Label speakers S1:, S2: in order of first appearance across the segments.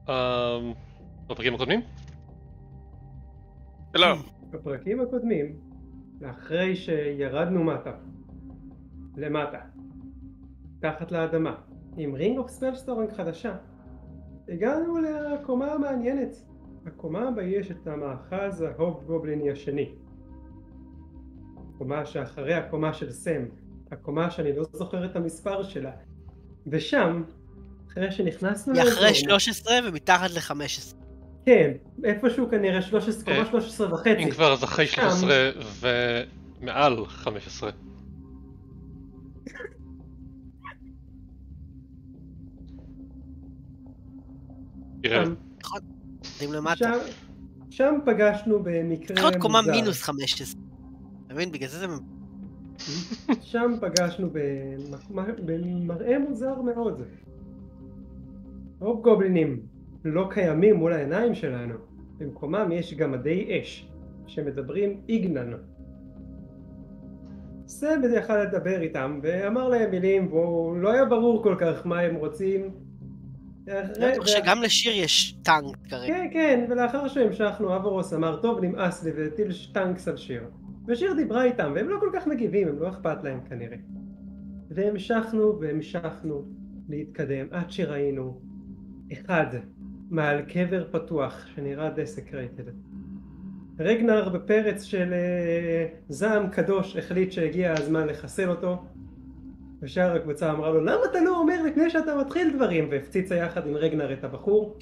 S1: בפרקים הקודמים?
S2: לא.
S3: בפרקים הקודמים, אחרי שירדנו למטה, תחת לאדמה, עם רינג אוף ספלסטורינג חדשה, הגענו לקומה המעניינת. הקומה הבאה יש את המאחז ההובגובליני השני. הקומה שאחרי הקומה של סם, הקומה שאני לא זוכר את המספר שלה. ושם, אחרי שנכנסנו...
S4: היא אחרי 13 ומתחת ל-15.
S3: כן, איפשהו כנראה 13, קומה 13 וחצי.
S1: אם כבר אז אחרי 13 ומעל 15.
S3: שם פגשנו במקרה מוזר.
S4: עוד קומה מינוס 15. אתה מבין? בגלל זה
S3: שם פגשנו במראה מוזר מאוד. הובגובלינים לא קיימים מול העיניים שלנו. במקומם יש גמדי אש שמדברים איגנן. סם יכל לדבר איתם ואמר להם מילים והוא לא היה ברור כל כך מה הם רוצים.
S4: שגם לשיר יש טנק כרגע.
S3: כן, כן, ולאחר שהמשכנו אבורוס אמר טוב נמאס לי והטיל טנקס על שיר. ושיר דיברה איתם והם לא כל כך מגיבים, הם לא אכפת להם כנראה. והמשכנו להתקדם עד שראינו אחד מעל קבר פתוח שנראה דסקרייטד. רגנר בפרץ של זעם קדוש החליט שהגיע הזמן לחסל אותו, ושאר הקבוצה אמרה לו למה אתה לא אומר לפני שאתה מתחיל דברים, והפציצה יחד עם רגנר את הבחור.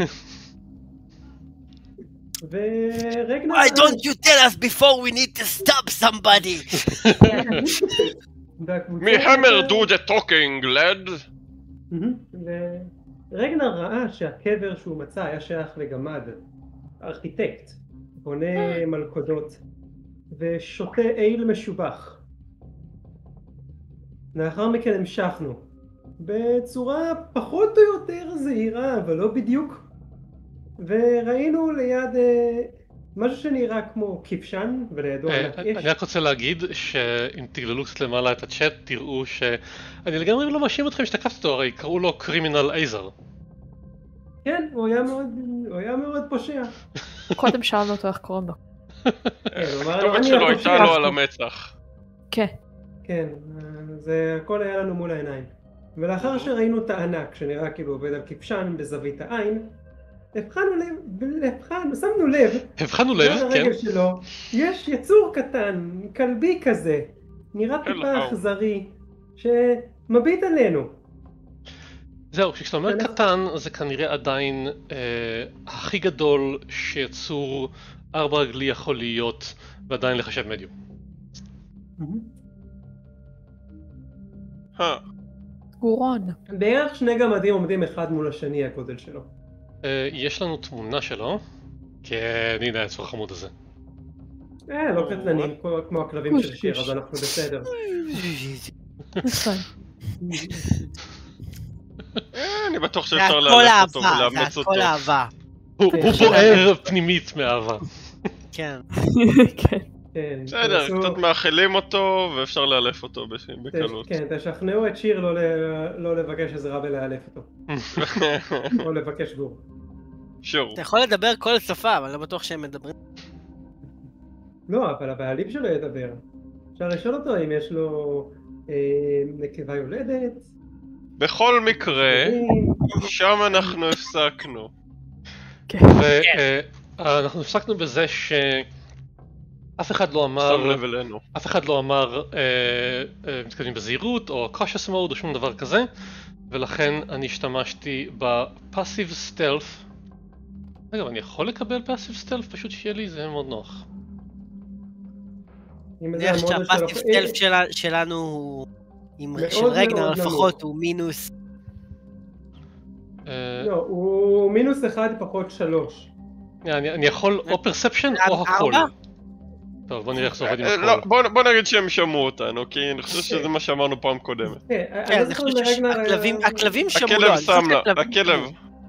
S3: ורגנר...
S4: Why don't you tell us before we need to stop somebody?
S2: Me hammer do the talking lad.
S3: רגנר ראה שהקבר שהוא מצא היה שייך לגמד, ארכיטקט, בונה מלכודות ושותה איל משובח. לאחר מכן המשכנו בצורה פחות או יותר זהירה אבל לא בדיוק, וראינו ליד משהו שנראה כמו כבשן ולידו ענק אש.
S1: אני רק רוצה להגיד שאם תגללו קצת למעלה את הצ'אט תראו שאני לגמרי לא מאשים אתכם שתקפת אותו, הרי קראו לו קרימינל אייזר.
S3: כן, הוא היה מאוד פושע.
S5: קודם שאלנו אותו איך קוראים לו.
S2: הכתובת שלו הייתה לו על המצח.
S5: כן.
S3: כן, זה הכל היה לנו מול העיניים. ולאחר שראינו את הענק שנראה כאילו עובד על כבשן בזווית העין, שמנו לב,
S1: כן.
S3: שלו, יש יצור קטן, כלבי כזה, נראה טיפה אכזרי, שמביט עלינו.
S1: זהו, כשאתה אומר קטן זה כנראה עדיין הכי גדול שיצור 4 רגלי יכול להיות ועדיין לחשב מדיום.
S5: גורון.
S3: בערך 2 גמדים עומדים אחד מול השני הגודל שלו.
S1: יש לנו תמונה שלו. כן, הנה היצור החמוד הזה.
S3: לא קטלנים כמו הכלבים של שיר, אז אנחנו בסדר.
S2: אני בטוח שאפשר לאלף אותו ולאמץ אותו.
S4: זה הכל אהבה.
S1: הוא בוער פנימית מאהבה.
S4: כן.
S2: בסדר, קצת מאכילים אותו ואפשר לאלף אותו בקלות.
S3: כן, תשכנעו את שיר לא לבקש עזרה בלאלף אותו. או לבקש גור.
S2: שור.
S4: אתה יכול לדבר כל שפה, אבל לא בטוח שהם מדברים.
S3: לא, אבל הבעלים שלו ידבר. אפשר לשאול אותו אם יש לו נקבה יולדת.
S2: בכל מקרה, שם אנחנו הפסקנו.
S1: ואנחנו הפסקנו בזה ש... אף אחד לא אמר מתקדמים בזהירות או cautious mode או שום דבר כזה, ולכן אני השתמשתי בפאסיב סטלף. רגע, אני יכול לקבל פאסיב סטלף? פשוט שיהיה לי, זה מאוד נוח.
S4: אני חושב שהפאסיב סטלף שלנו של רגנר לפחות הוא מינוס.
S3: לא, הוא מינוס 1 פחות 3.
S1: אני יכול או פרספשן או הכל. טוב, בוא נראה איך זה עובד עם הכל.
S2: בוא נגיד שהם שמעו אותנו, כי אני חושב שזה מה שאמרנו פעם קודמת.
S4: כן, אני חושב שהכלבים שמעו לו.
S2: הכלב שם לה, הכלב.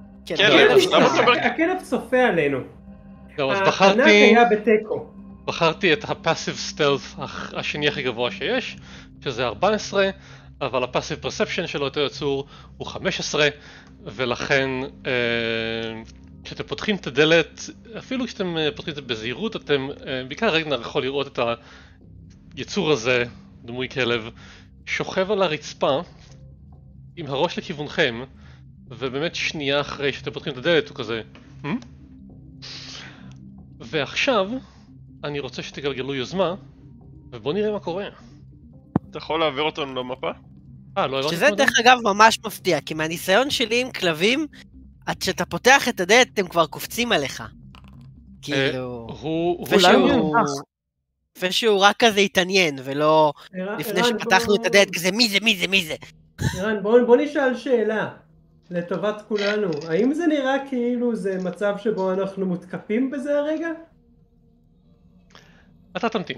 S3: הכלב צופה עלינו.
S1: הענק
S3: היה בטקו.
S1: בחרתי את הפאסיב סטלף השני הכי גבוה שיש, שזה 14, אבל הפאסיב פרספשן של אותו יצור הוא 15, ולכן כשאתם פותחים את הדלת, אפילו כשאתם פותחים את זה בזהירות, בעיקר רגנר יכול לראות את היצור הזה, דמוי כלב, שוכב על הרצפה עם הראש לכיוונכם, ובאמת שנייה אחרי שאתם פותחים את הדלת הוא כזה ועכשיו אני רוצה שתגלגלו יוזמה ובואו נראה מה קורה.
S2: אתה יכול להעביר אותנו למפה?
S1: לא הבנתי.
S4: שזה דרך אגב ממש מפתיע, כי מהניסיון שלי עם כלבים, עד שאתה פותח את הדלת הם כבר קופצים עליך. כאילו... ושהוא רק כזה התעניין, ולא לפני שפתחנו את הדלת כזה מי זה.
S3: ערן, בוא נשאל שאלה לטובת כולנו. האם זה נראה כאילו זה מצב שבו אנחנו מותקפים בזה הרגע?
S1: אתה תמתין.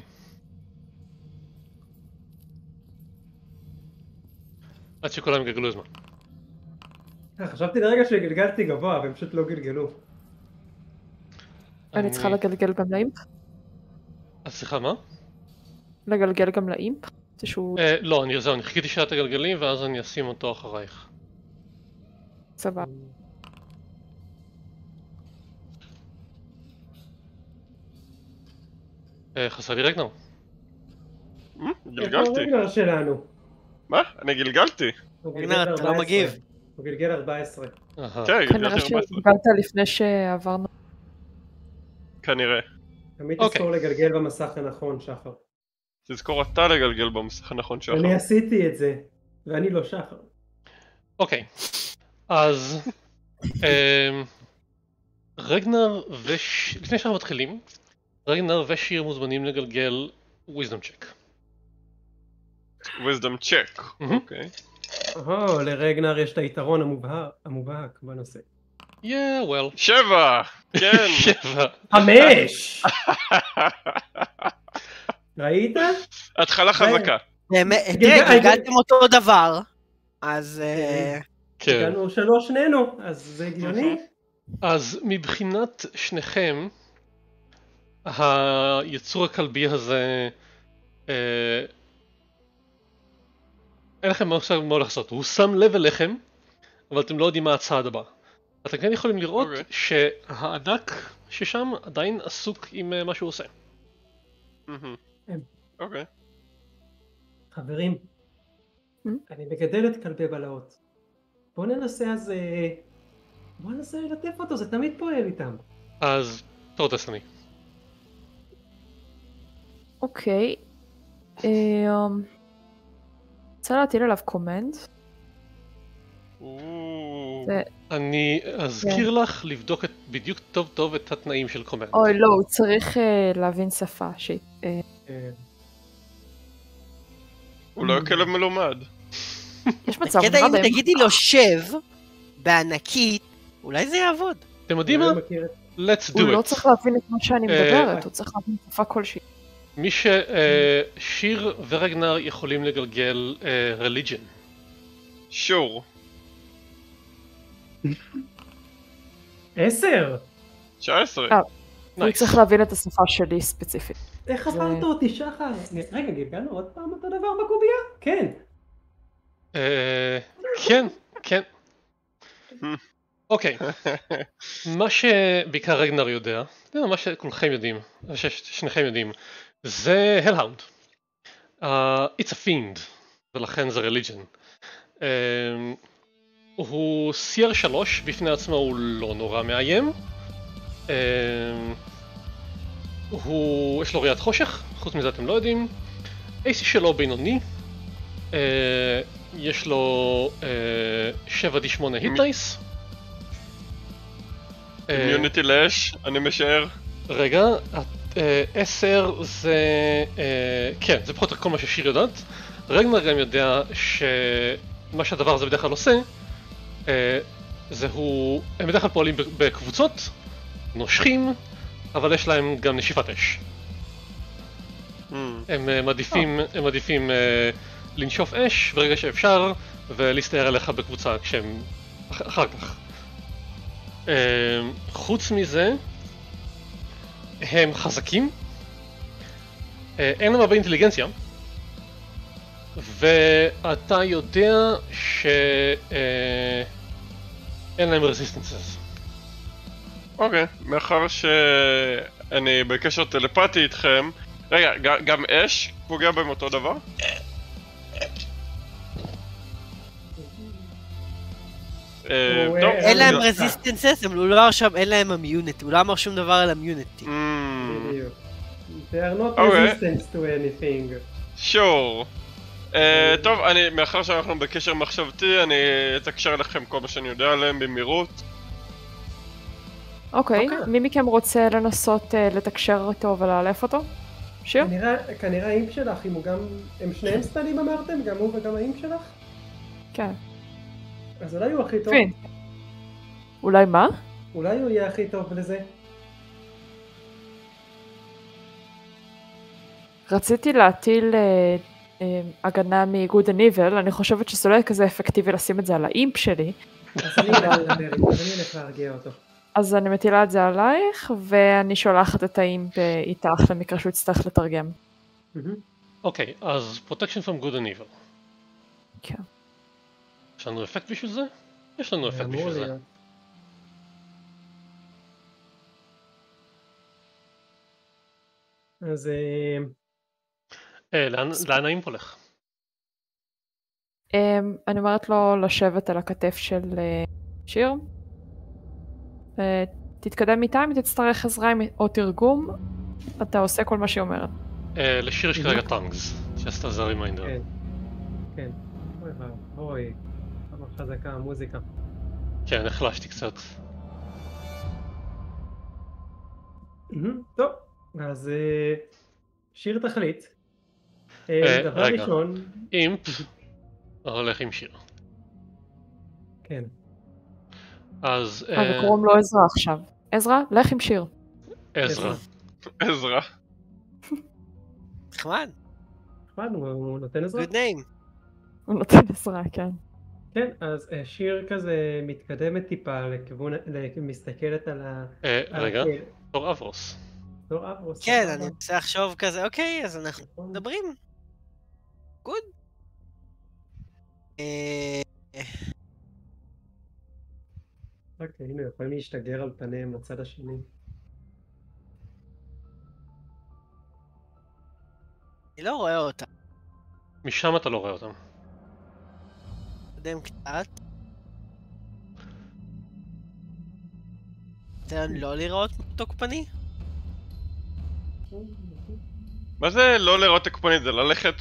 S1: עד שכולם יגלגלו הזמן.
S3: חשבתי לרגע שגלגלתי גבוה, והם פשוט לא גלגלו.
S5: אני צריכה לגלגל גם לאימפ?
S1: סליחה, מה?
S5: לגלגל גם לאימפ?
S1: לא, אני חיכיתי שאת תגלגלים ואז אני אשים אותו אחרייך.
S5: סבבה.
S1: חסר לי רגנר.
S2: גלגלתי.
S3: איפה הרגנר שלנו?
S2: מה? אני גלגלתי.
S4: רגנר, אתה לא מגיב.
S3: הוא גלגל 14.
S2: כן,
S5: כנראה
S2: גלגלתי 14.
S5: שגלגלת לפני שעברנו.
S2: כנראה.
S3: תמיד תזכור לגלגל במסך הנכון, שחר.
S2: תזכור אתה לגלגל במסך הנכון, שחר.
S3: אני עשיתי את זה, ואני לא שחר.
S1: אוקיי, אז רגנר לפני שאנחנו מתחילים, רגנר ושיר מוזמנים לגלגל wisdom check.
S2: wisdom check, אוקיי.
S3: לרגנר יש את היתרון המובהק בנושא.
S1: Yeah, well.
S2: 7! כן!
S1: 7.
S3: 5! ראית?
S2: התחלה חזקה.
S4: תראה, גלגלתם אותו דבר, אז...
S1: כן.
S3: הגענו 3 שנינו, אז זה הגיוני.
S1: אז מבחינת שניכם, היצור הכלבי הזה, אין לכם מה לעשות, הוא שם לב אליכם, אבל אתם לא יודעים מה הצעד הבא. אתם כן יכולים לראות שהענק ששם עדיין עסוק עם מה שהוא עושה.
S2: אוקיי.
S3: חברים, אני מגדל את כלבי בלהות. בואו ננסה ללטף אותו, זה תמיד פועל איתם.
S1: אז תורטס אני.
S5: אוקיי. רוצה להטיל עליו קומנד.
S1: אני אזכיר לך לבדוק בדיוק טוב טוב את התנאים של קומנד.
S5: אוי לא, הוא צריך להבין שפה.
S2: הוא לא כלב מלומד.
S5: יש מצב,
S4: קטע אם תגידי לו שב בענקית, אולי זה יעבוד.
S1: אתם יודעים מה? Let's do it.
S5: הוא לא צריך להבין את מה שאני מדברת, הוא צריך להבין שפה כלשהי.
S1: מי ששיר ורגנר יכולים לגלגל religion.
S2: שור.
S3: 10!
S2: 19.
S5: הוא צריך להבין את השפה שלי ספציפית.
S3: איך חפרת אותי, שחר? רגע, גלגלנו עוד פעם אותו דבר בקובייה? כן.
S1: כן. אוקיי. מה שבעיקר רגנר יודע, מה שכולכם יודעים, ששניכם יודעים, זה הלהאונד. It's a fiend, ולכן זה religion. הוא CR3, בפני עצמו הוא לא נורא מאיים. יש לו ראיית חושך, חוץ מזה אתם לא יודעים. AC שלו בינוני. יש לו 7d8 hit dice.
S2: Immunity לאש, אני משער.
S1: רגע, 10 זה... כן, זה פחות כל מה ששיר יודעת. רגנר גם יודע שמה שהדבר הזה בדרך כלל עושה, הם בדרך כלל פועלים בקבוצות, נושכים, אבל יש להם גם נשיפת אש. הם מעדיפים לנשוף אש ברגע שאפשר, ולהסתער עליך בקבוצה כשהם אחר כך. חוץ מזה, הם חזקים, אין להם הרבה אינטליגנציה, ואתה יודע שאין להם רזיסטנסס.
S2: אוקיי, מאחר שאני בקשר טלפתי איתכם... רגע, גם אש פוגע בהם אותו דבר? טוב.
S4: אין להם רזיסטנסס, אבל הוא לא אמר שם, אין להם אימיוניטי, הוא לא אמר שום דבר על אימיוניטי.
S3: בדיוק. They are not resistant to anything.
S2: Sure. טוב, מאחר שאנחנו בקשר מחשבתי, אני אתקשר לכם כל מה שאני יודע עליהם במהירות.
S5: אוקיי, מי מכם רוצה לנסות לתקשר איתו ולאלף אותו? שיר?
S3: כנראה האימפ שלך, אם הוא גם... הם שניהם סטלים אמרתם? גם הוא וגם האימפ שלך?
S5: כן.
S3: אז אולי הוא הכי טוב.
S5: אולי מה?
S3: אולי הוא יהיה הכי טוב לזה.
S5: רציתי להטיל הגנה מ-good and evil, אני חושבת שזה לא יהיה כזה אפקטיבי לשים את זה על האימפ שלי.
S3: אז אני אלך להרגיע אותו.
S5: אז אני מטילה את זה עלייך, ואני שולחת את האימפ איתך למקרה שהוא יצטרך לתרגם.
S1: אוקיי, אז protection from good and evil.
S5: כן.
S1: יש לנו אפקט בשביל זה? יש לנו אפקט בשביל זה.
S3: אז...
S1: לאן האימפ הולך?
S5: אני אומרת לו לשבת על הכתף של שיר. תתקדם איתה אם תצטרך עזרה או תרגום, אתה עושה כל מה שהיא אומרת.
S1: לשיר יש כרגע טאנגס, just as a reminder.
S3: כן, כן. אוי, כמה חזקה המוזיקה.
S1: כן, החלשתי קצת.
S3: טוב, אז שיר תחליט. דבר
S1: רגע,
S3: ראשון...
S1: אימפ הולך עם שיר.
S3: כן.
S1: אז...
S5: וקוראים לו עזרא עכשיו. עזרא, לך עם שיר.
S1: עזרא.
S2: עזרא.
S4: נחמד.
S3: נחמד, הוא נותן עזרא?
S4: good name.
S5: הוא נותן עזרא, כן.
S3: כן, אז שיר כזה מתקדמת טיפה לכיוון, מסתכלת על ה...
S1: רגע, תור אברוס.
S3: תור אברוס.
S4: כן, אני רוצה לחשוב כזה, אוקיי, אז אנחנו מדברים. גוד.
S3: אוקיי, הנה, יכולים להשתגר על פניהם לצד השני.
S4: אני לא רואה אותה.
S1: משם אתה לא רואה אותם.
S4: קודם קצת. תן לא לראות תוקפני?
S2: מה זה לא לראות תוקפני? זה ללכת?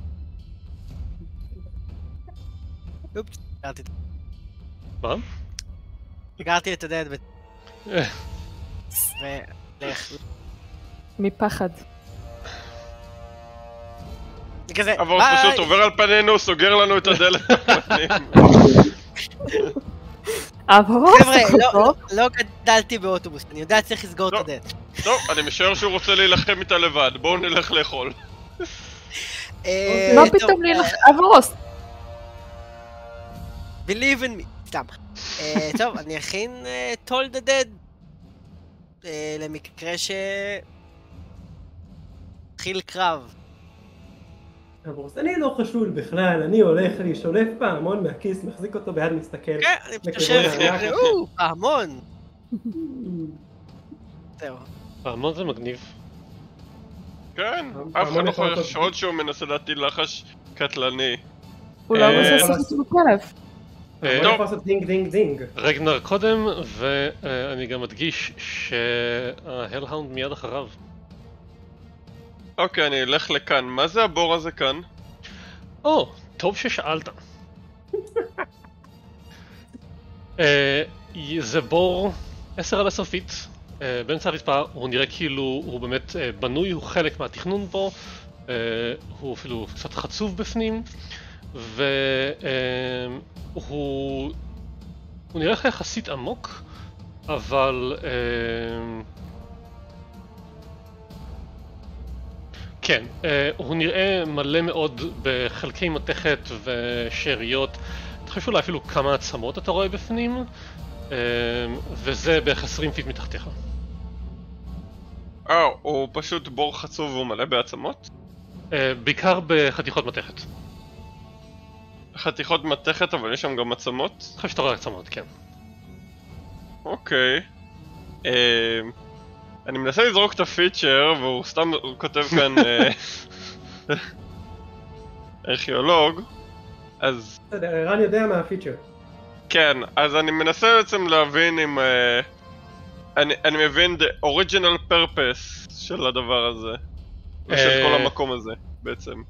S4: אופס, סגרתי את זה.
S1: מה?
S4: סגרתי את הדלת ולך.
S5: מפחד.
S4: כזה,
S2: אבל הוא פשוט עובר על פנינו, סוגר לנו את הדלת בפנים.
S4: חבר'ה, לא גדלתי באוטובוס, אני יודע צריך לסגור את הדלת.
S2: טוב, אני משער שהוא רוצה להילחם איתה לבד, בואו נלך לאכול.
S5: לא פתאום להילחם, אברוס.
S4: Believe in me, סתם. טוב, אני אכין told the dead למקרה התחיל קרב.
S3: אברוס, אני לא חשול בכלל, אני הולך, אני שולף פעמון מהכיס, מחזיק אותו ביד, מסתכל.
S4: כן, אני חושב, פעמון. זהו.
S1: פעמון זה מגניב.
S2: כן, אף אחד לא יכול לחשוד שהוא מנסה להטיל לחש קטלני.
S5: אולי הוא עושה סרט בכלב.
S3: טוב. יכול לעשות דינג דינג דינג.
S1: רגנר קודם, ואני גם מדגיש שההלהאונד מיד אחריו.
S2: אוקיי, אני אלך לכאן. מה זה הבור הזה כאן?
S1: טוב ששאלת. זה בור 10 על 10 פיט, באמצע הרצפה. הוא נראה כאילו הוא באמת בנוי, הוא חלק מהתכנון פה, הוא אפילו קצת חצוב בפנים, והוא נראה לך יחסית עמוק, אבל כן, הוא נראה מלא מאוד בחלקי מתכת ושאריות. אתה חושב שאולי אפילו כמה עצמות אתה רואה בפנים, וזה בערך 20 פיט מתחתיך.
S2: הוא פשוט בור חצוב והוא מלא בעצמות?
S1: בעיקר בחתיכות מתכת.
S2: חתיכות מתכת, אבל יש שם גם עצמות?
S1: אני חושב שאתה רואה עצמות, כן.
S2: אוקיי. אני מנסה לזרוק את הפיצ'ר, והוא סתם כותב כאן ארכיאולוג, אז...
S3: בסדר, ערן יודע מה הפיצ'ר.
S2: כן, אז אני מנסה בעצם להבין אם... אני מבין the original purpose של הדבר הזה. ושל כל המקום הזה, בעצם.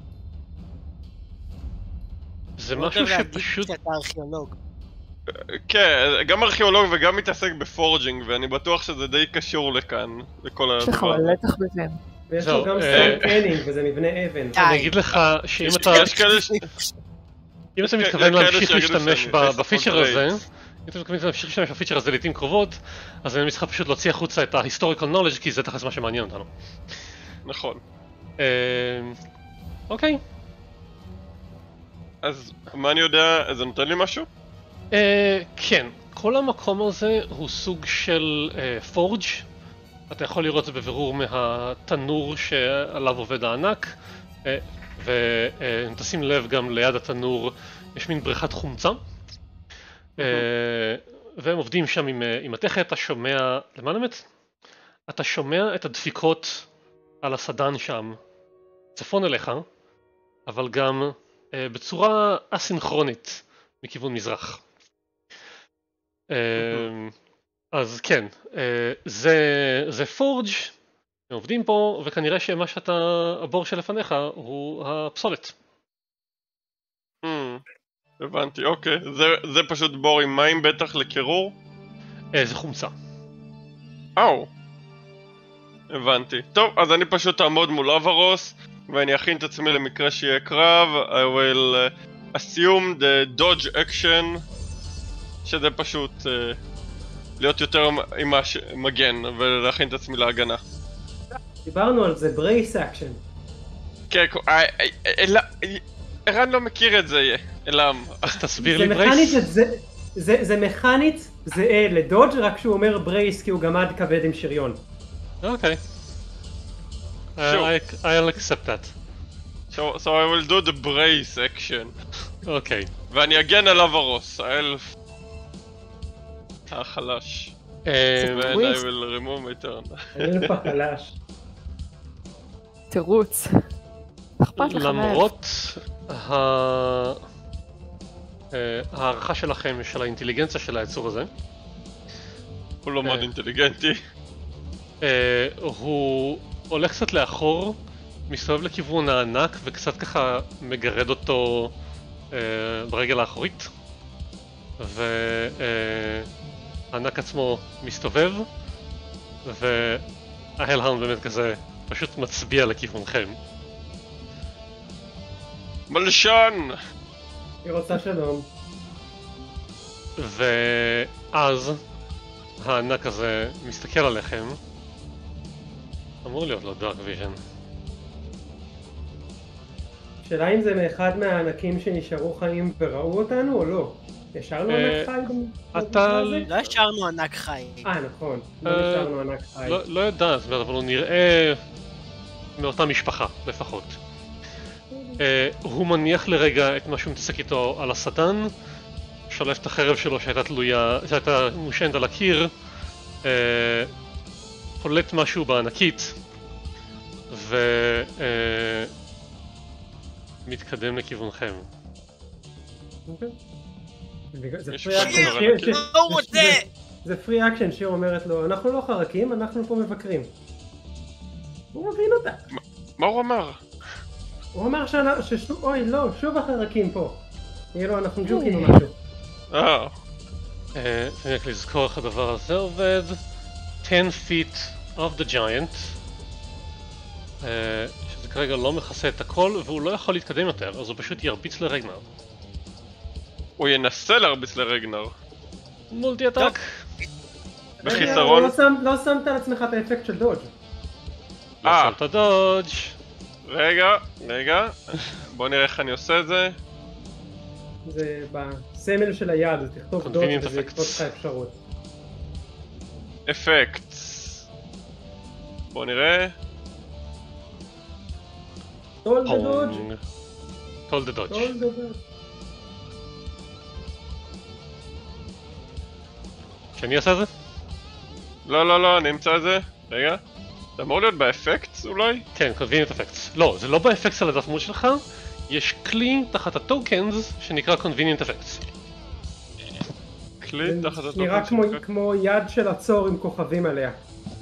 S1: זה משהו שפשוט...
S4: שאתה ארכיאולוג.
S2: כן, גם ארכיאולוג וגם מתעסק בפורג'ינג, ואני בטוח שזה די קשור לכאן, לכל הדבר.
S5: יש לך מלא תחביבים.
S3: ויש לו גם סטון קנינג, וזה מבנה אבן.
S1: אני אגיד לך שאם אתה...
S2: יש כאלה
S1: אם אתה מתכוון להמשיך להשתמש בפיצ'ר הזה, אם אתה מתכוון להמשיך להשתמש בפיצ'ר הזה לעתים קרובות, אז אני צריך פשוט להוציא החוצה את ה-historical knowledge, כי זה תכף מה שמעניין אותנו.
S2: נכון.
S1: אוקיי.
S2: אז מה אני יודע, זה נותן לי משהו?
S1: כן, כל המקום הזה הוא סוג של פורג'. אתה יכול לראות את זה בבירור מהתנור שעליו עובד הענק, ואם תשים לב גם ליד התנור יש מין בריכת חומצה, והם עובדים שם עם מתכת. אתה שומע, למען האמת, אתה שומע את הדפיקות על הסדן שם, צפון אליך, אבל גם בצורה אסינכרונית מכיוון מזרח. אז כן, זה פורג', הם עובדים פה, וכנראה שמה שאתה, הבור שלפניך הוא הפסולת.
S2: הבנתי, אוקיי. זה פשוט בור עם מים בטח לקירור?
S1: זה חומצה.
S2: הבנתי. טוב, אז אני פשוט אעמוד מול אברוס, ואני אכין את עצמי למקרה שיהיה קרב. I will assume the dodge action, שזה פשוט להיות יותר עם מגן ולהכין את עצמי להגנה.
S3: דיברנו על זה, ברייס אקשן.
S2: כן, ערן לא מכיר את זה, אלם.
S1: אז תסביר לי ברייס.
S3: זה מכנית זהה לדודג', רק שהוא אומר ברייס כי הוא גמד כבד עם שריון.
S1: אוקיי. I'll accept that.
S2: So I will do the brace action.
S1: אוקיי.
S2: ואני אגן על אברוס, האלף החלש. And I will remove my turn.
S3: האלף החלש.
S5: תירוץ. אכפת לך
S1: למרות הערכה שלכם של האינטליגנציה של היצור הזה,
S2: הוא לא מאוד אינטליגנטי.
S1: הוא הולך קצת לאחור, מסתובב לכיוון הענק וקצת ככה מגרד אותו ברגל האחורית, והענק עצמו מסתובב, וההלהאונד באמת כזה פשוט מצביע לכיוונכם.
S2: מלשן!
S3: היא רוצה שלום.
S1: ואז הענק הזה מסתכל עליכם. אמור להיות לו דארק ויז'ן.
S3: שאלה אם זה מאחד מהענקים שנשארו חיים וראו אותנו או לא? השארנו ענק חי
S1: אתה...
S4: לא השארנו ענק חי.
S3: נכון, לא השארנו ענק חי.
S1: לא יודע, אבל הוא נראה מאותה משפחה לפחות. הוא מניח לרגע את מה שהוא מתעסק איתו על הסדן, שולף את החרב שלו שהייתה מושענת על הקיר, פולט משהו בענקית ומתקדם לכיוונכם.
S3: זה פרי אקשן, שיר אומרת לו, אנחנו לא חרקים, אנחנו פה מבקרים. הוא מבין אותה.
S2: מה הוא אמר?
S3: הוא אמר אוי לא, שוב החרקים פה. נראה לו, אנחנו ג'וקים או משהו.
S1: אני רק לזכור איך הדבר הזה עובד. 10 feet of the giant, שזה כרגע לא מכסה את הכל, והוא לא יכול להתקדם יותר, אז הוא פשוט ירביץ לרגנר.
S2: הוא ינסה להרביץ לרגנר.
S1: מולטי אטאק.
S2: בחיסרון.
S3: לא שמת על עצמך את האפקט של דודג'.
S1: לא שמת דודג'.
S2: רגע. בוא נראה איך אני עושה את זה.
S3: זה בסמל של היד, אז תכתוב דודג' וזה יקפוץ לך אפשרות.
S2: אפקטס. בוא נראה.
S3: טול דה דודג'.
S1: טול דה דודג'. שאני אעשה את זה?
S2: לא, אני אמצא את זה. רגע. זה אמור להיות באפקטס אולי?
S1: כן, convenient effects. לא, זה לא באפקטס על הדף מול שלך, יש כלי תחת הטוקנס שנקרא convenient effects.
S2: כלי תחת הטוקנס
S3: נראה כמו יד של עצור עם כוכבים עליה.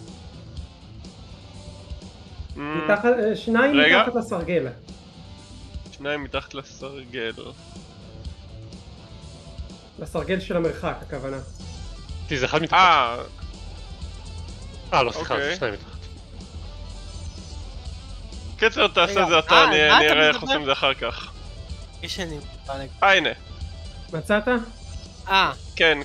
S3: שניים מתחת לסרגל.
S2: שניים מתחת לסרגל.
S3: לסרגל של המרחק, הכוונה.
S1: זה אחד מתחת. לא, סליחה, זה שניים מתחת.
S2: קיצר, תעשה את זה אתה, אני אראה איך עושים את זה אחר כך. הנה.
S3: מצאת?
S2: כן.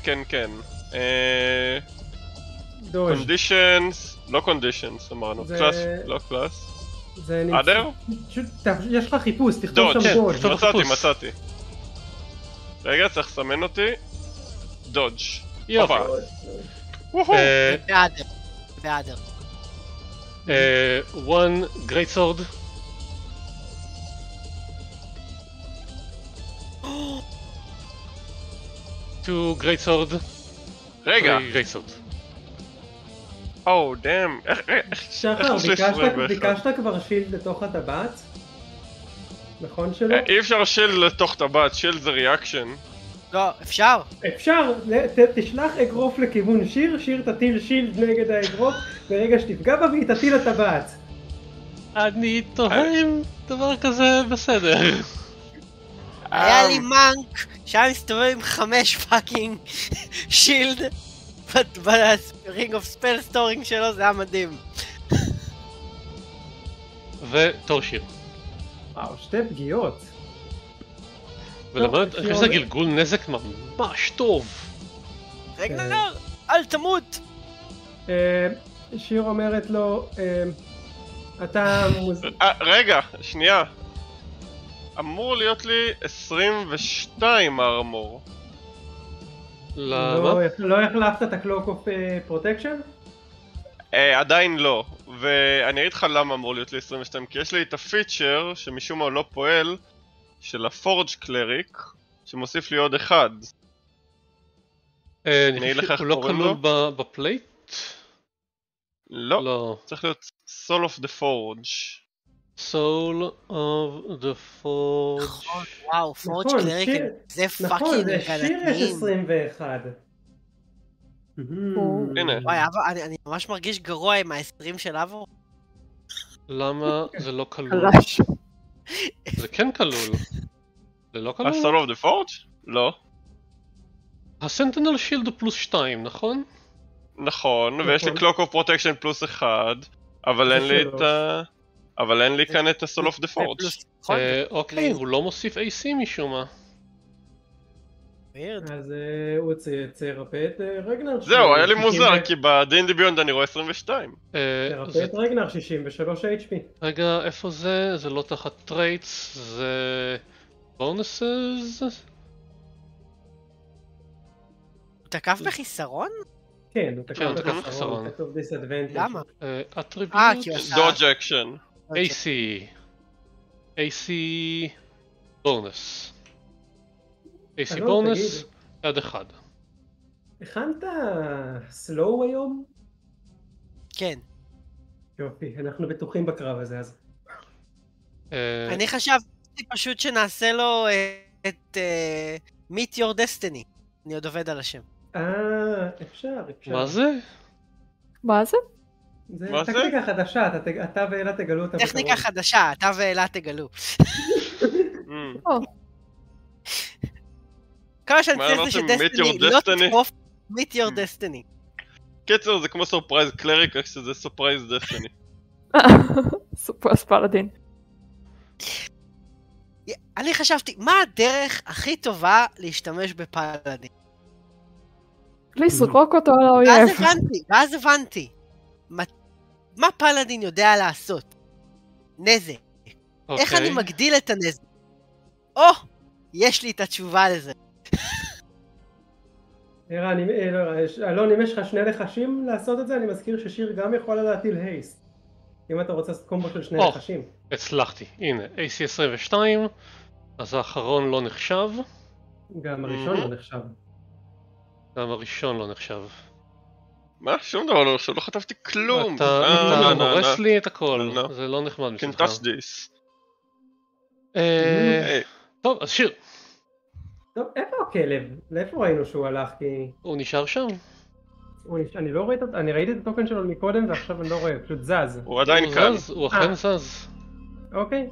S2: conditions, לא conditions אמרנו, קלאס, לא קלאס. אדר?
S3: יש לך חיפוש, תכתוב שם דודג'.
S2: מצאתי. רגע, צריך לסמן אותי. דודג'.
S1: יופי.
S4: באדר.
S1: one great sword. two great sword.
S2: רגע.
S1: great sword.
S2: דאם.
S3: שחר, ביקשת כבר שילד לתוך הטבעת? נכון שלא?
S2: אי אפשר שילד לתוך טבעת, שילד זה ריאקשן.
S4: לא, אפשר.
S3: אפשר, תשלח אגרוף לכיוון שיר, שיר תטיל שילד נגד האגרוף, ברגע שתפגע בה והיא תטיל הטבעת.
S1: אני תוהה אם דבר כזה בסדר.
S4: היה לי מנק שהיה מסתובב עם 5 פאקינג שילד ברינג אוף ספל סטורינג שלו, זה היה מדהים.
S1: ותור שיר.
S3: וואו, 2 פגיעות.
S1: ולמרות, אני חושב שזה גלגול נזק ממש טוב.
S4: רגע, אל תמות!
S3: שיר אומרת לו, אתה
S2: רגע, שנייה. אמור להיות לי 22 ארמור.
S1: למה?
S3: לא החלפת את הקלוק אוף פרוטקשן?
S2: עדיין לא. ואני אגיד לך למה אמור להיות לי 22, כי יש לי את הפיצ'ר שמשום מה לא פועל של הפורג' קלריק שמוסיף לי עוד 1.
S1: אני חושב שהוא לא כלול בפלייט?
S2: לא, צריך להיות Soul of the Forge.
S1: Soul of the Forge.
S4: וואו, פורג' קלריק זה פאקינג
S3: גלתיים. נכון, לשיר יש 21.
S2: הנה.
S4: וואי, אני ממש מרגיש גרוע עם ה-20 של אבו.
S1: למה זה לא כלול? זה כן כלול. זה לא כלול?
S2: ה-Soul of the Forge? לא.
S1: הסנטינל שילד הוא פלוס 2, נכון?
S2: נכון, ויש לי Clock of Protection פלוס 1, אבל אין לי כאן את ה-Soul of the Forge.
S1: אוקיי, הוא לא מוסיף AC משום מה.
S3: אז הוא צרפא את רגנר.
S2: זהו, היה לי מוזר, כי ב-D&D Beyond אני רואה 22.
S3: צרפא את רגנר 63 HP.
S1: רגע, איפה זה? זה לא תחת טרייטס, זה... בונוסס?
S4: הוא תקף בחיסרון?
S3: כן, הוא תקף
S1: בחיסרון.
S3: כתוב disadvantage.
S4: למה?
S1: attributes,
S4: כי הוא עשה...
S2: Dodge action.
S1: AC בונוס. AC בונוס, יד 1.
S3: הכנת סלואו היום?
S4: כן.
S3: יופי, אנחנו בטוחים בקרב הזה אז.
S4: אני חשבתי פשוט שנעשה לו את Meet Your Destiny. אני עוד עובד על השם.
S3: אפשר.
S1: מה זה?
S5: מה זה?
S3: זה טכניקה חדשה, אתה ואלה תגלו אותה בקרוב.
S4: טכניקה חדשה, אתה ואלה תגלו. כל שאני צריך זה שדסטיני לא תקוף Meet Your Destiny.
S2: קיצר זה כמו סורפרייז קלריק, רק שזה סורפרייז דסטיני.
S5: סורפרייז פלאדין.
S4: אני חשבתי, מה הדרך הכי טובה להשתמש בפלאדין?
S5: לזרוק אותו על האויב.
S4: ואז הבנתי. מה פלאדין יודע לעשות? נזק. איך אני מגדיל את הנזק? יש לי את התשובה לזה.
S3: אלון, אם יש לך 2 לחשים לעשות את זה, אני מזכיר ששיר גם יכולה להטיל הייסט. אם אתה רוצה לעשות קומבו של 2 לחשים.
S1: הצלחתי, הנה, AC 22, אז האחרון לא נחשב.
S3: גם הראשון לא נחשב.
S1: גם הראשון לא נחשב.
S2: מה? שום דבר לא נחשב, לא חטפתי כלום!
S1: אתה הורס לי את הכל, זה לא נחמד
S2: Can
S1: מצדך.
S2: touch this.
S1: טוב, אז שיר.
S3: טוב, איפה הכלב? לאיפה ראינו שהוא הלך? כי...
S1: הוא נשאר שם?
S3: אני לא ראיתי, אני ראיתי את הטוקן שלו מקודם ועכשיו אני לא רואה, פשוט זז.
S2: הוא עדיין כאן.
S1: הוא אכן זז.
S3: אוקיי.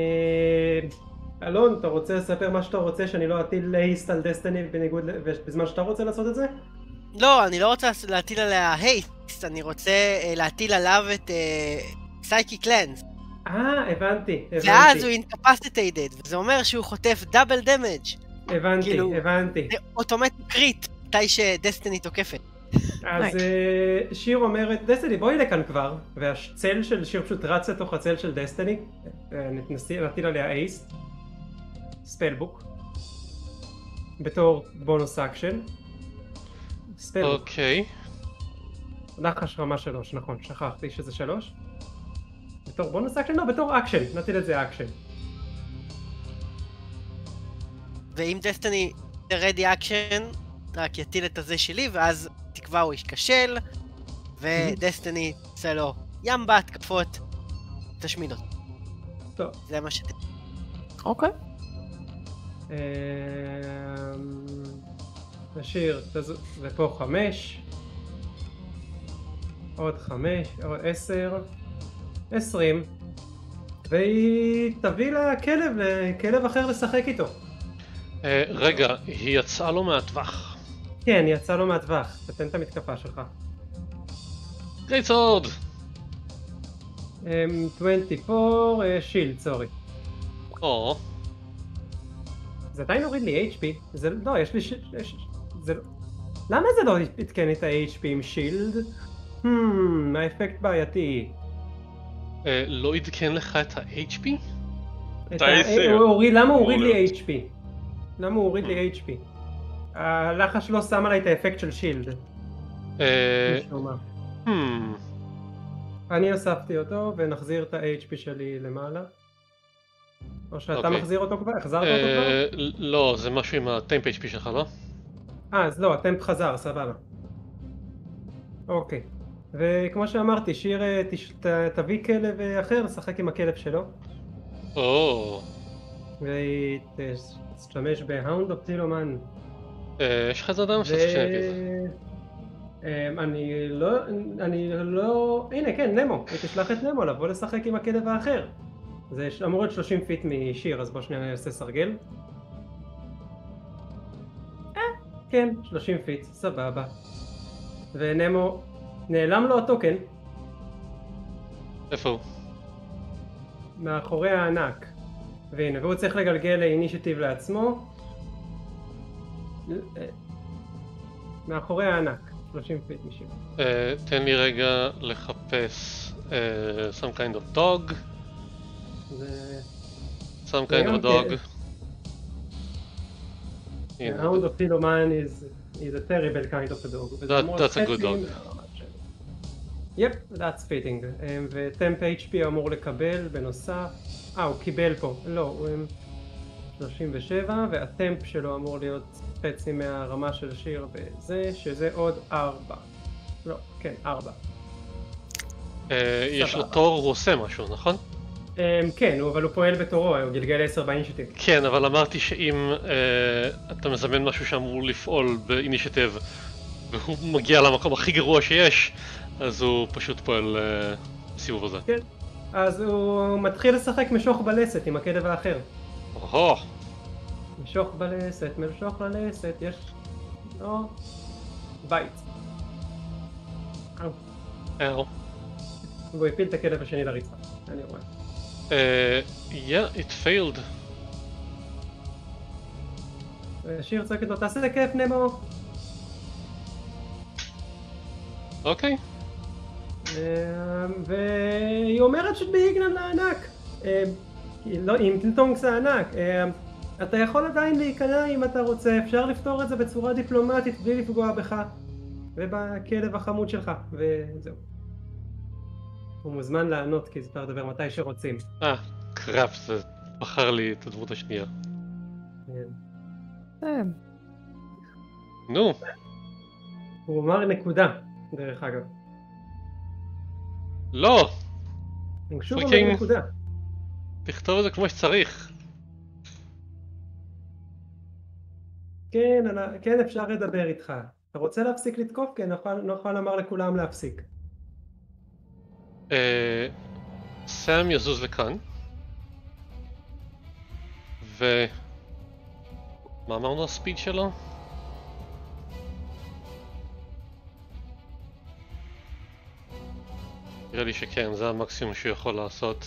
S3: אלון, אתה רוצה לספר מה שאתה רוצה, שאני לא אטיל הייסט על דסטיני בזמן שאתה רוצה לעשות את זה?
S4: לא, אני לא רוצה להטיל עליה הייסט, אני רוצה להטיל עליו את פסיקיק לנס.
S3: הבנתי.
S4: ואז הוא אינקפסיטיידד, וזה אומר שהוא חוטף דאבל דמג'.
S3: הבנתי.
S4: זה אוטומטי קריט, מתי שדסטיני תוקפת.
S3: אז שיר אומרת, דסטיני בואי לכאן כבר, והצל של שיר פשוט רץ לתוך הצל של דסטיני, נטיל עליה אייסט, ספלבוק, בתור בונוס אקשן.
S1: אוקיי.
S3: נחש רמה 3, נכון, שכחתי שזה 3. בתור בונוס אקשן? לא, בתור אקשן, נטיל את זה אקשן.
S4: ואם דסטיני רדי אקשן, רק יטיל את הזה שלי, ואז תקווה הוא ייכשל, ודסטיני עושה לו ים בהתקפות, תשמיד אותו.
S3: טוב.
S4: זה מה שתהיה.
S5: אוקיי.
S3: נשאיר, ופה 5. עוד 5, עוד 10. 20. והיא תביא לכלב אחר לשחק איתו.
S1: רגע, היא יצאה לו מהטווח.
S3: כן, היא יצאה לו מהטווח. תתן את המתקפה שלך.
S1: גרייט סורד!
S3: 24, שילד, סורי. זה עדיין הוריד לי HP. זה לא, יש לי זה לא... למה זה לא התקן את ה-HP עם שילד? האפקט בעייתי.
S1: לא עדכן לך את ה-HP?
S3: למה הוא הוריד לי HP? למה הוא הוריד לי HP? הלחש לא שם עליי את האפקט של שילד. אני הוספתי אותו ונחזיר את ה-HP שלי למעלה. או שאתה מחזיר אותו כבר? החזרת אותו כבר?
S1: לא, זה משהו עם הטמפ HP שלך, לא?
S3: אז לא, הטמפ חזר, סבבה. אוקיי. וכמו שאמרתי, שיר תביא כלב אחר לשחק עם הכלב שלו. והיא תשתמש בהאונד אופטילומן.
S1: יש לך את זה אדם שצריך שנגיד?
S3: אני לא... הנה, כן, נמו. היא תשלח את נמו לבוא לשחק עם הכלב האחר. זה אמור להיות 30 פיט משיר, אז בוא שנייה נעשה סרגל. כן, 30 פיט, סבבה. ונמו... נעלם לו הטוקן.
S1: איפה הוא?
S3: מאחורי הענק. והנה, והוא צריך לגלגל אינישיטיב לעצמו. מאחורי הענק, 30 פיט משיר.
S1: תן לי רגע לחפש some kind of dog. some kind of dog.
S3: The hound of Philoman is a terrible kind of a dog.
S1: That's a good dog.
S3: Yep, that's fitting. וטמפ HP אמור לקבל בנוסף. הוא קיבל פה. לא, הוא 37, והטמפ שלו אמור להיות חצי מהרמה של שיר בזה, שזה עוד 4. לא, כן, 4.
S1: יש לו תור, הוא עושה משהו, נכון?
S3: כן, אבל הוא פועל בתורו, הוא גלגל 10 באינישיטיב.
S1: כן, אבל אמרתי שאם אתה מזמן משהו שאמור לפעול באינישיטיב והוא מגיע למקום הכי גרוע שיש, אז הוא פשוט פועל בסיבוב הזה.
S3: כן, אז הוא מתחיל לשחק משוך בלסת עם הכלב האחר. משוך בלסת, משוך ללסת, יש... לא... בית. והוא הפיל את הכלב השני לרצפה, אני רואה.
S1: Yeah, it failed.
S3: שיר צועקת לו, תעשה זה כיף נמו.
S1: אוקיי.
S3: והיא אומרת שביגנן לענק. עם טילטונקס הענק. אתה יכול עדיין להיכנע אם אתה רוצה, אפשר לפתור את זה בצורה דיפלומטית בלי לפגוע בך ובכלב החמוד שלך, וזהו. הוא מוזמן לענות כי אפשר לדבר מתי שרוצים.
S1: קראפ, זה בחר לי את הדמות השנייה. נו.
S3: הוא אמר נקודה, דרך אגב.
S1: לא!
S3: הוא שוב
S1: פריקינג.
S3: אומר נקודה.
S1: תכתוב את זה כמו שצריך.
S3: כן, כן אפשר לדבר איתך. אתה רוצה להפסיק לתקוף? כן, נוכל אמר לכולם להפסיק.
S1: סם יזוז לכאן. ו... מה אמרנו הספיד שלו? נראה לי שכן, זה המקסימום שהוא יכול לעשות.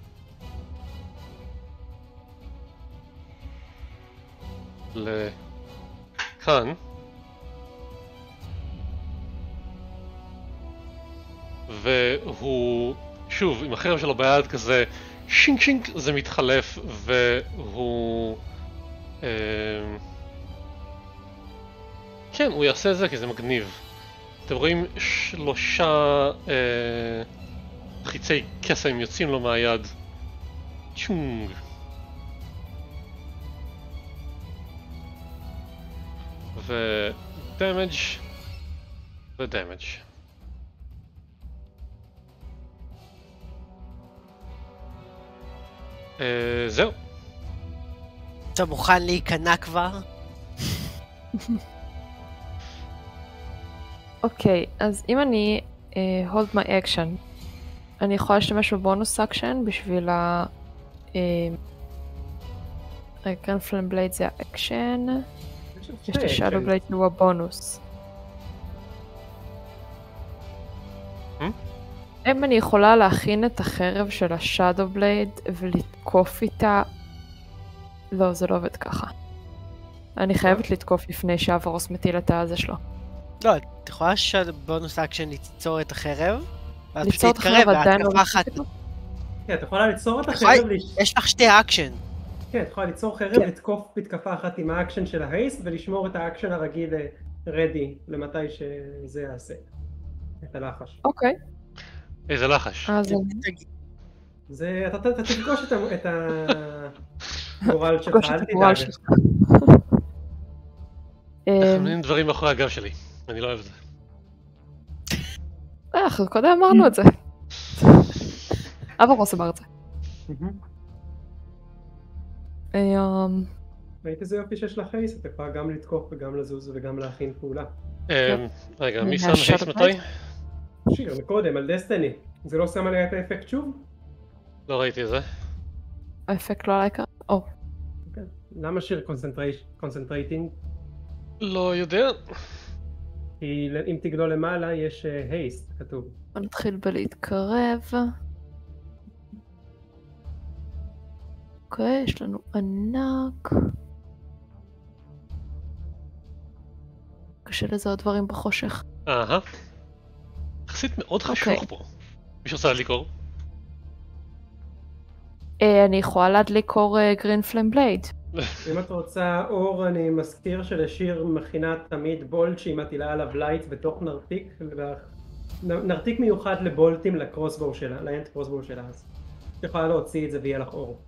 S1: לכאן. והוא, שוב, עם החרב שלו ביד כזה, שינק שינק זה מתחלף, והוא... כן, הוא יעשה את זה כי זה מגניב. אתם רואים 3 חיצי קסם יוצאים לו מהיד. צ'ונג. ודמג' ודמג'. זהו.
S4: אתה מוכן להיכנע כבר?
S5: אוקיי, אז אם אני hold my action, אני יכולה להשתמש בבונוס אקשן בשביל ה... גרנד פלם בלייד זה האקשן, יש את השאדו בלייד שהוא הבונוס. אם אני יכולה להכין את החרב של השאדו בלייד ולתקוף איתה... לא, זה לא עובד ככה. אני חייבת לתקוף לפני שהוורוס מטיל את הזה שלו.
S4: לא, את יכולה שבונוס אקשן ליצור את החרב, ואז פשוט
S5: ליצור את החרב עדיין לא
S4: אחת.
S3: כן, את יכולה ליצור את החרב...
S4: יש לך 2 אקשן.
S3: כן, את יכולה ליצור חרב, לתקוף מתקפה אחת עם האקשן של ההייסט, ולשמור את האקשן הרגיל רדי למתי שזה יעשה. את הלחש.
S5: אוקיי.
S1: איזה לחש?
S3: זה, אתה תפגוש את הגורל שלך, אל תדאג.
S1: אנחנו נהיים דברים מאחורי הגב שלי, אני לא אוהב את זה.
S5: קודם אמרנו את זה. אברוס אמר את זה.
S3: ראית איזה יופי שיש לך הייסט, אתה יכולה גם לתקוף וגם לזוז וגם להכין פעולה.
S1: רגע, מי שם הייסט מתי?
S3: שיר, מקודם, על דסטיני. זה לא שם עליה את האפקט שוב?
S1: לא ראיתי את זה.
S5: האפקט לא עליי ככה? או.
S3: למה שיר קונסנטרייטינג?
S1: לא יודע.
S3: כי אם תגלול למעלה יש הייסט כתוב.
S5: בוא נתחיל בלהתקרב. אוקיי, יש לנו ענק. קשה לזהות דברים בחושך.
S1: יחסית מאוד חשוך פה. מישהו רוצה להדליק אור?
S5: אני יכולה להדליק אור גרין פלם בלייד.
S3: אם את רוצה אור, אני מזכיר שלשיר מכינה תמיד בולט שהיא מטילה עליו לייט בתוך נרתיק, נרתיק מיוחד לבולטים לקרוסבו שלה, לאנט קרוסבו שלה, אז את יכולה להוציא את זה ויהיה לך אור.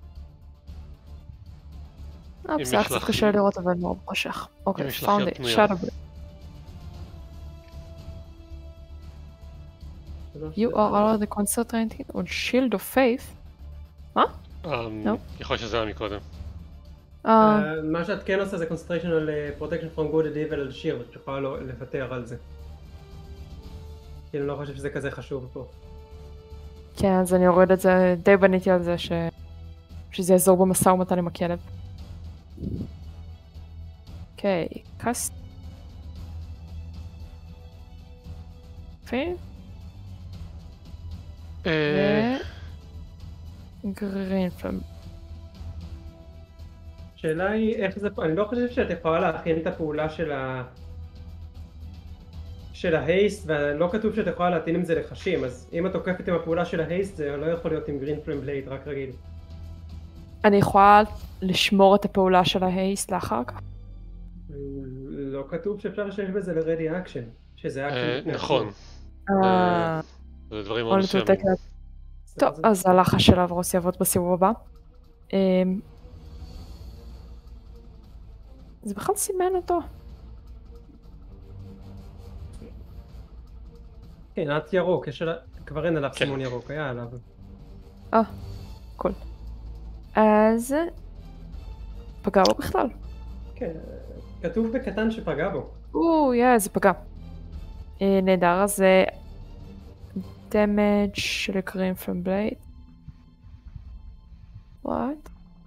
S5: בסדר, קצת קשה לראות אבל מאוד חושך. אוקיי, found it, shadow blade. You are allowed the concentrating on shield of faith. מה?
S1: יכול שזה היה מקודם.
S3: מה שאת כן עושה זה concentration על protection from good and evil על שיר, את יכולה לוותר על זה. כי אני לא חושב שזה כזה חשוב פה.
S5: כן, אז אני אוריד את זה, די בניתי על זה שזה יעזור במשא ומתן עם הכלב. אוקיי, קאסט. גרין פלם.
S3: השאלה היא איך זה, אני לא חושב שאת יכולה להכין את הפעולה של ההייסט, ולא כתוב שאת יכולה להתאים עם זה לחשים, אז אם את תוקפת עם הפעולה של ההייסט זה לא יכול להיות עם גרין פלם בלייד, רק רגיל.
S5: אני יכולה לשמור את הפעולה של ההייסט לאחר כך?
S3: לא כתוב שאפשר לשמש בזה לרדי אקשן, שזה אקשן.
S1: נכון. זה דברים מאוד מסוימים.
S5: טוב, אז הלחש של אברוס יעבוד בסיבוב הבא. זה בכלל סימן אותו.
S3: כן, את ירוק, כבר אין עליו סימון ירוק, היה עליו.
S5: קול. אז... פגע בו בכלל.
S3: כן, כתוב בקטן שפגע בו.
S5: זה פגע. נהדר, אז זה... damage של גרין פליים בלייד. What?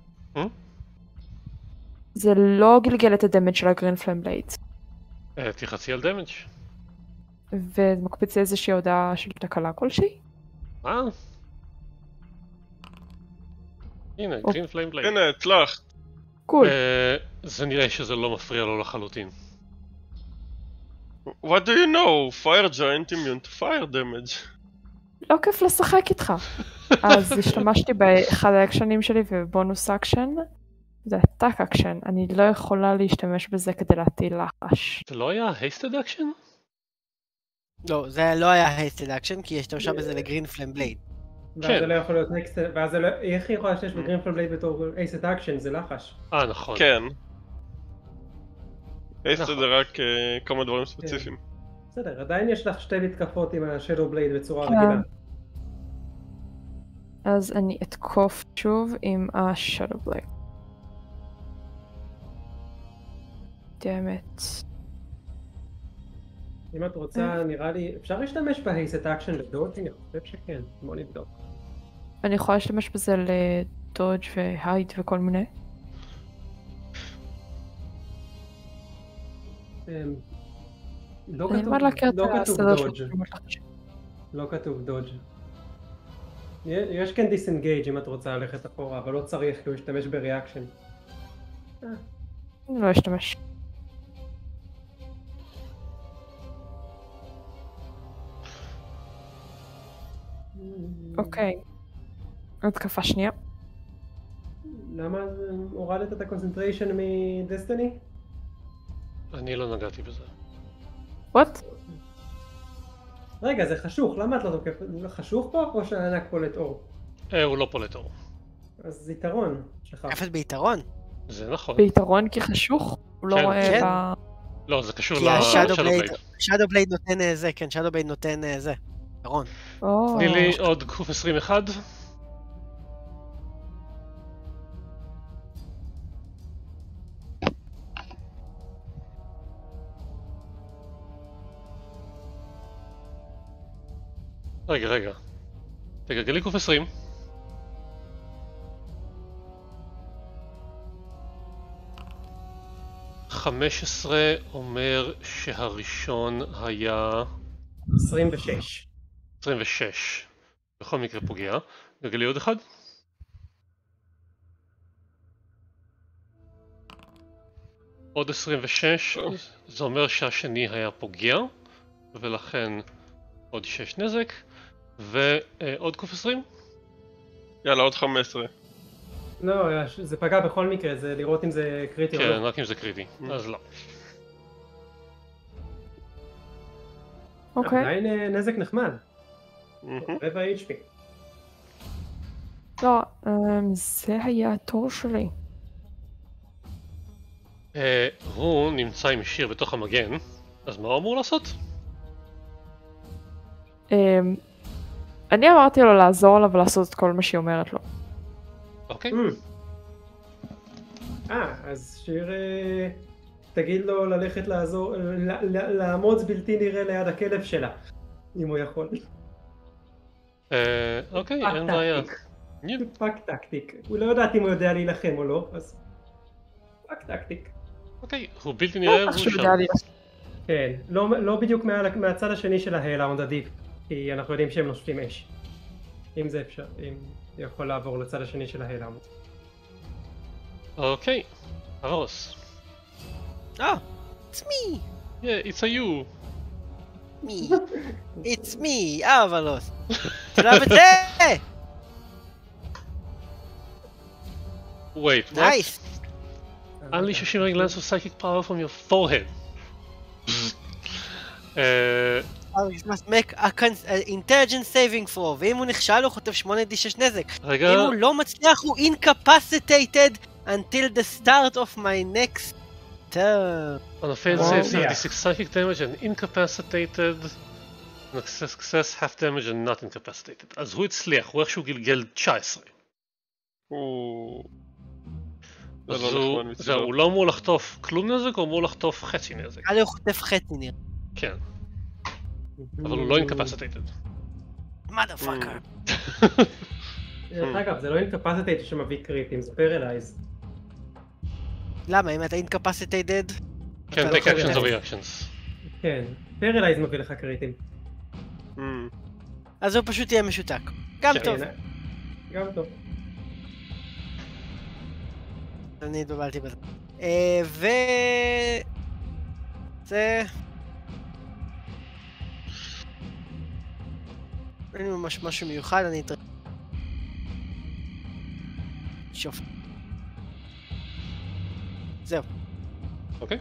S5: זה לא גלגל את הדמג' של הגרין פליים בלייד.
S1: תחצי על דמג'.
S5: וזה מקפיץ איזושהי הודעה של תקלה כלשהי?
S1: מה? הנה, גרין פליים בלייד.
S2: הנה, הצלחת.
S5: קול.
S1: זה נראה שזה לא מפריע לו לחלוטין.
S2: What do you know? Fire giant immune to fire damage.
S5: לא כיף לשחק איתך. אז השתמשתי באחד האקשנים שלי ובונוס אקשן. זה אטאק אקשן. אני לא יכולה להשתמש בזה כדי להטיל לחש.
S1: זה לא היה hasted אקשן?
S4: לא, זה לא היה hasted action, כי השתמשה בזה לגרין פליים בלייד.
S3: ואז זה לא יכול להיות נקסט, ואז איך היא יכולה להשתמש בגרין פליים בלייד בתור אייסט אקשן, זה לחש.
S1: נכון.
S2: כן. hasted זה רק כמה דברים ספציפיים.
S3: בסדר, עדיין יש לך שתי מתקפות עם השדו בלייד בצורה רגילה.
S5: אז אני אתקוף שוב עם השדו בלייד. דאמת.
S3: אם את רוצה, נראה לי, אפשר להשתמש בהייסט אקשן לדודג'? אני חושב שכן, בוא נבדוק.
S5: אני יכולה להשתמש בזה לדודג' והייד וכל מיני?
S3: לא כתוב דודג'. יש כן דיסנגייג' אם את רוצה ללכת אחורה, אבל לא צריך כי הוא ישתמש בריאקשן.
S5: אני לא אשתמש. אוקיי. התקפה שנייה.
S3: למה הורדת את הקונצנטריישן מדסטיני?
S1: אני לא נגעתי בזה.
S5: וואט?
S3: רגע, זה חשוך, למה את לא תוקפת? חשוך פה או שהענק פולט אור?
S1: הוא לא פולט אור.
S3: אז זה יתרון שלך.
S4: תקפת ביתרון?
S1: זה נכון.
S5: ביתרון כי חשוך? הוא לא רואה ב...
S1: לא, זה קשור
S4: כי השאדו בלייד נותן זה, כן, שאדו בלייד נותן זה. יתרון.
S1: תני לי עוד קוף 21. רגע. תגלגלי קוף 20. +15 אומר שהראשון היה...
S3: 26.
S1: 26. בכל מקרה פוגע. גלגלי עוד אחד. עוד 26. זה אומר שהשני היה פוגע. ולכן עוד 6 נזק. ועוד קוף 20.
S2: יאללה, עוד 15.
S3: לא, זה פגע בכל מקרה, זה לראות אם זה קריטי או לא.
S1: כן, רק אם זה קריטי, אז לא.
S5: אוקיי.
S3: עדיין נזק נחמד. רבע HP.
S5: לא, זה היה התור שלי.
S1: הוא נמצא עם שיר בתוך המגן, אז מה הוא אמור לעשות?
S5: אני אמרתי לו לעזור לה ולעשות את כל מה שהיא אומרת לו.
S1: אוקיי.
S3: אז שיר תגיד לו ללכת לעזור, לעמוד בלתי נראה ליד הכלב שלה, אם הוא יכול.
S1: אוקיי, אין בעיה.
S3: פאק טקטיק. הוא לא יודעת אם הוא יודע להילחם או לא, אז פאק טקטיק.
S1: אוקיי, הוא בלתי נראה והוא שם.
S3: כן, לא בדיוק מהצד השני של ההיילאונד עדיף, כי אנחנו יודעים שהם נושפים אש. אם זה אפשר, אם יכול לעבור לצד השני של ההיילאונד.
S1: אוקיי, הרוס.
S4: It's me!
S1: Yeah, it's a you.
S4: Me. It's me, אבלוס. שלב את זה!
S1: Wait, what?
S4: Nice!
S1: Unleash a shimmering lance of psychic power from your forehead.
S4: You must make a intelligence saving throw, ואם הוא נכשל הוא חוטף 8d6 נזק.
S1: רגע.
S4: אם הוא לא מצליח הוא incapacitated until the start of my next turn.
S1: On a failed save, 36 psychic damage and incapacitated success half damage and not incapacitated. אז הוא הצליח, הוא איכשהו גלגל 19. אז הוא לא אמור לחטוף כלום נזק, הוא אמור לחטוף חצי נזק.
S4: היה לי הוא חוטף חצי נראה.
S1: כן. אבל הוא לא incapacitated.
S4: motherfucker.
S3: דרך אגב, זה לא incapacitated שמביא קריטים, זה paralyze.
S4: למה? אם אתה incapacitated?
S1: כן, take actions or reactions.
S3: כן, paralyze מביא לך קריטים.
S4: אז הוא פשוט יהיה משותק. גם טוב.
S3: גם טוב.
S4: אני התבלבלתי בזה. זה... אין לי ממש משהו מיוחד, אני אתראה. שוף. זהו.
S2: אוקיי.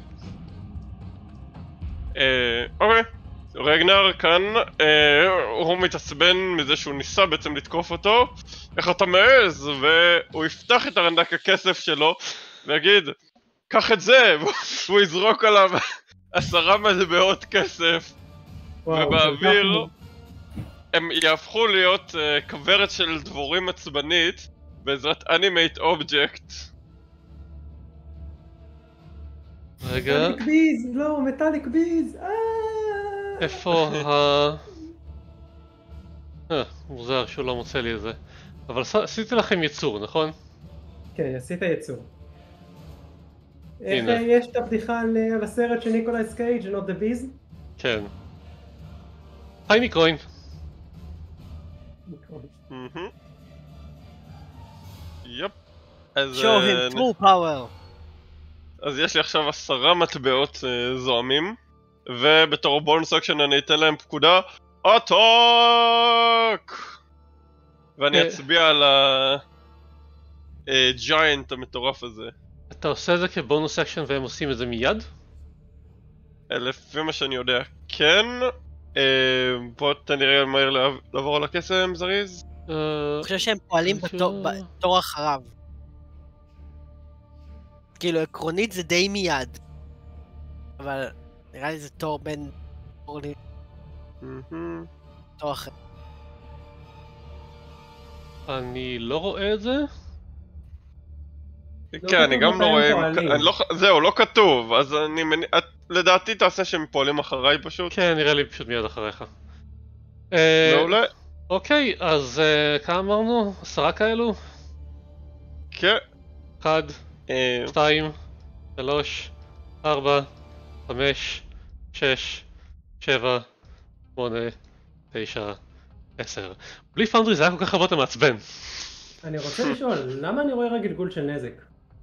S2: אוקיי. רגנר כאן, הוא מתעצבן מזה שהוא ניסה בעצם לתקוף אותו. איך אתה מעז? והוא יפתח את ארנק הכסף שלו ויגיד, קח את זה! והוא יזרוק עליו 10 מטבעות כסף. ובאוויר הם יהפכו להיות כוורת של דבורים עצבנית בעזרת אנימייט אובייקט.
S1: רגע.
S3: מטאליק ביז! לא, מטאליק ביז!
S1: איפה מוזר שהוא לא מוצא לי את זה. אבל עשיתי לכם יצור, נכון?
S3: כן, עשית יצור.
S1: הנה.
S3: יש את הבדיחה על הסרט של ניקולס קייג' Not the Bees?
S1: כן. היי ניקרוין.
S2: יופ. אז...
S4: show him true power.
S2: אז יש לי עכשיו 10 מטבעות זועמים. ובתור בונוס אקשן אני אתן להם פקודה אטאק! ואני אצביע על הג'יינט המטורף הזה.
S1: אתה עושה את זה כבונוס אקשן והם עושים את זה מיד?
S2: לפי מה שאני יודע, כן. בוא תן לי רגע מהר לעבור על הקסם, זריז.
S4: אני חושב שהם פועלים בתור אחריו. כאילו עקרונית זה די מיד. אבל... נראה לי זה תור בין... תור אחר.
S1: אני לא רואה את זה.
S2: כן, אני גם לא רואה... זהו, לא כתוב, אז אני מניח... לדעתי תעשה שהם פועלים אחריי פשוט.
S1: כן, נראה לי פשוט מיד אחריך.
S2: מעולה.
S1: אוקיי, אז כמה אמרנו? 10 כאלו?
S2: כן.
S1: 1, 2, 3, 4, 5, 6, 7, 8, 9, 10. בלי פאונדרי זה היה כל כך הרבה מעצבן.
S3: אני רוצה לשאול, למה אני רואה רק גלגול של נזק?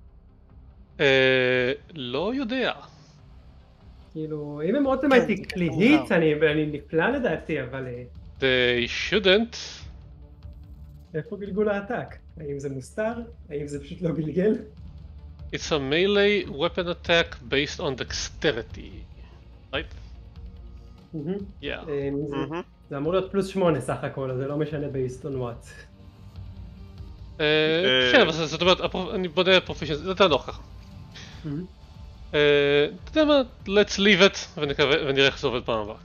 S1: לא יודע.
S3: כאילו, אם הם רוצים הייתי קליהית, אני נפלא לדעתי, אבל...
S1: They shouldn't.
S3: איפה גלגול העתק? האם זה מוסתר? האם זה פשוט לא גלגל?
S1: It's a melee weapon attack based on dexterity. right? Yeah.
S3: זה אמור להיות פלוס 8 סך הכל, אז זה לא משנה based on what.
S1: כן, אבל זאת אומרת, אני בונה פרופישנט, זה יותר נוח ככה. אתה יודע מה, let's leave it ונראה איך זה עובד פעם הבאה.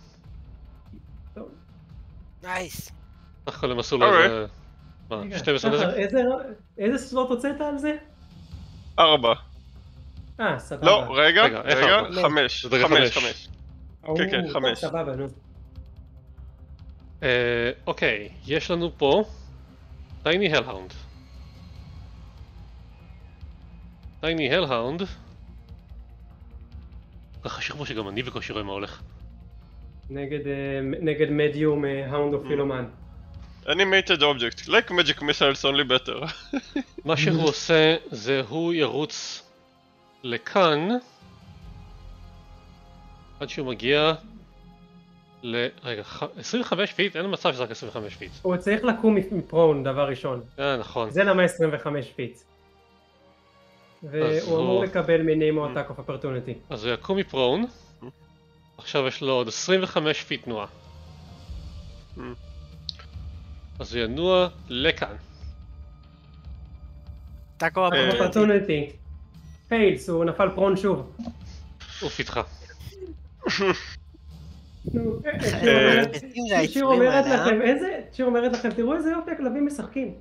S4: נייס.
S1: סך הכל הם עשו לו איזה... מה, 12 נזק?
S3: איזה סלוט הוצאת על זה?
S2: 4.
S3: סבבה.
S2: לא, רגע, 5. כן, 5.
S3: סבבה, נו.
S1: אוקיי, יש לנו פה טייני הלהאונד. טייני הלהאונד. ככה שחרור שגם אני בקושי רואה מה הולך.
S3: נגד מדיום האונד או פילומן.
S2: Animated object, like magic missiles only better.
S1: מה שהוא עושה זה הוא ירוץ לכאן עד שהוא מגיע רגע, 25 פיט? אין מצב שזה רק 25 פיט.
S3: הוא צריך לקום מפרון דבר ראשון.
S1: נכון.
S3: זה למה 25 פיט. והוא אמור לקבל מ-name or attack of opportunity.
S1: אז הוא יקום מפרון. עכשיו יש לו עוד 25 פיט תנועה. אז הוא ינוע לכאן.
S4: attack of opportunity.
S3: פיילס, הוא נפל פרון שוב.
S1: אוף איתך.
S3: נו,
S4: זה
S3: שיר אומרת לכם, שיר אומרת לכם, תראו איזה יופי הכלבים משחקים.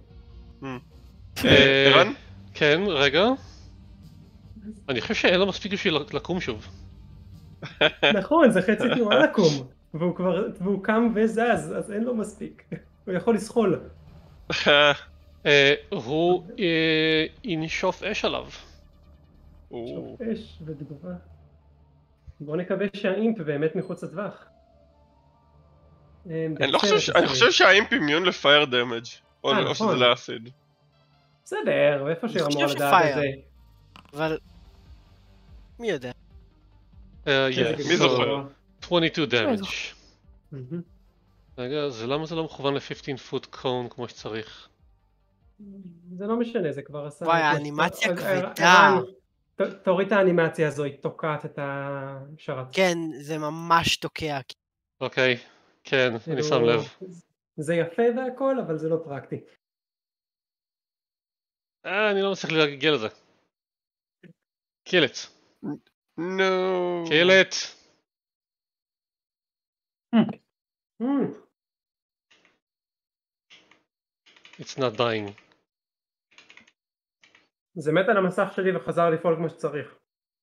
S2: ערן?
S1: כן, רגע. אני חושב שאין לו מספיק בשביל לקום שוב.
S3: נכון, זה חצי תנועה לקום. והוא קם וזז, אז אין לו מספיק. הוא יכול לסחול.
S1: הוא ינשוף אש עליו.
S3: שוף אש ותגובה. בואו נקווה שהאימפ באמת מחוץ לטווח.
S2: אני חושב שהאימפ אימיון לפייר דמג' או שזה לאסיד.
S3: בסדר, ואיפה שהוא אמור לדעת את זה?
S4: אבל... מי יודע?
S2: מי זוכר?
S1: 22 damage. רגע, למה זה לא מכוון ל-15 foot cone כמו שצריך?
S3: זה לא משנה, זה כבר עשה...
S4: וואי, האנימציה כבדה.
S3: תוריד את האנימציה הזו, היא תוקעת את השרת.
S4: כן, זה ממש תוקע.
S1: אוקיי, כן, אני שם לב.
S3: זה יפה והכל, אבל זה לא פרקטי.
S1: אני לא מצליח להגיע לזה. kill it.
S2: No.
S1: kill it. It's not dying.
S3: זה מת על המסך שלי וחזר לפעול כמו שצריך.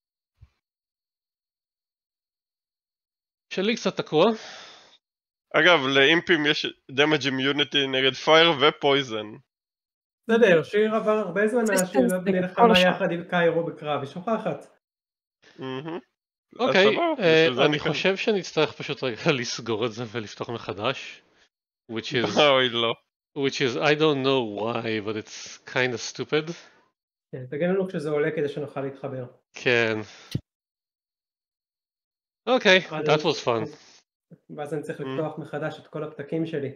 S1: שלי קצת תקוע.
S2: אגב, לאימפים יש damage immunity נגד פייר ופויזן.
S3: בסדר, שיר עבר הרבה זמן שהיא נלחמה יחד עם קיירו בקרב, היא שוכחת.
S1: אוקיי, אני חושב שאני אצטרך פשוט רגע לסגור את זה ולפתוח מחדש. Which is, I don't know why, but it's kind of stupid.
S3: כן, תגיד לנו כשזה עולה כדי שנוכל להתחבר.
S1: כן. אוקיי, that was fun.
S3: ואז אני צריך לפתוח מחדש את כל הפתקים שלי.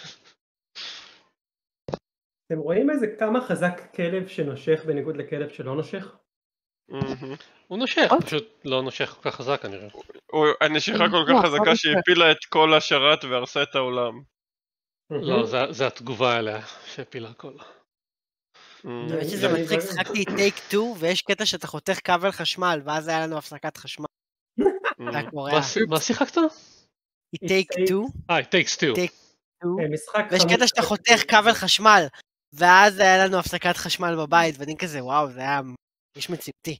S3: אתם רואים איזה כמה חזק כלב שנושך בניגוד לכלב שלא נושך?
S1: הוא נושך, פשוט לא נושך כל כך חזק כנראה.
S2: הנשיכה כל כך חזקה שהפילה את כל השרת והרסה את העולם.
S1: לא, זה התגובה אליה שהפילה הכל.
S4: האמת שזה מצחיק, שחקתי טייק 2 ויש קטע שאתה חותך כבל חשמל ואז היה לנו הפסקת חשמל.
S1: מה שיחקת?
S4: טייק 2.
S1: טייק 2.
S4: ויש קטע שאתה חותך כבל חשמל ואז היה לנו הפסקת חשמל בבית ואני כזה וואו זה היה איש מציאותי.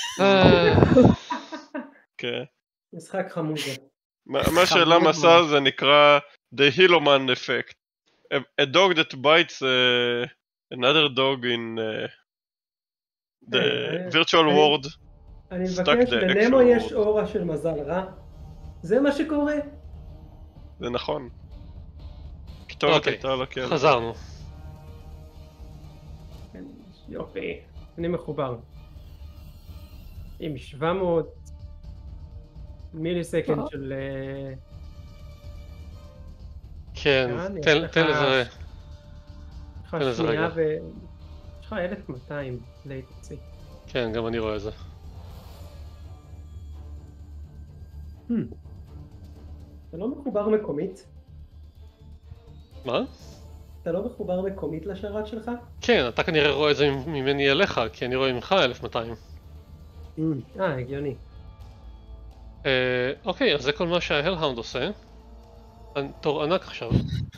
S3: משחק חמוד.
S2: מה שאלם עשה זה נקרא The Heloman Effect. A dog that bites another dog in the virtual world.
S3: אני מבקש, לנמו יש אורה של מזל רע. זה מה שקורה?
S2: זה נכון. כתובת הייתה על הכלב.
S1: חזרנו.
S3: יופי, אני מחובר. עם 700 מיליסקנד של...
S1: כן, תן לזה...
S3: יש לך שנייה ו... יש לך 1200 latency.
S1: כן, גם אני רואה את זה.
S3: אתה לא מחובר מקומית?
S1: מה?
S3: אתה לא מחובר מקומית לשרת שלך?
S1: כן, אתה כנראה רואה את זה ממני אליך, כי אני רואה ממך 1200.
S3: הגיוני.
S1: אוקיי, אז זה כל מה שההלהאונד עושה. תור ענק עכשיו.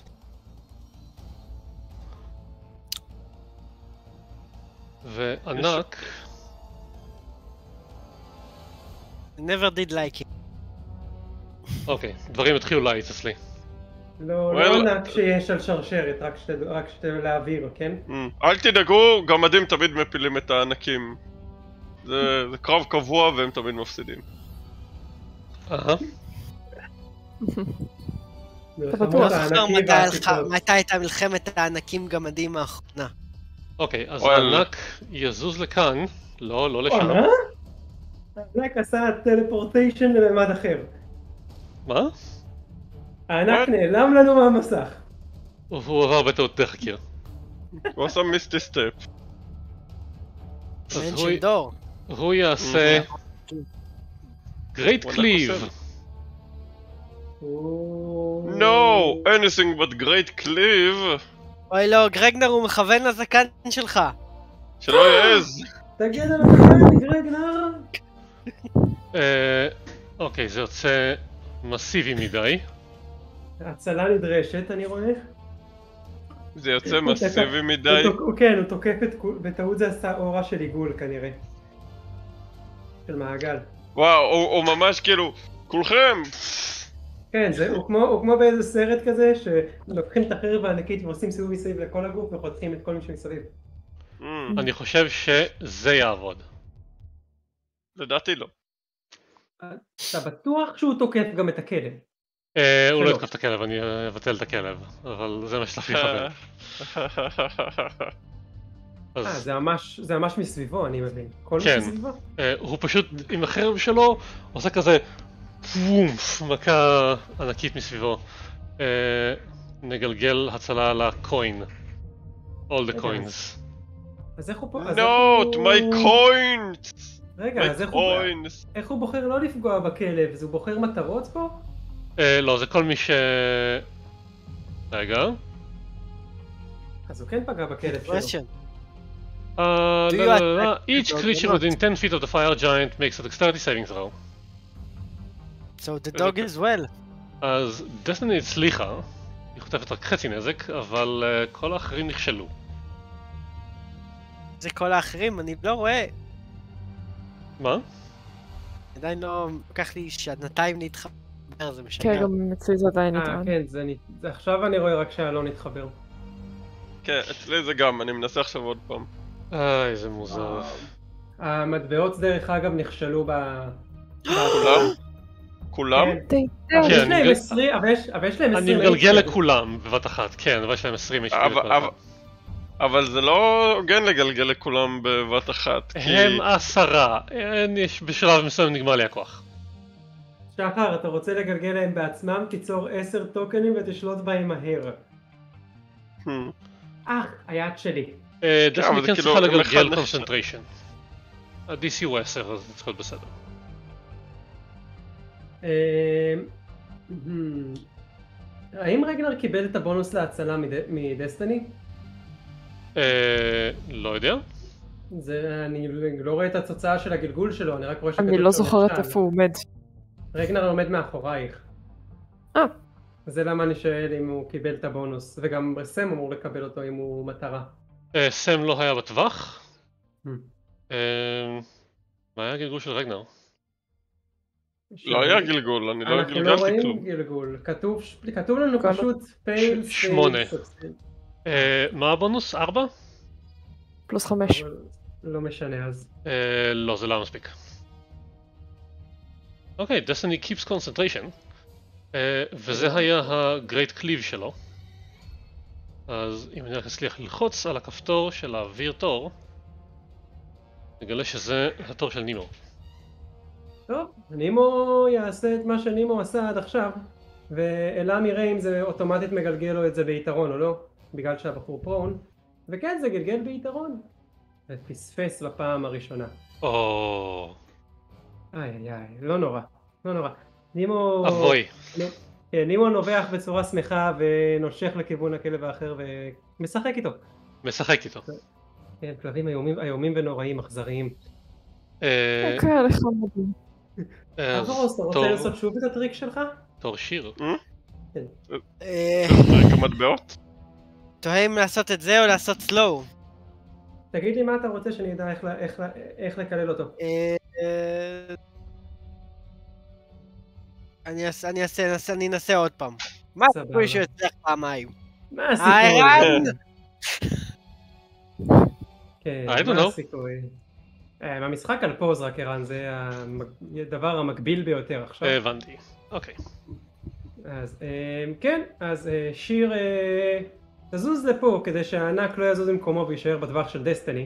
S1: וענק...
S4: never did like it.
S1: אוקיי, דברים התחילו להיץ אצלי.
S3: לא ענק שיש על שרשרת, רק שתי להעביר, כן?
S2: אל תדאגו, גמדים תמיד מפילים את הענקים. זה קרב קבוע והם תמיד מפסידים.
S4: מתי הייתה מלחמת הענקים גמדים האחרונה?
S1: אוקיי, אז הענק יזוז לכאן, לא לשם.
S3: הענק עשה טלפורטיישן לממד אחר.
S1: מה?
S3: הענק נעלם לנו מהמסך.
S1: הוא עבר בטעות דרך הקיר.
S2: הוא עשה מיסטי סטפ.
S1: הוא יעשה... גרייט קליב.
S2: No, anything but great cleave.
S4: אוי לא, גרגנר הוא מכוון לזקן שלך.
S2: שלא יעז.
S3: תגיד על הזקן, גרגנר.
S1: אוקיי, זה יוצא מסיבי מדי.
S3: הצלה נדרשת, אני רואה.
S2: זה יוצא מסיבי מדי.
S3: כן, הוא תוקף בטעות זה עשה אורה של עיגול כנראה. של מעגל.
S2: וואו, הוא ממש כאילו, כולכם!
S3: כן, הוא כמו באיזה סרט כזה, שלוקחים את החרב הענקית ועושים סיבוב מסביב לכל הגוף וחותכים את כל מי שמסביב.
S1: אני חושב שזה יעבוד.
S2: לדעתי לא.
S3: אתה בטוח שהוא תוקף גם את הכלב?
S1: הוא לא יתקוף את הכלב, אני אבטל את הכלב, אבל זה מה שצריך לכוון.
S3: זה ממש מסביבו, אני מבין. כל מה
S1: כן,
S3: מסביבו?
S1: הוא פשוט עם החרב שלו עושה כזה פומף, מכה ענקית מסביבו. נגלגל הצלה על הקוין. All the coins.
S3: אז איך הוא פה?
S2: Note my coins!
S3: רגע, אז איך הוא בוחר לא לפגוע בכלב? אז הוא בוחר מטרות פה?
S1: לא, זה כל מי רגע.
S3: אז הוא כן פגע בכלב שלו.
S1: Each creature within 10 feet of the fire giant makes a dexterity saving throw.
S4: So the dog is well.
S1: אז דסטיני הצליחה, היא חוטפת רק חצי נזק, אבל כל האחרים נכשלו.
S4: זה כל האחרים? אני לא רואה.
S1: מה?
S4: עדיין לא... לקח לי שנתיים להתחבר, זה משנה.
S5: כן, גם אצלי זה עדיין נטען.
S3: כן, עכשיו אני רואה רק שהלא נתחבר.
S2: כן, אצלי זה גם, אני מנסה עכשיו עוד פעם.
S1: איזה מוזר.
S3: המטבעות דרך אגב נכשלו
S2: כולם? כולם?
S3: אבל יש להם 20, אבל יש להם 20.
S1: אני מגלגל לכולם בבת אחת, כן, אבל יש להם 20 HP בבת אחת.
S2: אבל זה לא הוגן לגלגל לכולם בבת אחת, כי...
S1: הם 10, בשלב מסוים נגמר לי הכוח.
S3: שחר, אתה רוצה לגלגל להם בעצמם, תיצור 10 טוקנים ותשלוט בהם מהר. היד שלי.
S1: דסטיני כן צריכה לגלגל קונסנטריישן. ה-DC הוא 10, אז זה צריך להיות בסדר.
S3: האם רגנר קיבל את הבונוס להצלה מדסטיני?
S1: לא יודע.
S3: אני לא רואה את התוצאה של הגלגול שלו, אני רק רואה
S5: אני לא זוכרת איפה הוא עומד.
S3: רגנר עומד מאחורייך. זה למה אני שואל אם הוא קיבל את הבונוס, וגם סם אמור לקבל אותו אם הוא מטרה.
S1: סם לא היה בטווח. מה היה הגלגול של רגנר?
S2: לא היה גלגול, אני לא גלגלתי כלום.
S3: אנחנו לא רואים גלגול, כתוב לנו פשוט פייל
S1: 8. מה הבונוס? 4?
S5: פלוס 5.
S3: לא משנה אז.
S1: לא, זה לא מספיק. אוקיי, דסטיני keeps concentration. וזה היה הגרייט קליב שלו. אז אם אני רק אצליח ללחוץ על הכפתור של להעביר תור, נגלה שזה התור של נימו.
S3: טוב, נימו יעשה את מה שנימו עשה עד עכשיו, ואלם יראה אם זה אוטומטית מגלגל לו את זה ביתרון או לא, בגלל שהבחור פרון, וכן זה גלגל ביתרון. ופספס בפעם הראשונה. איי, לא נורא, לא נורא. נימו...
S1: אבוי.
S3: נימו נובח בצורה שמחה ונושך לכיוון הכלב האחר ומשחק איתו.
S1: משחק איתו.
S3: כן, כלבים איומים ונוראים, אכזריים.
S5: אוקיי, לך מדהים.
S3: אברוס, אתה רוצה לעשות שוב את הטריק שלך?
S1: תור שיר.
S3: כן.
S2: טריק המטבעות?
S4: תוהים לעשות את זה או לעשות סלואו?
S3: תגיד לי מה אתה רוצה שאני אדע איך לקלל אותו.
S4: אני אנסה עוד פעם. מה הסיכוי שהוא יצליח פעמיים?
S3: מה הסיכוי? כן, מה הסיכוי? המשחק על פוז רק ערן, זה הדבר המקביל ביותר עכשיו.
S1: הבנתי, אוקיי.
S3: אז כן, אז שיר תזוז לפה כדי שהענק לא יזוז במקומו ויישאר בטווח של דסטיני.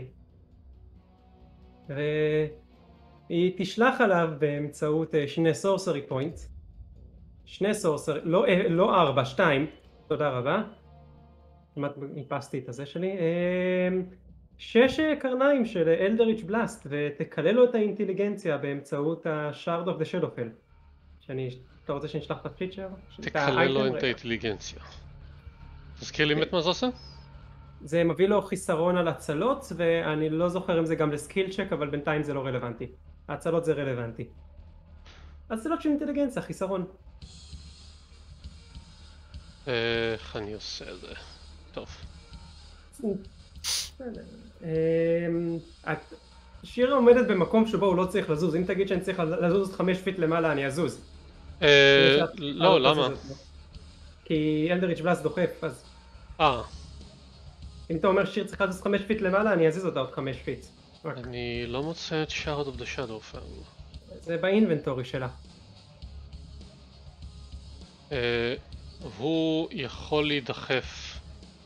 S3: והיא תשלח עליו באמצעות שני סורסרי פוינט. שני סורסרי, לא 4, 2, תודה רבה. כמעט איפסתי את הזה שלי. 6 קרניים של אלדריץ' בלאסט ותקלל לו את האינטליגנציה באמצעות השארד אוף דה שדופל. אתה רוצה שנשלח את הפיצ'ר?
S1: תקלל לו את האינטליגנציה. תזכיר לי מה זה עושה?
S3: זה מביא לו חיסרון על הצלות, ואני לא זוכר אם זה גם לסקיל צ'ק, אבל בינתיים זה לא רלוונטי. ההצלות זה רלוונטי. אז זה לא של אינטליגנציה, חיסרון.
S1: איך אני עושה את זה? טוב.
S3: שירה עומדת במקום שבו הוא לא צריך לזוז, אם תגיד שאני צריך לזוז 5 פיט למעלה אני אזוז.
S1: לא, למה?
S3: כי אלדריץ' בלאסט דוחף, אז... אם אתה אומר שיר צריכה לזוז 5 פיט למעלה אני אזיז אותה עוד 5 פיט.
S1: אני לא מוצא את Shard of the Shadow.
S3: זה באינבנטורי שלה.
S1: הוא יכול להידחף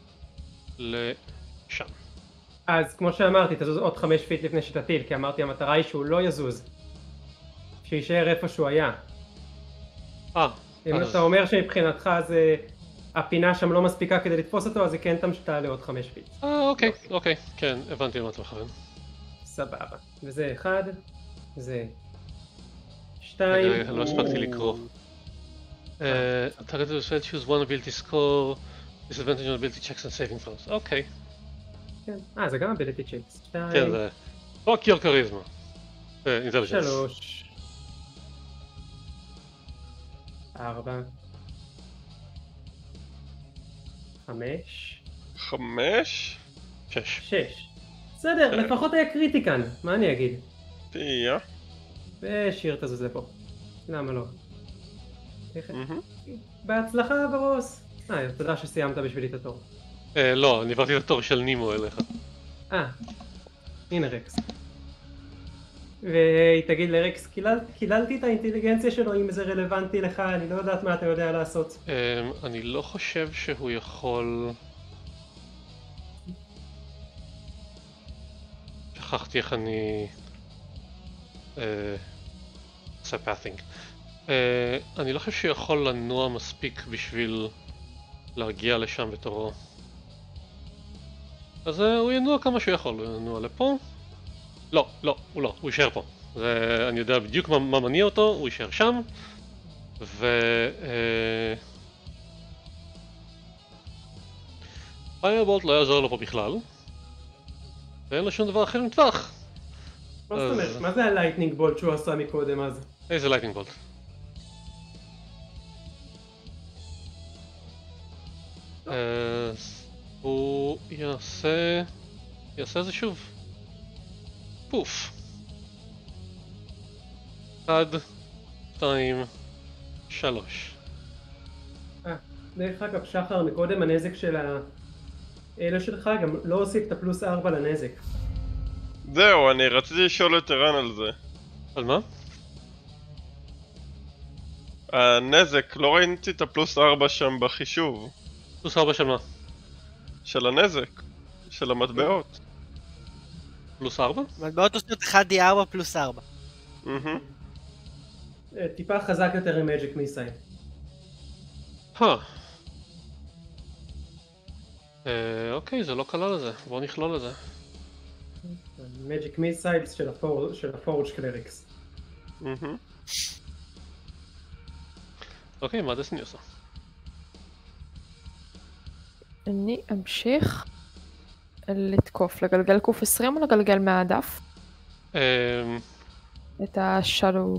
S1: לשם.
S3: אז כמו שאמרתי, תזוז עוד 5 פיט לפני שתטיל, כי אמרתי המטרה היא שהוא לא יזוז. שישאר איפה שהוא היה. אם אתה אומר שמבחינתך זה... הפינה שם לא מספיקה כדי לתפוס אותו, אז היא כן תעלה עוד 5 פיט.
S1: אוקיי, כן, הבנתי למה אתה מכוון.
S3: סבבה. וזה 1, זה 2.
S1: אני לא הספקתי לקרוא. target will choose one ability score, disadvantage on ability checks and saving throws. אוקיי.
S3: כן, זה גם ability checks. 2.
S1: כן, זה... fuck your charisma. intelligence.
S3: 3. 4. 5.
S2: 5?
S1: 6.
S3: בסדר, לפחות היה קריטי כאן, מה אני אגיד?
S2: תהיה.
S3: ושיר תזוז לפה. למה לא? בהצלחה ברוס. תודה שסיימת בשבילי את התור.
S1: לא, אני עברתי את התור של נימו אליך.
S3: הנה רקס. והיא תגיד לרקס, קיללתי את האינטליגנציה שלו אם זה רלוונטי לך, אני לא יודעת מה אתה יודע לעשות.
S1: אני לא חושב שהוא יכול... שכחתי איך אני... עושה פאת'ינג. אני לא חושב שהוא יכול לנוע מספיק בשביל להגיע לשם בתורו. אז הוא ינוע כמה שהוא יכול, הוא ינוע לפה. לא, הוא לא, הוא יישאר פה. אני יודע בדיוק מה מניע אותו, הוא יישאר שם. פיירבולט לא יעזור לו פה בכלל. ואין לו שום דבר אחר עם טווח.
S3: מה זאת אומרת? מה זה הלייטנינג בולט שהוא עשה מקודם אז?
S1: איזה לייטנינג בולט? הוא יעשה זה שוב. פוף. 1, 2, 3.
S3: דרך אגב, שחר, מקודם הנזק של האלה שלך גם לא הוסיף את הפלוס 4 לנזק.
S2: זהו, אני רציתי לשאול את ערן על זה.
S1: על מה?
S2: הנזק, לא ראיתי את הפלוס 4 שם בחישוב.
S1: פלוס 4 של מה?
S2: של הנזק. של המטבעות.
S1: פלוס 4?
S4: מטבעות עושות 1d4 פלוס 4.
S3: טיפה חזק יותר עם מג'יק מיסייל.
S1: אוקיי, זה לא כלל לזה, בואו נכלול לזה.
S3: מג'יק מיסייל של הפורג' קלריקס.
S1: אוקיי, מה דסני עושה?
S5: אני אמשיך לתקוף, לגלגל קוף 20 או לגלגל מהדף? את השאדו.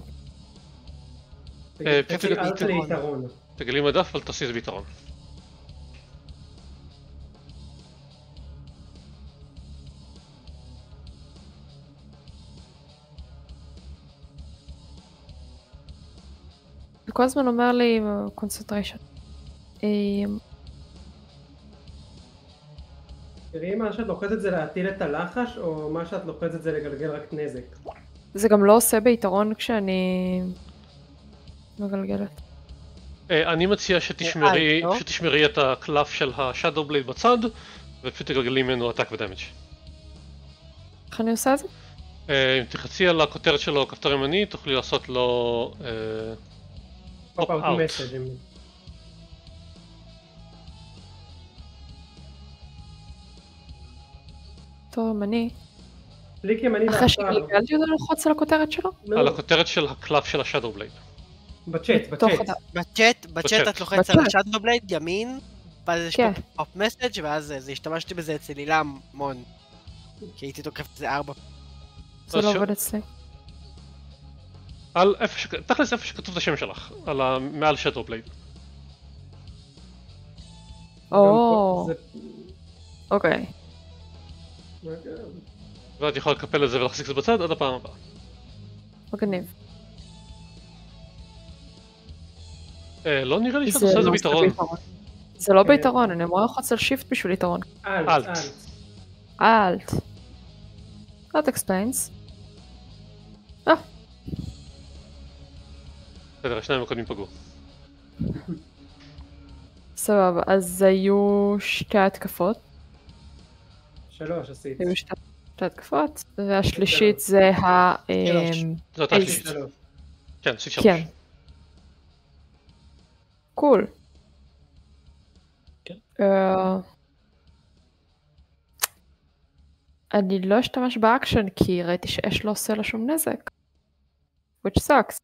S1: תגלי מדף, אבל תעשי זה ביתרון.
S5: הוא כל הזמן אומר לי קונסנטריישן.
S3: תראי מה שאת לוחצת זה להטיל את הלחש, או מה שאת לוחצת זה לגלגל רק נזק?
S5: זה גם לא עושה ביתרון כשאני מגלגלת.
S1: אני מציע שתשמרי את הקלף של השאדו בלייד בצד, ופשוט תגלגלי ממנו אטאק ודמג'.
S5: איך אני עושה את זה?
S1: אם תחצי על הכותרת שלו כפתור ימני, תוכלי לעשות לו פופ-אאוט.
S5: כפתור ימני?
S3: קליק ימני
S5: אחרי שגלגלתי אותו ללחוץ על הכותרת שלו?
S1: על הכותרת של הקלף של השאדו בלייד.
S4: בצ'אט את לוחץ על השאדו בלייד, ימין, ואז יש פה פופ מסאג' ואז השתמשתי בזה אצל הילה המון. כי הייתי תוקף את זה 4.
S5: זה לא עובד אצלי.
S1: על איפה תכלס איפה שכתוב את השם שלך, מעל שדו בלייד.
S5: אוקיי.
S1: ואת יכולה לקפל את זה ולהחזיק את זה בצד עד הפעם הבאה.
S5: מגניב.
S1: לא נראה לי שאת עושה את זה ביתרון.
S5: זה לא ביתרון, אני אמורה ללחוץ על שיפט בשביל יתרון. אלט. That explains.
S1: בסדר, השניים הקודמים פגעו.
S5: סבבה, אז היו שתי התקפות.
S3: 3 עשית.
S5: היו שתי התקפות, והשלישית זה
S1: זו אותה שלישית. כן, עשית 3.
S5: כן. קול. אני לא אשתמש באקשן כי ראיתי שאש לא עושה לה שום נזק. which sucks.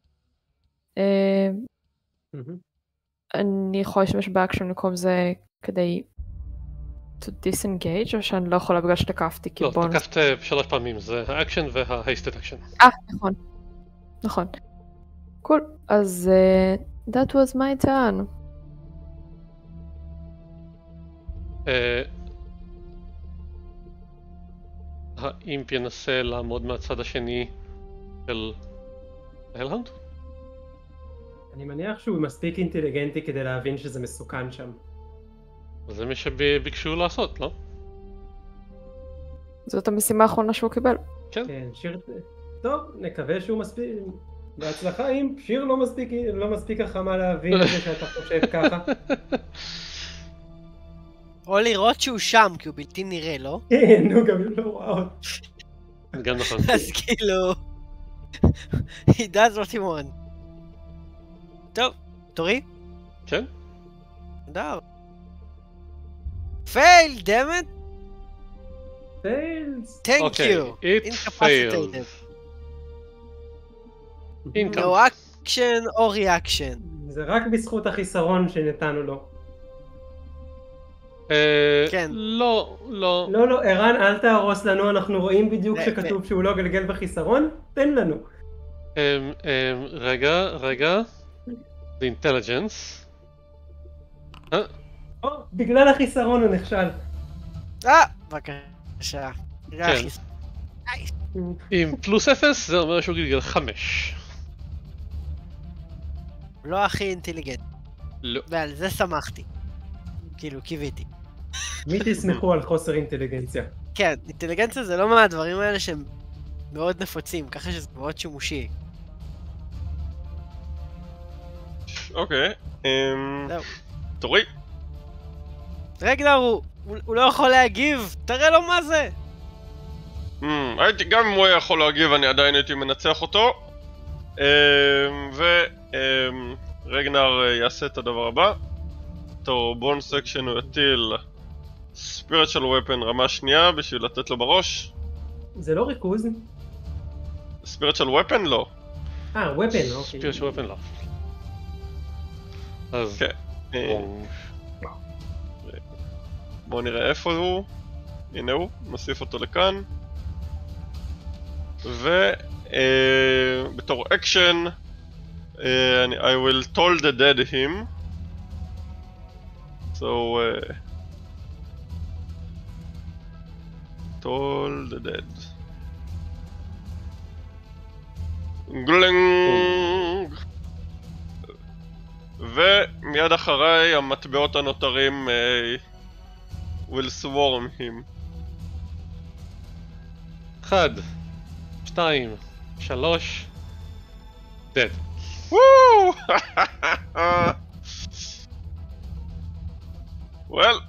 S5: אני יכולה להשתמש באקשן במקום זה כדי to disengage או שאני לא יכולה בגלל שתקפתי כי
S1: לא,
S5: בונוס.
S1: תקפת 3 פעמים, זה האקשן וההייסטד אקשן.
S5: נכון. קול, אז that was my turn.
S1: האימפ ינסה לעמוד מהצד השני של ההלהאונד?
S3: אני מניח שהוא מספיק אינטליגנטי כדי להבין שזה מסוכן שם.
S1: זה מה שביקשו לעשות, לא?
S5: זאת המשימה האחרונה שהוא קיבל.
S1: כן.
S3: שיר... טוב, נקווה שהוא מספיק... בהצלחה אם שיר לא מספיק החמה להבין את זה שאתה חושב ככה.
S4: או לראות שהוא שם, כי הוא בלתי נראה, לא?
S3: כן, הוא גם לא רואה אותו.
S1: גם נכון.
S4: אז כאילו... he does what he wants. טוב, תורי?
S1: כן?
S4: נדר. פייל, דמת?
S3: פיילס.
S4: Thank you.
S1: it failed.
S4: No action או reaction.
S3: זה רק בזכות החיסרון שנתנו לו.
S4: כן.
S3: לא, ערן, אל תהרוס לנו, אנחנו רואים בדיוק שכתוב שהוא לא גלגל בחיסרון, תן לנו.
S1: רגע. The intelligence.
S3: בגלל החיסרון הוא נכשל.
S4: בבקשה.
S1: כן. עם פלוס 0 זה אומר שהוא גלגל 5.
S4: לא הכי אינטליגנט.
S1: לא.
S4: ועל זה שמחתי. כאילו, קיוויתי.
S3: מי תסמכו על חוסר אינטליגנציה?
S4: כן, אינטליגנציה זה לא מהדברים האלה שהם מאוד נפוצים, ככה שזה מאוד שימושי.
S2: אוקיי,
S4: זהו.
S2: תורי.
S4: רגנר, הוא לא יכול להגיב, תראה לו מה זה!
S2: גם אם הוא יכול להגיב אני עדיין הייתי מנצח אותו. רגנר יעשה את הדבר הבא. תור בון סקשן הוא יטיל ספיריטואל ופן רמה שנייה בשביל לתת לו בראש.
S3: זה לא ריכוז?
S2: ספיריטואל ופן לא.
S3: ופן, אוקיי.
S1: ספיריטואל ופן לא. אז
S2: בואו נראה איפה הוא. הנה הוא, נוסיף אותו לכאן. בתור אקשן I will toll the dead him. So toll the dead. גלנג. ומיד אחריי המטבעות הנותרים will swarm him.
S1: 1, 2, 3, dead.
S2: וואו! well,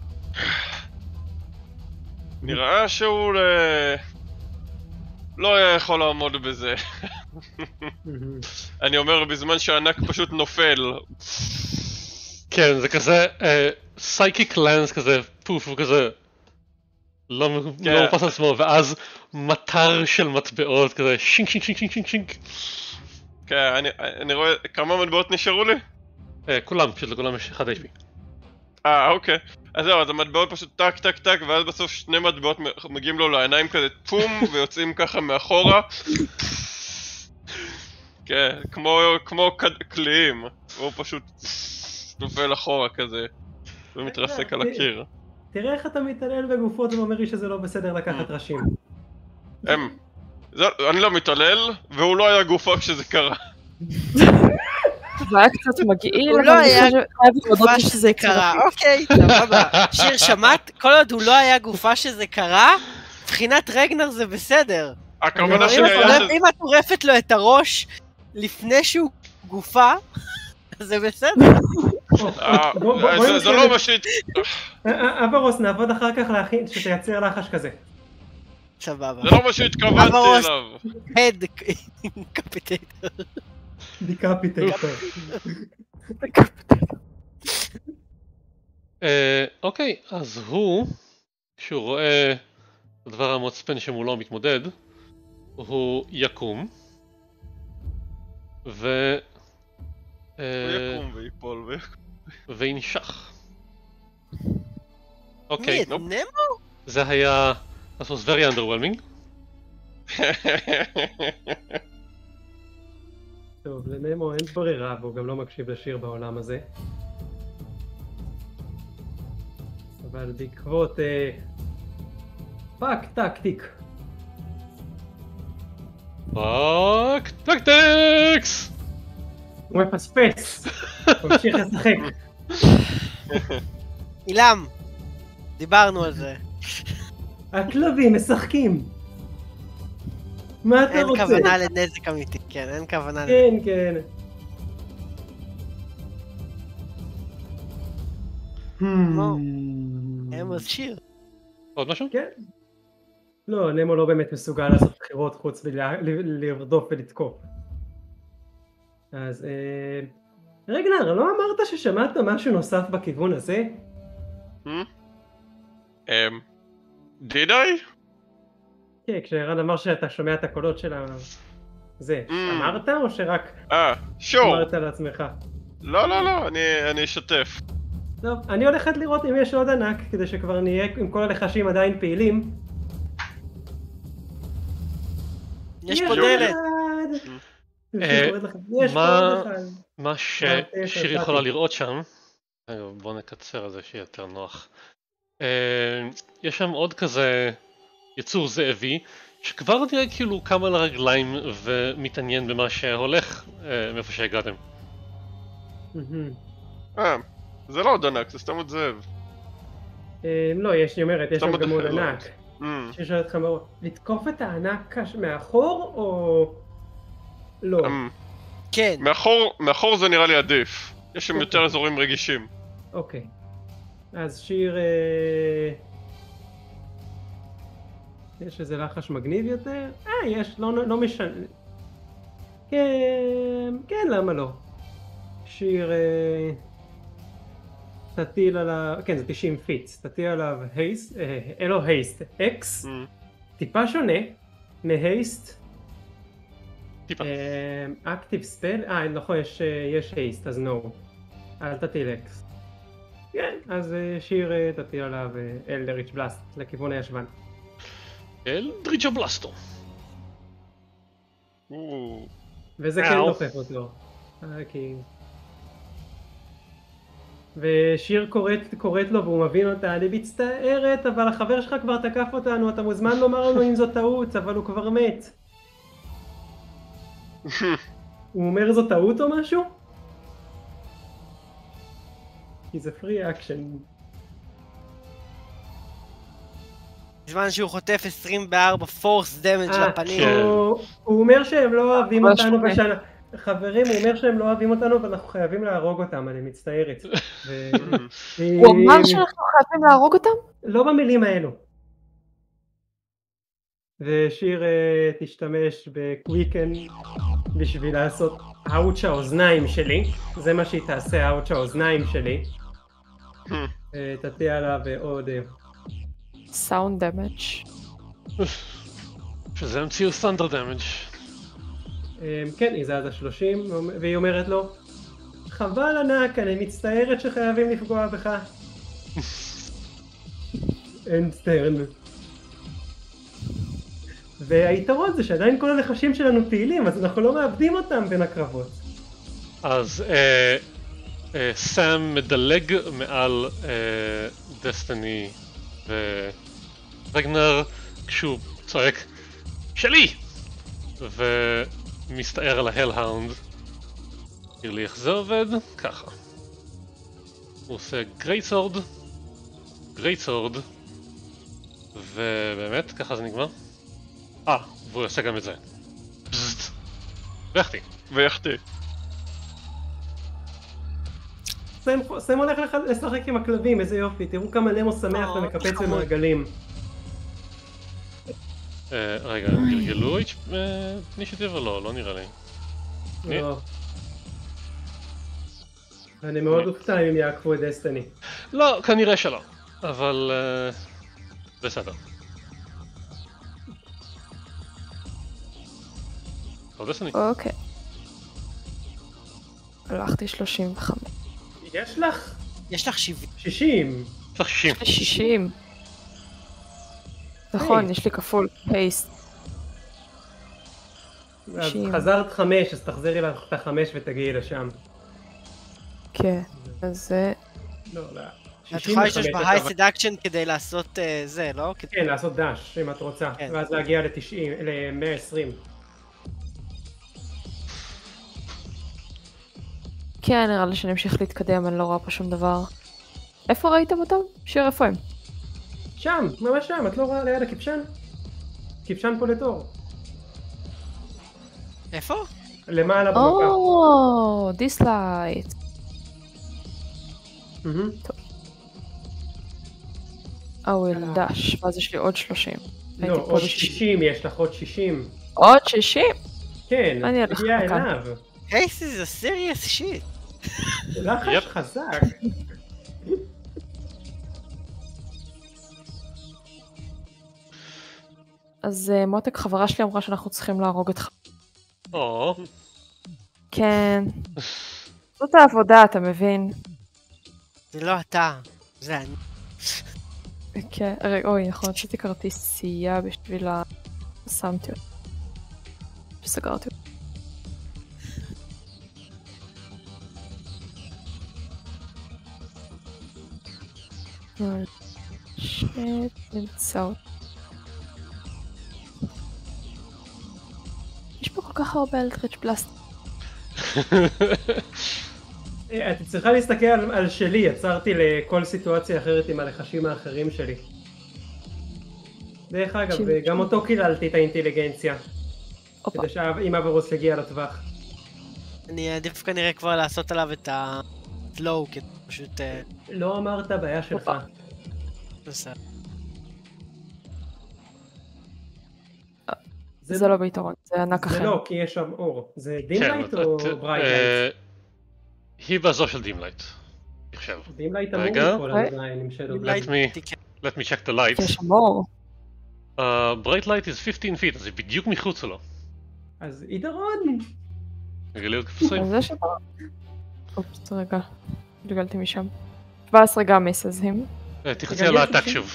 S2: נראה שהוא לא היה יכול לעמוד בזה. אני אומר בזמן שהענק פשוט נופל.
S1: כן, זה כזה סייקיק לנס כזה, פוף, הוא כזה לא מופס על עצמו, ואז מטר של מטבעות כזה שינק שינק שינק שינק שינק שינק.
S2: כן, אני רואה כמה מטבעות נשארו לי?
S1: כולם, פשוט לכולם יש 1 HP.
S2: אוקיי. אז זהו, אז המטבעות פשוט טק טק טק, ואז בסוף 2 מטבעות מגיעים לו לעיניים כזה פום, ויוצאים ככה מאחורה. כן, כמו קליעים, הוא פשוט נופל אחורה כזה, ומתרסק על הקיר.
S3: תראה איך אתה מתעלל בגופות ואומר לי שזה לא בסדר לקחת ראשים.
S2: אני לא מתעלל, והוא לא היה גופה כשזה קרה.
S5: זה היה קצת מגעיל,
S4: הוא לא היה גופה שזה קרה, אוקיי, סבבה. שיר שמעת? כל עוד הוא לא היה גופה שזה קרה, מבחינת רגנר זה בסדר.
S2: הכוונה שלי היה
S4: אם את עורפת לו את הראש לפני שהוא גופה, זה בסדר.
S2: זה לא מה שהת...
S3: אברוס, נעבוד אחר כך להכין, שתייצר לחש כזה.
S4: סבבה.
S2: זה לא מה שהתכוונתי אליו.
S4: הד קפיטייטר.
S3: דיקפיטייטר.
S1: אוקיי, אז הוא, כשהוא רואה את הדבר המוצפן שמולו מתמודד, הוא יקום
S2: הוא יקום ויפול
S1: וינשך.
S4: מי,
S1: אוקיי,
S4: את נמו?
S1: זה היה... That was very underwhelming.
S3: טוב, לנמו אין ברירה, והוא גם לא מקשיב לשיר בעולם הזה. אבל בעקבות... פאק טקטיק.
S1: פאק טקטיקס!
S3: הוא מפספס. הוא ממשיך לשחק.
S4: אילם, דיברנו על זה.
S3: הכלבים משחקים. מה אתה רוצה?
S4: אין כוונה לנזק אמיתי, כן, אין כוונה לנזק.
S3: כן, כן.
S4: הם אז שיר.
S1: עוד משהו?
S3: כן. לא, נמו לא באמת מסוגל לעשות בחירות חוץ מלרדוף ולתקוף. אז רגנר, לא אמרת ששמעת משהו נוסף בכיוון הזה?
S2: did I?
S3: כן, כשערן אמר שאתה שומע את הקולות של זה, אמרת או שרק
S2: שור.
S3: אמרת לעצמך?
S2: לא, אני אשתף.
S3: טוב, אני הולכת לראות אם יש עוד ענק, כדי שכבר נהיה עם כל הלחשים עדיין פעילים.
S4: יש פה דלת.
S1: מה ששיר יכולה לראות שם, בוא נקצר על זה שיהיה יותר נוח. יש שם עוד כזה יצור זאבי שכבר נראה כאילו קם על הרגליים ומתעניין במה שהולך מאיפה שהגעתם.
S2: זה לא עוד ענק, זה סתם עוד זאב.
S3: לא, יש שם גם עוד ענק. שיש לך מאוד, לתקוף את הענק מאחור או לא?
S4: כן.
S2: מאחור זה נראה לי עדיף, יש שם יותר אזורים רגישים.
S3: אוקיי, אז שיר... יש איזה לחש מגניב יותר? יש, לא משנה. כן, למה לא? שיר... תטיל עליו, כן זה 90 פיץ, תטיל עליו הייסט, לא הייסט, אקס, טיפה שונה מהייסט,
S1: טיפה.
S3: אקטיב ספל, נכון יש הייסט אז נו, אל תטיל אקס. כן, אז שיר תטיל עליו אלדריץ' בלאסט לכיוון הישבן.
S1: אלדריץ' בלאסטו.
S3: וזה כן דוחף אותו. ושיר קוראת לו והוא מבין אותה, אני מצטערת אבל החבר שלך כבר תקף אותנו, אתה מוזמן לומר לנו אם זו טעות, אבל הוא כבר מת. הוא אומר זו טעות או משהו? כי זה פרי אקשן.
S4: בזמן שהוא חוטף 24 פורס דמג' לפנים.
S3: הוא אומר שהם לא אוהבים אותנו בשנה. חברים, הוא אומר שהם לא אוהבים אותנו ואנחנו חייבים להרוג אותם, אני מצטערת.
S5: הוא אמר שאנחנו חייבים להרוג אותם?
S3: לא במילים האלו. ושיר תשתמש בקוויקן בשביל לעשות אאוץ' האוזניים שלי. זה מה שהיא תעשה, אאוץ' האוזניים שלי. תטיע עליו עוד...
S5: סאונד דמג'.
S1: שזה המציאו סטנדר דמג'.
S3: כן, היא זזה 30 והיא אומרת לו חבל ענק, אני מצטערת שחייבים לפגוע בך. אין סטרן. והיתרון זה שעדיין כל הנחשים שלנו פעילים, אז אנחנו לא מאבדים אותם בין הקרבות.
S1: אז סאם מדלג מעל דסטיני ורגנר כשהוא צועק שלי! ומסתער על ההלהאונד. תראי לי איך זה עובד, ככה. הוא עושה גרייט סורד, ובאמת ככה זה נגמר. והוא עושה גם את זה. פזט.
S2: ויחטיא.
S3: סם הולך לשחק עם הכלבים, איזה יופי, תראו כמה נמו שמח ומקפץ במעגלים.
S1: רגע, הם גלגלו אינישיטיב או לא? לא נראה לי.
S3: לא. אני מאוד אופתע אם יעקפו את דסטיני.
S1: לא, כנראה שלא, אבל בסדר. טוב, דסטיני.
S5: אוקיי. הלכתי 35.
S3: יש לך?
S4: יש לך 70.
S3: 60.
S1: יש לך 60.
S5: 60. נכון, יש לי כפול פייסט.
S3: אז חזרת 5, אז תחזרי לך את 5 ותגיעי לשם.
S5: כן, אז זה...
S3: לא.
S4: את יכולה להשתמש בהיי סדקשן כדי לעשות זה, לא?
S3: כן, לעשות דאש, אם את רוצה. ואז להגיע ל-120.
S5: כן, נראה לי שנמשיך להתקדם, אני לא רואה פה שום דבר. איפה ראיתם אותם? שיר, איפה הם?
S3: שם, ממש שם, את לא רואה ליד הכבשן? כבשן פה לתור.
S4: איפה?
S3: למעלה במפה.
S5: דיסלייט. וויל דאש, ואז יש לי עוד 30.
S3: לא, עוד 60, יש לך עוד 60.
S5: עוד 60?
S3: כן, תגיע אליו.
S4: Hey, this is a serious shit.
S3: לחש חזק.
S5: אז מותק, חברה שלי אמרה שאנחנו צריכים להרוג אותך. כן. זאת העבודה, אתה מבין?
S4: זה לא אתה, זה אני.
S5: כן, אוי, נכון, עשיתי כרטיסייה בשביל שמתי אותה. שסגרתי אותה. נמצא אותה. יש פה כל כך הרבה אלטריץ' בלאסט.
S3: את צריכה להסתכל על שלי, יצרתי לכל סיטואציה אחרת עם הלחשים האחרים שלי. דרך אגב, גם אותו קיללתי את האינטליגנציה. כדי שאם אברוס יגיע לטווח.
S4: אני עדיף כנראה כבר לעשות עליו את ה-slow, כי פשוט...
S3: לא אמרת בעיה שלך.
S4: בסדר.
S5: זה לא ביתרון, זה ענק אחר.
S3: זה לא, כי יש שם אור. זה דימלייט או ברייטלייט?
S1: היא בזו של דימלייט. עכשיו.
S3: דימלייט אמור לפעול עדיין עם שדו בלייט.
S1: Let me check the lights.
S5: יש שם אור.
S1: bright light is 15 feet, אז זה בדיוק מחוץ לו.
S3: אז יתרון!
S1: גלי עוד כפסים.
S5: זה שבא. אופס, רגע. גלגלתי משם. 17 גם מסזים.
S1: תחצי על העתק שוב.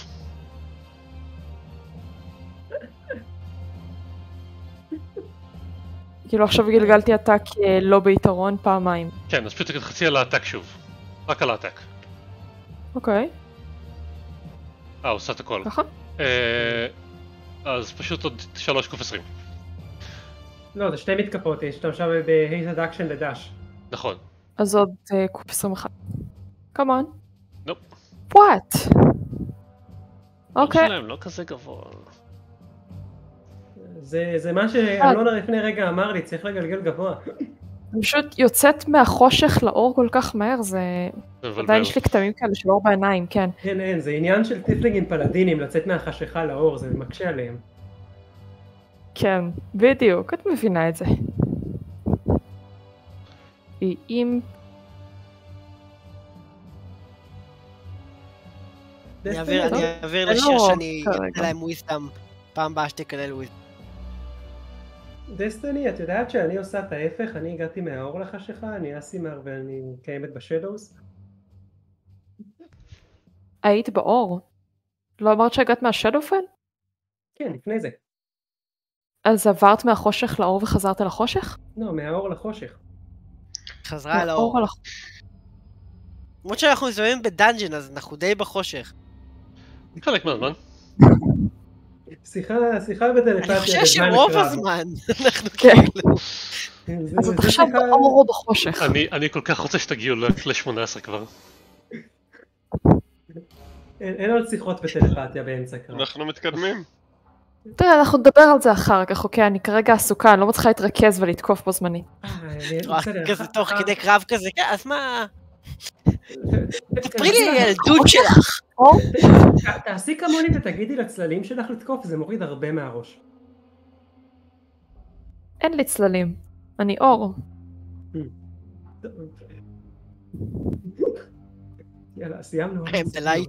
S5: כאילו עכשיו גלגלתי עתק לא ביתרון פעמיים.
S1: כן, אז פשוט תחצי על העתק שוב. רק על העתק.
S5: אוקיי.
S1: עושה את הכל.
S5: נכון.
S1: אז פשוט עוד 3 קוף 20.
S3: לא, זה 2 מתקפות, יש עכשיו בהייזד אקשן לדאש.
S1: נכון.
S5: אז עוד קוף 21. כמון.
S1: נופ.
S5: וואט? אוקיי.
S1: שלהם לא כזה גבוה.
S3: זה מה שאלונה לפני רגע אמר לי, צריך לגלגל גבוה.
S5: אני פשוט יוצאת מהחושך לאור כל כך מהר, זה... עדיין יש לי כתמים כאלה של אור בעיניים, כן.
S3: כן, אין, זה עניין של טיפלינגים פלדינים, לצאת מהחשיכה לאור, זה מקשה עליהם.
S5: כן, בדיוק, את מבינה את זה. אם...
S4: אני אעביר לשיר שאני אתן להם וויסטם, פעם הבאה שתקלל וויסטם.
S3: דסטיני, את יודעת שאני עושה את ההפך, אני הגעתי מהאור לחשיכה, אני אסימר ואני קיימת בשדוס.
S5: היית באור? לא אמרת שהגעת מהשדופן?
S3: כן, לפני זה.
S5: אז עברת מהחושך לאור וחזרת לחושך?
S3: לא, מהאור לחושך.
S4: חזרה על האור. למרות שאנחנו מסתובבים בדאנג'ן, אז אנחנו די בחושך.
S1: חלק מהזמן.
S3: שיחה בטלפתיה.
S4: אני חושב שרוב הזמן אנחנו
S5: כן.
S4: כאילו...
S5: אז את עכשיו באור או בחושך?
S1: אני כל כך רוצה שתגיעו ל-18 כבר.
S3: אין עוד שיחות בטלפתיה באמצע קרב.
S2: אנחנו מתקדמים.
S5: תראה, אנחנו נדבר על זה אחר כך, אוקיי? אני כרגע עסוקה, אני לא מצליחה להתרכז ולתקוף בו זמני.
S4: כזה תוך כדי קרב כזה, אז מה? תספרי לי על הילדות שלך.
S3: תעשי כמוני ותגידי לצללים שלך לתקוף, זה מוריד הרבה מהראש.
S5: אין לי צללים, אני אור.
S3: יאללה, סיימנו.
S4: I am the light.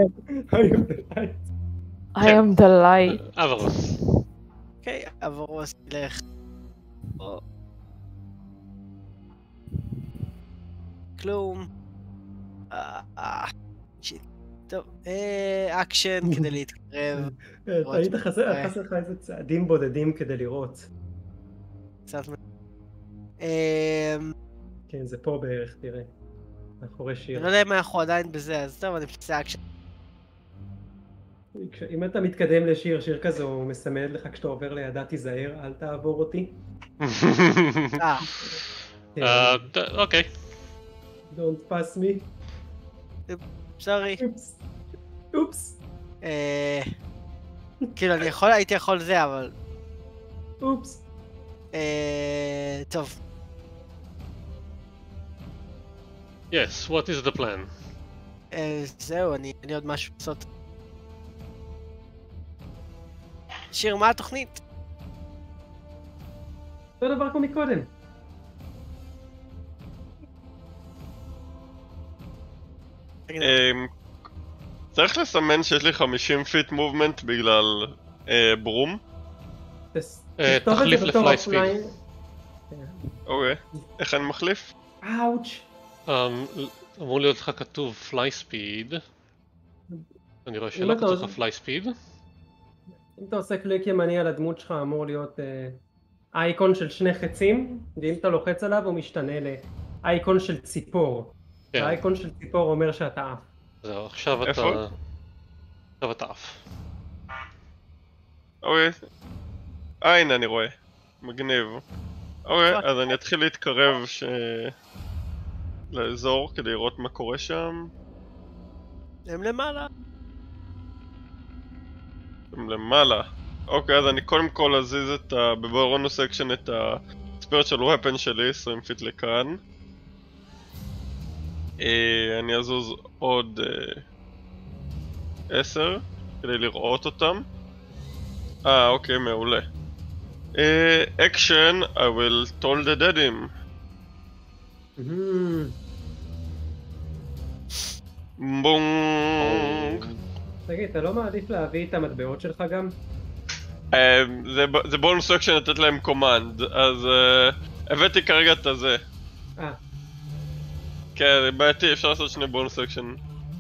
S5: I am the light.
S1: אברוס.
S4: אוקיי, אברוס, תלך. כלום. שיט. טוב, אקשן כדי להתקרב.
S3: היית חסר לך איזה צעדים בודדים כדי לראות.
S4: קצת...
S3: כן, זה פה בערך, תראה. מאחורי שיר.
S4: אני לא יודע אם אנחנו עדיין בזה, אז טוב, אני פצע אקשן.
S3: אם אתה מתקדם לשיר, שיר כזה הוא מסמד לך כשאתה עובר לידה, תיזהר, אל תעבור אותי.
S1: אוקיי.
S3: Don't pass me.
S4: סורי.
S3: אופס.
S4: כאילו, הייתי יכול זה, אבל...
S3: אופס.
S4: טוב.
S1: Yes, what is the plan?
S4: זהו, אני עוד משהו לעשות. שיר, מה התוכנית?
S3: אותו דבר כמו מקודם.
S2: צריך לסמן שיש לי 50 פיט מובמנט בגלל ברום.
S1: תחליף לפליי ספיד.
S2: אוקיי, איך אני מחליף?
S3: אאוץ'.
S1: אמור להיות לך כתוב פליי ספיד. אני רואה שלא כתוב לך פליי ספיד.
S3: אם אתה עושה קליק ימני על הדמות שלך אמור להיות אייקון של שני חצים, ואם אתה לוחץ עליו הוא משתנה לאייקון של ציפור. האייקון של ציפור אומר שאתה עף.
S1: זהו, עכשיו אתה עף.
S2: אוקיי. הנה אני רואה. מגניב. אוקיי, אז אני אתחיל להתקרב לאזור כדי לראות מה קורה שם.
S4: הם למעלה.
S2: הם למעלה. אוקיי, אז אני קודם כל אזיז בבונוס סקשן את הספיריטואל ופן שלי, 20 פיט לכאן. אני אזוז עוד 10 כדי לראות אותם. אוקיי, מעולה. Action, I will toll the dead him. בונג.
S3: תגיד, אתה לא מעדיף להביא את המטבעות שלך גם?
S2: זה בונוס סקשן לתת להם קומנד, אז הבאתי כרגע את הזה. כן, זה בעייתי, אפשר לעשות שני בונוס סקשן.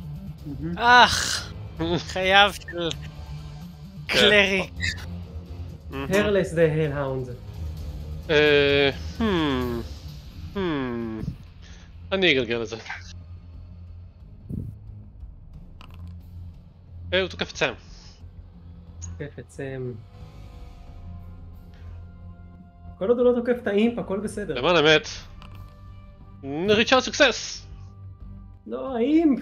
S4: חייב של קלרי.
S3: הרלס דה הלהאונד.
S1: אני אגלגל את זה. הוא תוקף את סם.
S3: תוקף את סם. כל עוד הוא לא תוקף את האימפ, הכל בסדר.
S1: למען האמת. ריצ'ארד סוקסס!
S3: לא, האימפ!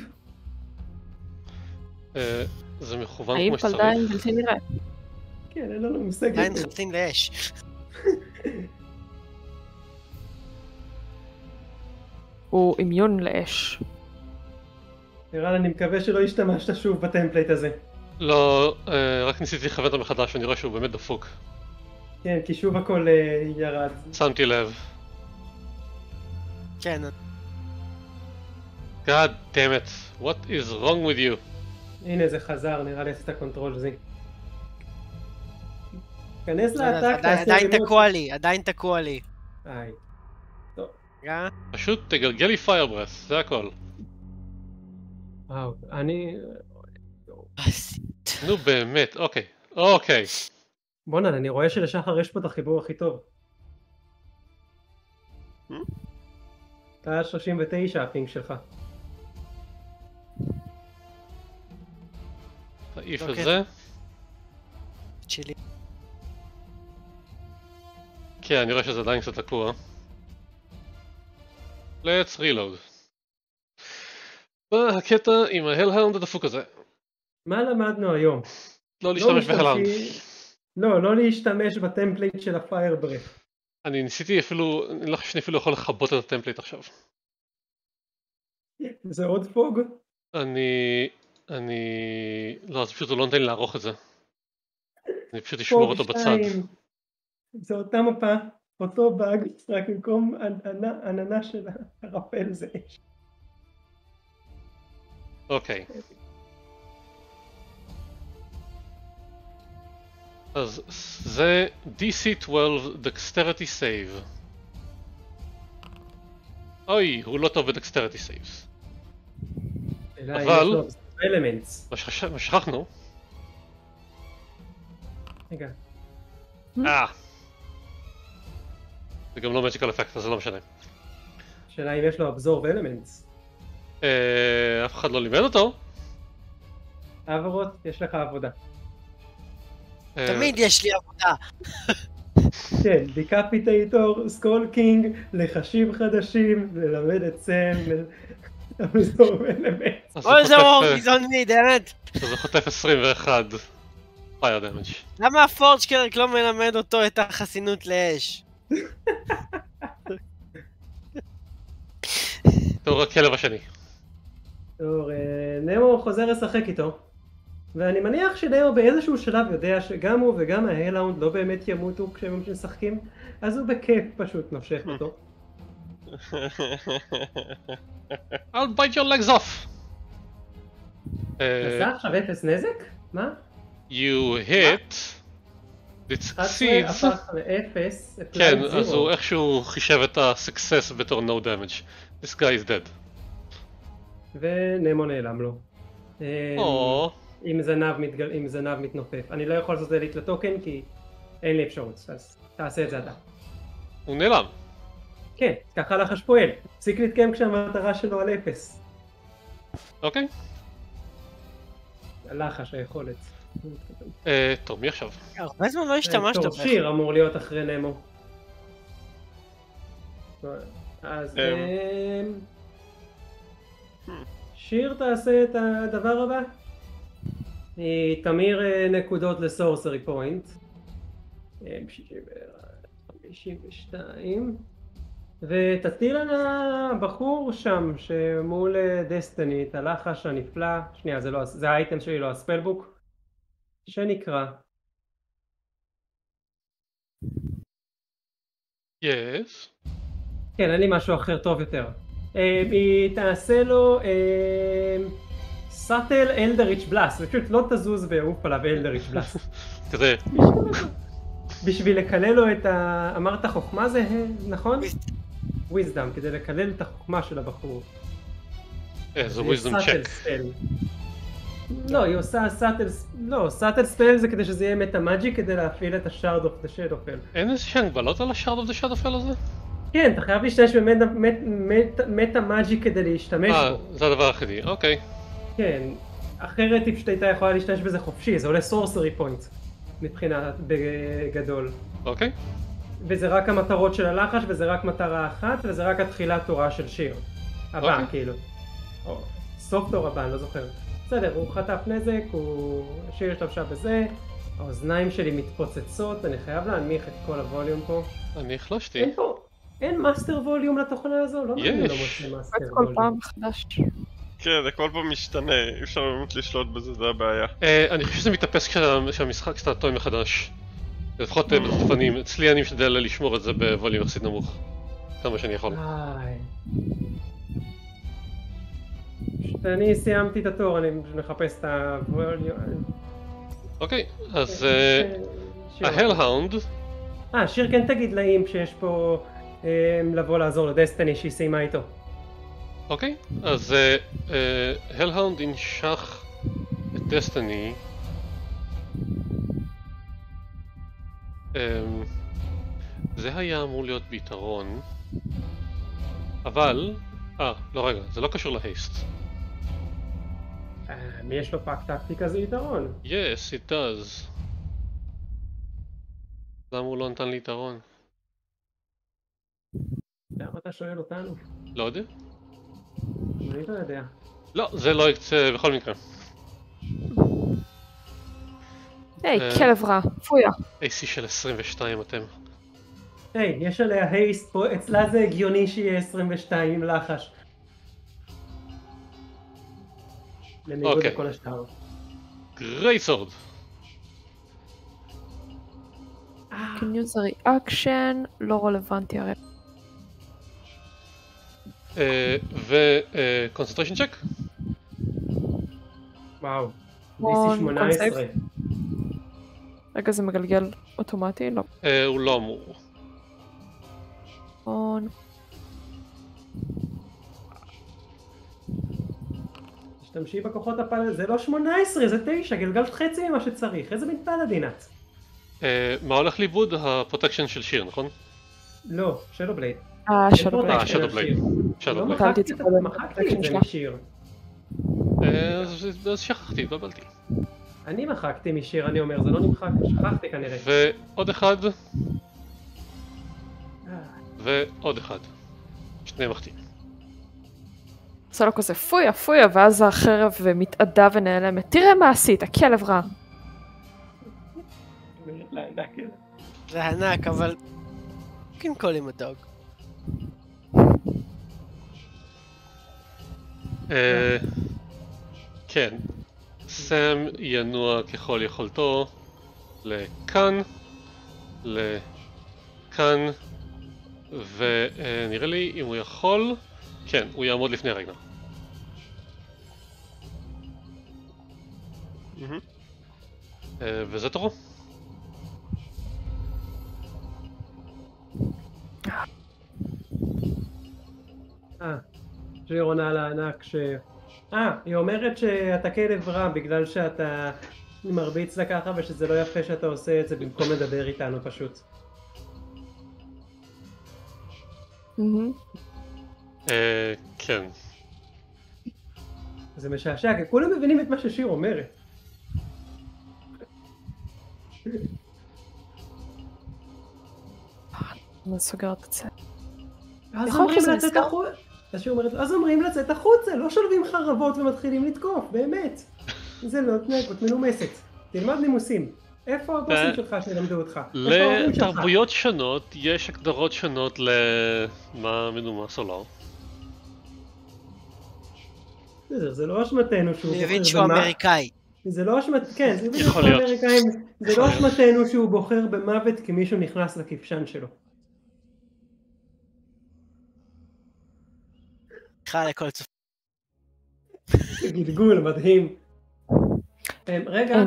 S1: זה מכוון כמו
S5: האימפ
S1: שצריך.
S5: עדיין בלתי נראה.
S3: כן, אין לנו מושג.
S4: עדיין חצין לאש.
S5: הוא אימיון לאש.
S3: נראה לי, אני מקווה שלא השתמשת שוב בטמפלייט הזה.
S1: לא, רק ניסיתי לכוון אותו מחדש ואני רואה שהוא באמת דפוק.
S3: כן, כי שוב הכל ירד.
S1: שמתי לב.
S4: כן.
S1: God damn it, what is wrong with you?
S3: הנה זה חזר, נראה לי עשית קונטרול זי. כנס לאטק,
S4: עדיין תקוע לי.
S3: איי. טוב.
S1: פשוט תגלגל לי פיירברס, זה הכל.
S3: וואו, אני...
S1: נו באמת, אוקיי.
S3: בוא'נה, אני רואה שלשחר יש פה את החיבור הכי טוב. אתה 39 הפינג שלך.
S1: תעיף את
S4: אוקיי.
S1: זה.
S4: שלי.
S1: כן, אני רואה שזה עדיין קצת תקוע. Let's reload. מה הקטע עם ההלהאונד הדפוק הזה?
S3: מה למדנו היום?
S1: לא להשתמש בהלהאונד.
S3: לא להשתמש בטמפלייט של הפייר ברף.
S1: אני ניסיתי אפילו, אני לא חושב שאני אפילו יכול לכבות את הטמפלייט עכשיו.
S3: זה עוד פוג?
S1: לא, אז פשוט הוא לא נותן לי לערוך את זה. אני פשוט אשמור אותו בצד.
S3: זה אותה מפה, אותו באג, רק במקום עננה של הרפל זה אש.
S1: אוקיי. אז זה DC-12 Dexterity Save. אוי, הוא לא טוב ב-Dexterity Saves. אבל...
S3: אלמנטס.
S1: מה שכחנו?
S3: רגע.
S1: זה גם לא Magical Effect, אז זה לא משנה.
S3: שאלה אם יש לו Absorb Elements.
S1: אף אחד לא לימד אותו.
S3: העברות, יש לך עבודה.
S4: תמיד יש לי עבודה.
S3: כן, דיקפיטייטור, סקול קינג, לחשים חדשים, ללמד את סם, Absorb Elements.
S4: אוי זה מורגיזון מי, דמת.
S1: אז הוא חוטף 21 fire damage.
S4: למה הפורג'קרק לא מלמד אותו את החסינות לאש?
S1: תור הכלב השני.
S3: טוב, נמו חוזר לשחק איתו. ואני מניח שנמו באיזשהו שלב יודע שגם הוא וגם ההלהאונד לא באמת ימותו כשהם משחקים, אז הוא בכיף פשוט נושך אותו.
S1: I'll bite your legs off!
S3: עשה עכשיו 0 נזק? מה?
S1: You hit... It
S3: 11
S1: succeeds.
S3: הפך ל-0,
S1: כן, אז הוא איכשהו חישב את ה-success בתור no damage. This guy is dead.
S3: ונמו נעלם לו.
S1: או...
S3: עם זנב מתנופף. אני לא יכול לעשות דלית לטוקן כי אין לי אפשרות, אז תעשה את זה אתה.
S1: הוא נעלם.
S3: כן, ככה לחש פועל. תפסיק להתקיים כשהמטרה שלו על 0.
S1: אוקיי.
S3: לחש היכולת.
S1: טוב, מי עכשיו?
S4: הרבה זמן לא השתמשת
S3: טוב, שיר אמור להיות אחרי נמו. אז... שיר תעשה את הדבר הבא. היא תמיר נקודות לסורסרי פוינט. 52. ותטיל על הבחור שם שמול דסטיני את הלחש הנפלא. שנייה, זה האייטם שלי, לא הספלבוק. שנקרא.
S1: Yes.
S3: כן, אין לי משהו אחר טוב יותר. היא תעשה לו סאטל אלדריץ' בלאס, ופשוט לא תזוז ויעוף עליו אלדריץ' בלאס.
S1: כזה.
S3: בשביל לקלל לו את אמרת חוכמה זה, נכון? וויזדם, כדי לקלל את החוכמה של הבחור.
S1: זה wisdom check.
S3: לא, היא עושה סאטל ספל זה כדי שזה יהיה מטה מג'י כדי להפעיל את השארד אוף דה שדופל.
S1: אין איזה שהגבלות על השארד אוף דה שדופל הזה?
S3: כן, אתה חייב להשתמש במטה מג'י כדי להשתמש בו.
S1: זה הדבר היחידי, אוקיי.
S3: כן, אחרת היא פשוט הייתה יכולה להשתמש בזה חופשי, זה עולה סורסרי פוינט מבחינה בגדול.
S1: אוקיי.
S3: וזה רק המטרות של הלחש, וזה רק מטרה אחת, וזה רק התחילת תורה של שיר. הבא, כאילו. או סוף תור הבא, אני לא זוכר. בסדר, הוא חטף נזק, שיר השתמשה בזה, האוזניים שלי מתפוצצות, אני חייב להנמיך את כל הווליום פה.
S1: אני החלשתי.
S3: אין מאסטר ווליום לתוכנה הזו? לא
S1: יש.
S3: לא מוצא מאסטר
S5: כל
S3: ווליום.
S5: פעם מחדש.
S2: כן, זה כל פעם משתנה, אי אפשר באמת לשלוט בזה, זה הבעיה.
S1: אני חושב שזה מתאפס כשהמשחק כשאתה טועה מחדש. לפחות בזפנים, אצלי אני משתדל לשמור את זה בווליום יחסית נמוך. כמה שאני יכול.
S3: אני סיימתי את התור, אני מחפש את הווליום.
S1: אוקיי, אז ההלהאונד.
S3: שיר כן תגיד לאימפ שיש פה לבוא לעזור לדסטיני שהיא סיימה איתו.
S1: אוקיי, אז הלהאונד ינשך את דסטיני זה היה אמור להיות ביתרון, אבל... לא רגע, זה לא קשור להייסט.
S3: מי יש לו פאק טקטי כזה יתרון?
S1: Yes, it does. למה הוא לא נתן לי יתרון?
S3: למה אתה שואל אותנו?
S1: לא יודע.
S3: אני לא יודע.
S1: לא, זה לא יקצה בכל מקרה.
S5: היי, כלב רע, פויה.
S1: AC של 22 אתם.
S3: היי, יש עליה הייסט פה, אצלה זה הגיוני שיהיה 22 עם לחש. לניגוד לכל השאר.
S1: גרייט סורד.
S5: can use a reaction, לא רלוונטי הרי.
S1: ו-concentration check?
S3: וואו, DC 18.
S5: רגע, זה מגלגל אוטומטי? לא.
S1: הוא לא אמור.
S3: תשתמשי בכוחות הפלאדין, זה לא 18, זה 9, גלגלת חצי ממה שצריך, איזה מין פלאדין את?
S1: מה הולך לאיבוד? הפרוטקשן של שיר, נכון?
S3: לא, שדו בלייד.
S5: שדו בלייד.
S1: שדו בלייד.
S3: לא מחקתי את זה משיר.
S1: אז שכחתי, התבלבלתי.
S3: אני מחקתי משיר, אני אומר, זה לא נמחק, שכחתי כנראה.
S1: ועוד אחד. ועוד אחד. שני מחטים.
S5: עושה לו כזה פויה פויה, ואז החרב מתעדה ונעלמת. תראה מה עשית, הכלב רע.
S4: זה ענק, אבל... you can call him a dog.
S1: כן. סם ינוע ככל יכולתו לכאן, לכאן, ונראה לי אם הוא יכול, כן, הוא יעמוד לפני רגע. וזה תורו.
S3: שיר עונה לענק היא אומרת שאתה כלב רע בגלל שאתה מרביץ לה ככה ושזה לא יפה שאתה עושה את זה במקום לדבר איתנו פשוט.
S1: כן.
S3: זה משעשע, כי כולם מבינים את מה ששיר אומרת.
S5: אני סוגרת את זה.
S3: אז אומרים לצאת החוצה. אז אומרים לצאת החוצה, לא שולבים חרבות ומתחילים לתקוף, באמת. זה לא התנהגות מנומסת. תלמד נימוסים. איפה הבוסים שלך שילמדו אותך?
S1: לתרבויות שונות יש הגדרות שונות למה מנומס או לא.
S3: זה לא אשמתנו שהוא בוחר
S4: מבין שהוא אמריקאי.
S3: זה לא אשמת, כן, זה בדיוק האמריקאים. זה לא אשמתנו שהוא בוחר במוות כי מישהו נכנס לכבשן שלו.
S4: לכל צופה.
S3: גלגול מדהים. רגע,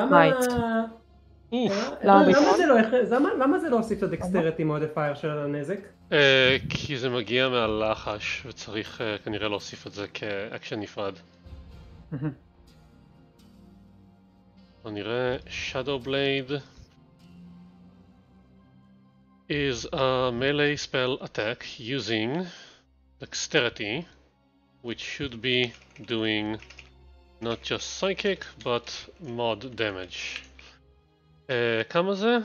S3: למה זה לא הוסיף את הדקסטריטי מודיפייר של הנזק?
S1: כי זה מגיע מהלחש וצריך כנראה להוסיף את זה כאקשן נפרד. בוא נראה, Shadow Blade is a melee spell attack using dexterity, which should be doing not just psychic but mod damage. כמה זה?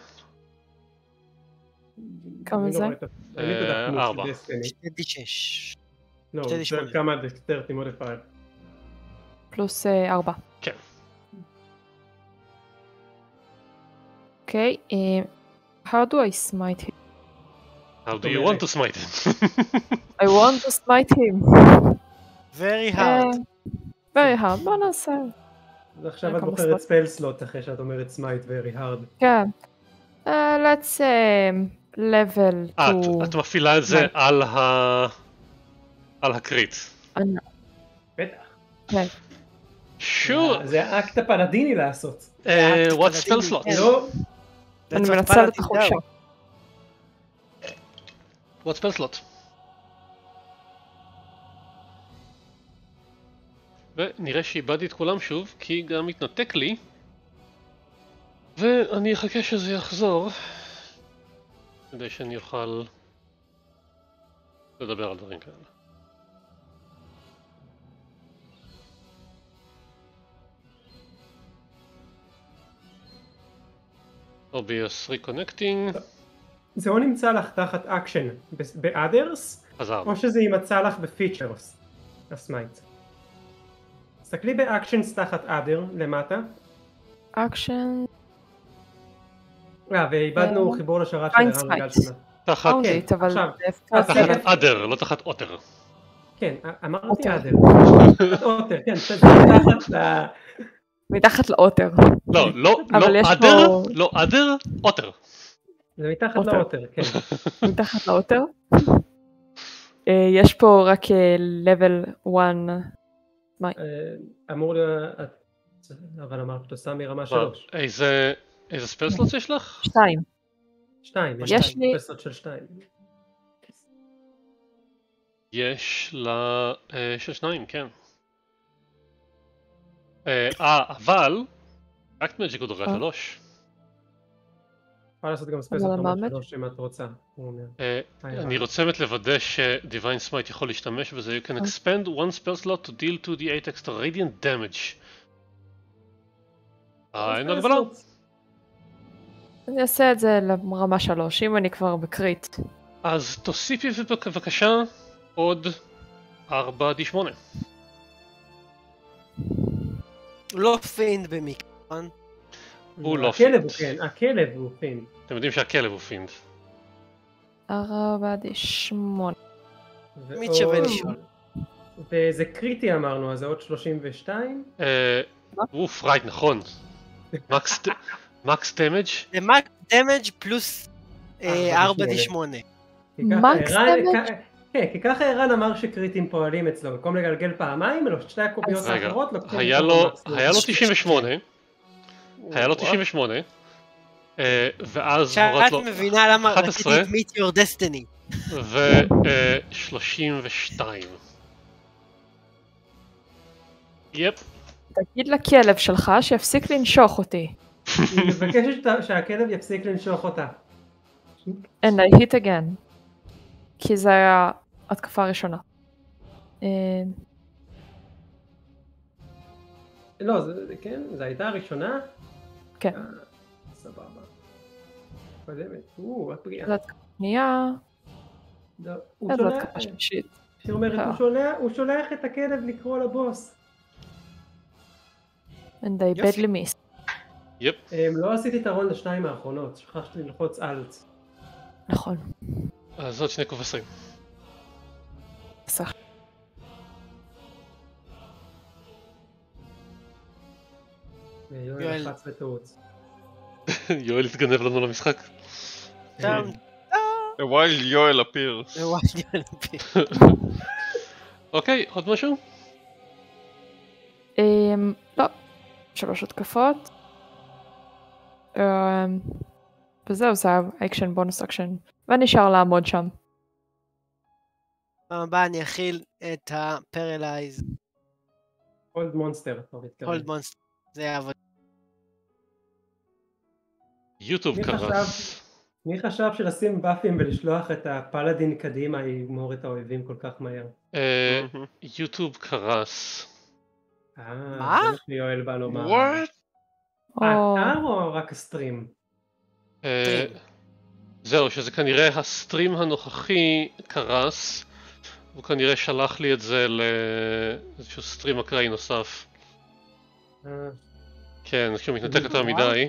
S5: כמה זה?
S1: 4.
S4: 6.
S3: לא, זה כמה דקסטריטי מודיפייר.
S5: פלוס 4.
S1: כן.
S5: אוקיי, how do I smite him?
S1: How do you want to smite him?
S5: I want to smite him.
S4: Very hard.
S5: very hard, בוא נעשה.
S3: אז עכשיו את בוחרת ספל סלוט אחרי שאת אומרת smite very hard.
S5: כן. let's level 2.
S1: את מפעילה את זה על הקריט.
S3: בטח.
S5: כן.
S1: sure.
S3: זה האקט הפלדיני לעשות.
S1: what spell slot?
S3: לא.
S5: אני מנצל את החולשה.
S1: what spell slot? ונראה שאיבדתי את כולם שוב, כי גם מתנתק לי. ואני אחכה שזה יחזור. כדי שאני אוכל לדבר על דברים כאלה. OBS Reconnecting.
S3: זה או נמצא לך תחת אקשן ב-others, או שזה יימצא לך ב-features, הסמייט. תסתכלי ב-actions תחת other למטה.
S5: אקשן...
S3: ואיבדנו חיבור לשרת של ערן בגלל שנה.
S1: תחת other, לא תחת otter.
S3: כן, אמרתי other. תחת otter, כן, זה מתחת ל...
S5: מתחת לאוטר.
S1: לא other, otter.
S3: זה מתחת לאוטר, כן.
S5: מתחת לאוטר. יש פה רק level 1.
S3: אמור להיות... אבל אמרת שאתה שם מרמה 3.
S1: איזה ספלסלוט יש לך?
S3: 2.
S5: יש לי...
S3: ספלסלוט של 2.
S1: יש לה... של 2, כן. אבל... רק מג'יק הוא דורג 3.
S3: יכולה לעשות גם ספלסלוט רמה 3 אם את רוצה.
S1: אני רוצה לוודא שדיוויין סמייט יכול להשתמש בזה. You can expand one spell slot to deal 2d8 extra radiant damage. אין הגבלה.
S5: אני אעשה את זה לרמה 3, אם אני כבר בקריט.
S1: אז תוסיפי בבקשה עוד 4d8.
S4: לא פיינד במיקרון.
S1: הוא לא פינד.
S3: הכלב הוא פינד.
S1: אתם יודעים שהכלב הוא פינד.
S5: 4d8.
S4: מי שווה לשאול.
S3: וזה קריטי אמרנו, אז זה עוד 32?
S1: אוף, רייט, נכון. מקס דמג'?
S4: זה מקס דמג' פלוס 4d8.
S5: מקס דמג'?
S3: כן, כי ככה ערן אמר שקריטים פועלים אצלו, במקום לגלגל פעמיים, אלו שתי הקוביות האחרות לוקחים...
S1: היה לו 98. היה לו 98. ואז הורד לו 11.
S4: שאת מבינה למה רציתי את meet your destiny.
S1: ו-32. יפ.
S5: תגיד לכלב שלך שיפסיק לנשוך אותי.
S3: אני מבקשת שהכלב יפסיק לנשוך אותה.
S5: And I hit again. כי זה היה התקפה ראשונה.
S3: לא, כן, זו הייתה הראשונה?
S5: כן.
S3: סבבה. קודמת, הפגיעה.
S5: זו התקפה שנייה.
S3: זו
S5: התקפה שלישית.
S3: היא אומרת, הוא שולח את הכלב לקרוא לבוס.
S5: And I badly missed.
S1: יפ.
S3: לא עשיתי את הרון לשניים האחרונות, שכחתי ללחוץ אלט.
S5: נכון.
S1: אז עוד 2 קוף 20.
S5: סך.
S3: יואל לחץ בטעות.
S1: יואל התגנב לנו למשחק.
S2: A wild יואל אפיר.
S1: אוקיי, עוד משהו?
S5: לא. 3 התקפות. וזהו, זה אקשן, בונוס אקשן. ונשאר לעמוד שם.
S4: פעם הבאה אני אכיל את הפרלייז.
S3: הולד מונסטר.
S4: הולד מונסטר. זה יעבוד.
S1: יוטיוב קרס.
S3: מי חשב שלשים באפים ולשלוח את הפלאדין קדימה יגמור את האויבים כל כך מהר?
S1: יוטיוב קרס.
S4: מה?
S3: זה מה שיואל בא לומר.
S2: וואט?
S3: האתר או רק הסטרים?
S1: זהו, שזה כנראה הסטרים הנוכחי קרס. הוא כנראה שלח לי את זה לאיזשהו סטרים אקראי נוסף. כן, כשהוא מתנתק יותר מדי.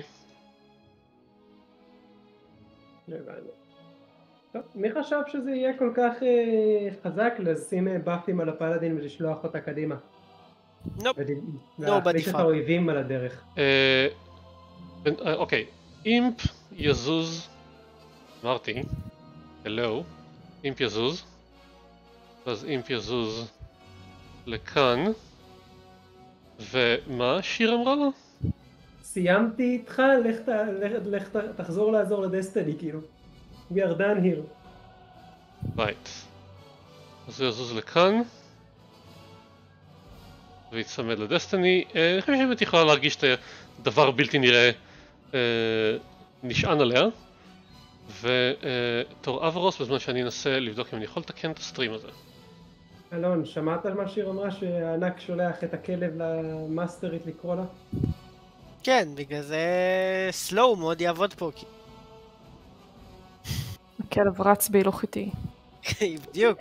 S3: מי חשב שזה יהיה כל כך חזק לשים באפים על הפלאדין ולשלוח אותה קדימה?
S4: נופ.
S3: להחליש את האויבים על הדרך.
S1: אוקיי, אימפ יזוז, אמרתי, הלו, אימפ יזוז, אז אימפ יזוז לכאן, ומה שיר אמרה לו?
S3: סיימתי איתך, לך תחזור לעזור לדסטיני, כאילו. We are done here.
S1: Right. אז הוא יזוז לכאן. ויצמד לדסטיני. אני חושב שבאמת יכולה להרגיש את הדבר בלתי נראה נשען עליה. ותור אברוס, בזמן שאני אנסה לבדוק אם אני יכול לתקן את הסטרים הזה.
S3: אלון, שמעת על מה שיר אמרה שהענק שולח את הכלב למאסטרית לקרוא לה?
S4: כן, בגלל זה סלואו מאוד יעבוד פה.
S5: הכלב רץ בהילוך איטי.
S4: בדיוק.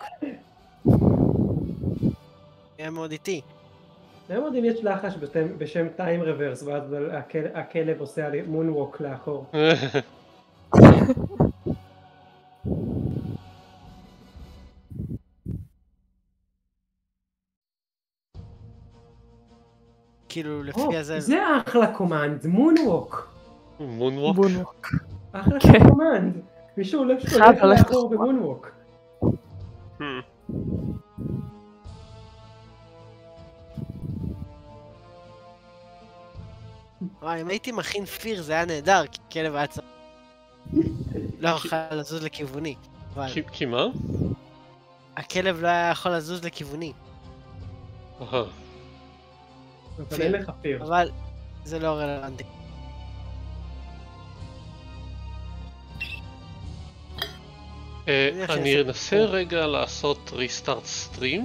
S4: היה מאוד איטי.
S3: היום עוד אם יש לחש בשם טיים רוורס, ואז הכלב עושה מונווק לאחור.
S4: כאילו לפי הזה...
S3: זה אחלה קומנד, מונווק.
S1: מונווק?
S5: בונוק.
S3: אחלה
S5: כן.
S3: קומנד. מישהו הולך
S5: חייב
S3: שהולך
S5: ללכת
S3: לאחור במונווק.
S4: וואי, אם הייתי מכין פיר זה היה נהדר, כי כלב היה צריך... לא יכול לזוז לכיווני. אבל
S1: כי מה?
S4: הכלב לא היה יכול לזוז לכיווני.
S3: אבל אין לך פיר.
S4: אבל זה לא רלוונטי.
S1: אני אנסה רגע לעשות ריסטארט סטרים.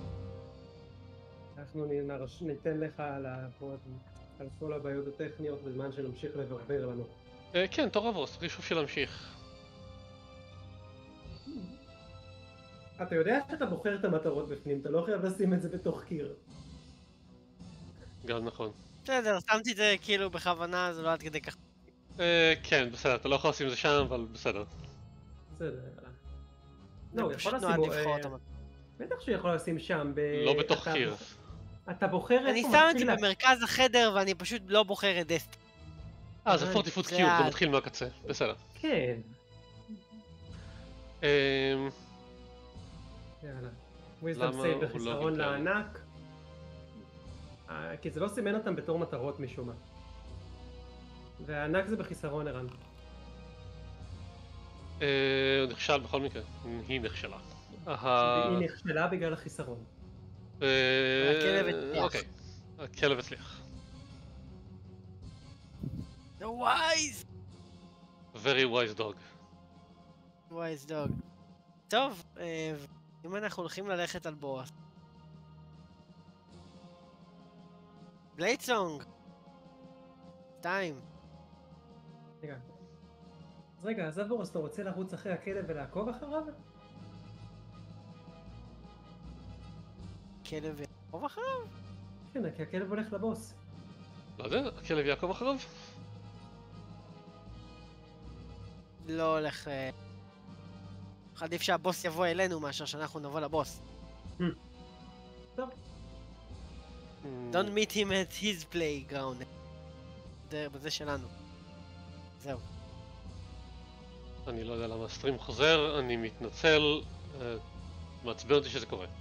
S3: אנחנו ניתן לך על כל הבעיות הטכניות בזמן שנמשיך לברבר לנו.
S1: כן, תור אברוס, חשוב שלהמשיך.
S3: אתה יודע שאתה בוחר את המטרות בפנים, אתה לא חייב לשים את זה בתוך קיר.
S1: גם נכון.
S4: בסדר, שמתי את זה כאילו בכוונה, זה לא עד כדי כך.
S1: כן, בסדר, אתה לא יכול לשים את זה שם, אבל בסדר.
S3: בסדר.
S4: זה
S3: לא, הוא
S4: פשוט
S3: יכול
S4: נועד
S3: לשים
S4: לבחור אותם.
S3: בטח שהוא יכול לשים שם.
S1: לא בתוך קיר.
S3: אתה בוחר איפה
S4: אני
S3: מתחיל...
S4: שם אותי במרכז החדר ואני פשוט לא בוחר את דסט.
S1: זה פורטיפוט קיוב, זה מתחיל מהקצה, בסדר.
S3: כן. יאללה. וויזדום סייב בחיסרון לענק. כי זה לא סימן אותם בתור מטרות משום מה. והענק זה בחיסרון ערן.
S1: הוא נכשל בכל מקרה, היא נכשלה.
S3: היא נכשלה בגלל החיסרון.
S4: הכלב הצליח.
S1: אוקיי, הכלב הצליח.
S4: The wise!
S1: Very wise dog.
S4: wise dog. טוב, אם אנחנו הולכים ללכת על בוס. בלייד סונג! 2.
S3: רגע, אז אבורוס, אתה רוצה לרוץ אחרי הכלב ולעקוב אחריו?
S4: כלב יעקוב אחריו?
S3: כן, כי הכלב הולך לבוס.
S1: לא יודע, הכלב יעקוב אחריו?
S4: לא הולך... עדיף שהבוס יבוא אלינו מאשר שאנחנו נבוא לבוס.
S3: טוב.
S4: Don't meet him at his playground. בזה שלנו. זהו.
S1: אני לא יודע למה הסטרים חוזר, אני מתנצל, מעצבן אותי שזה קורה.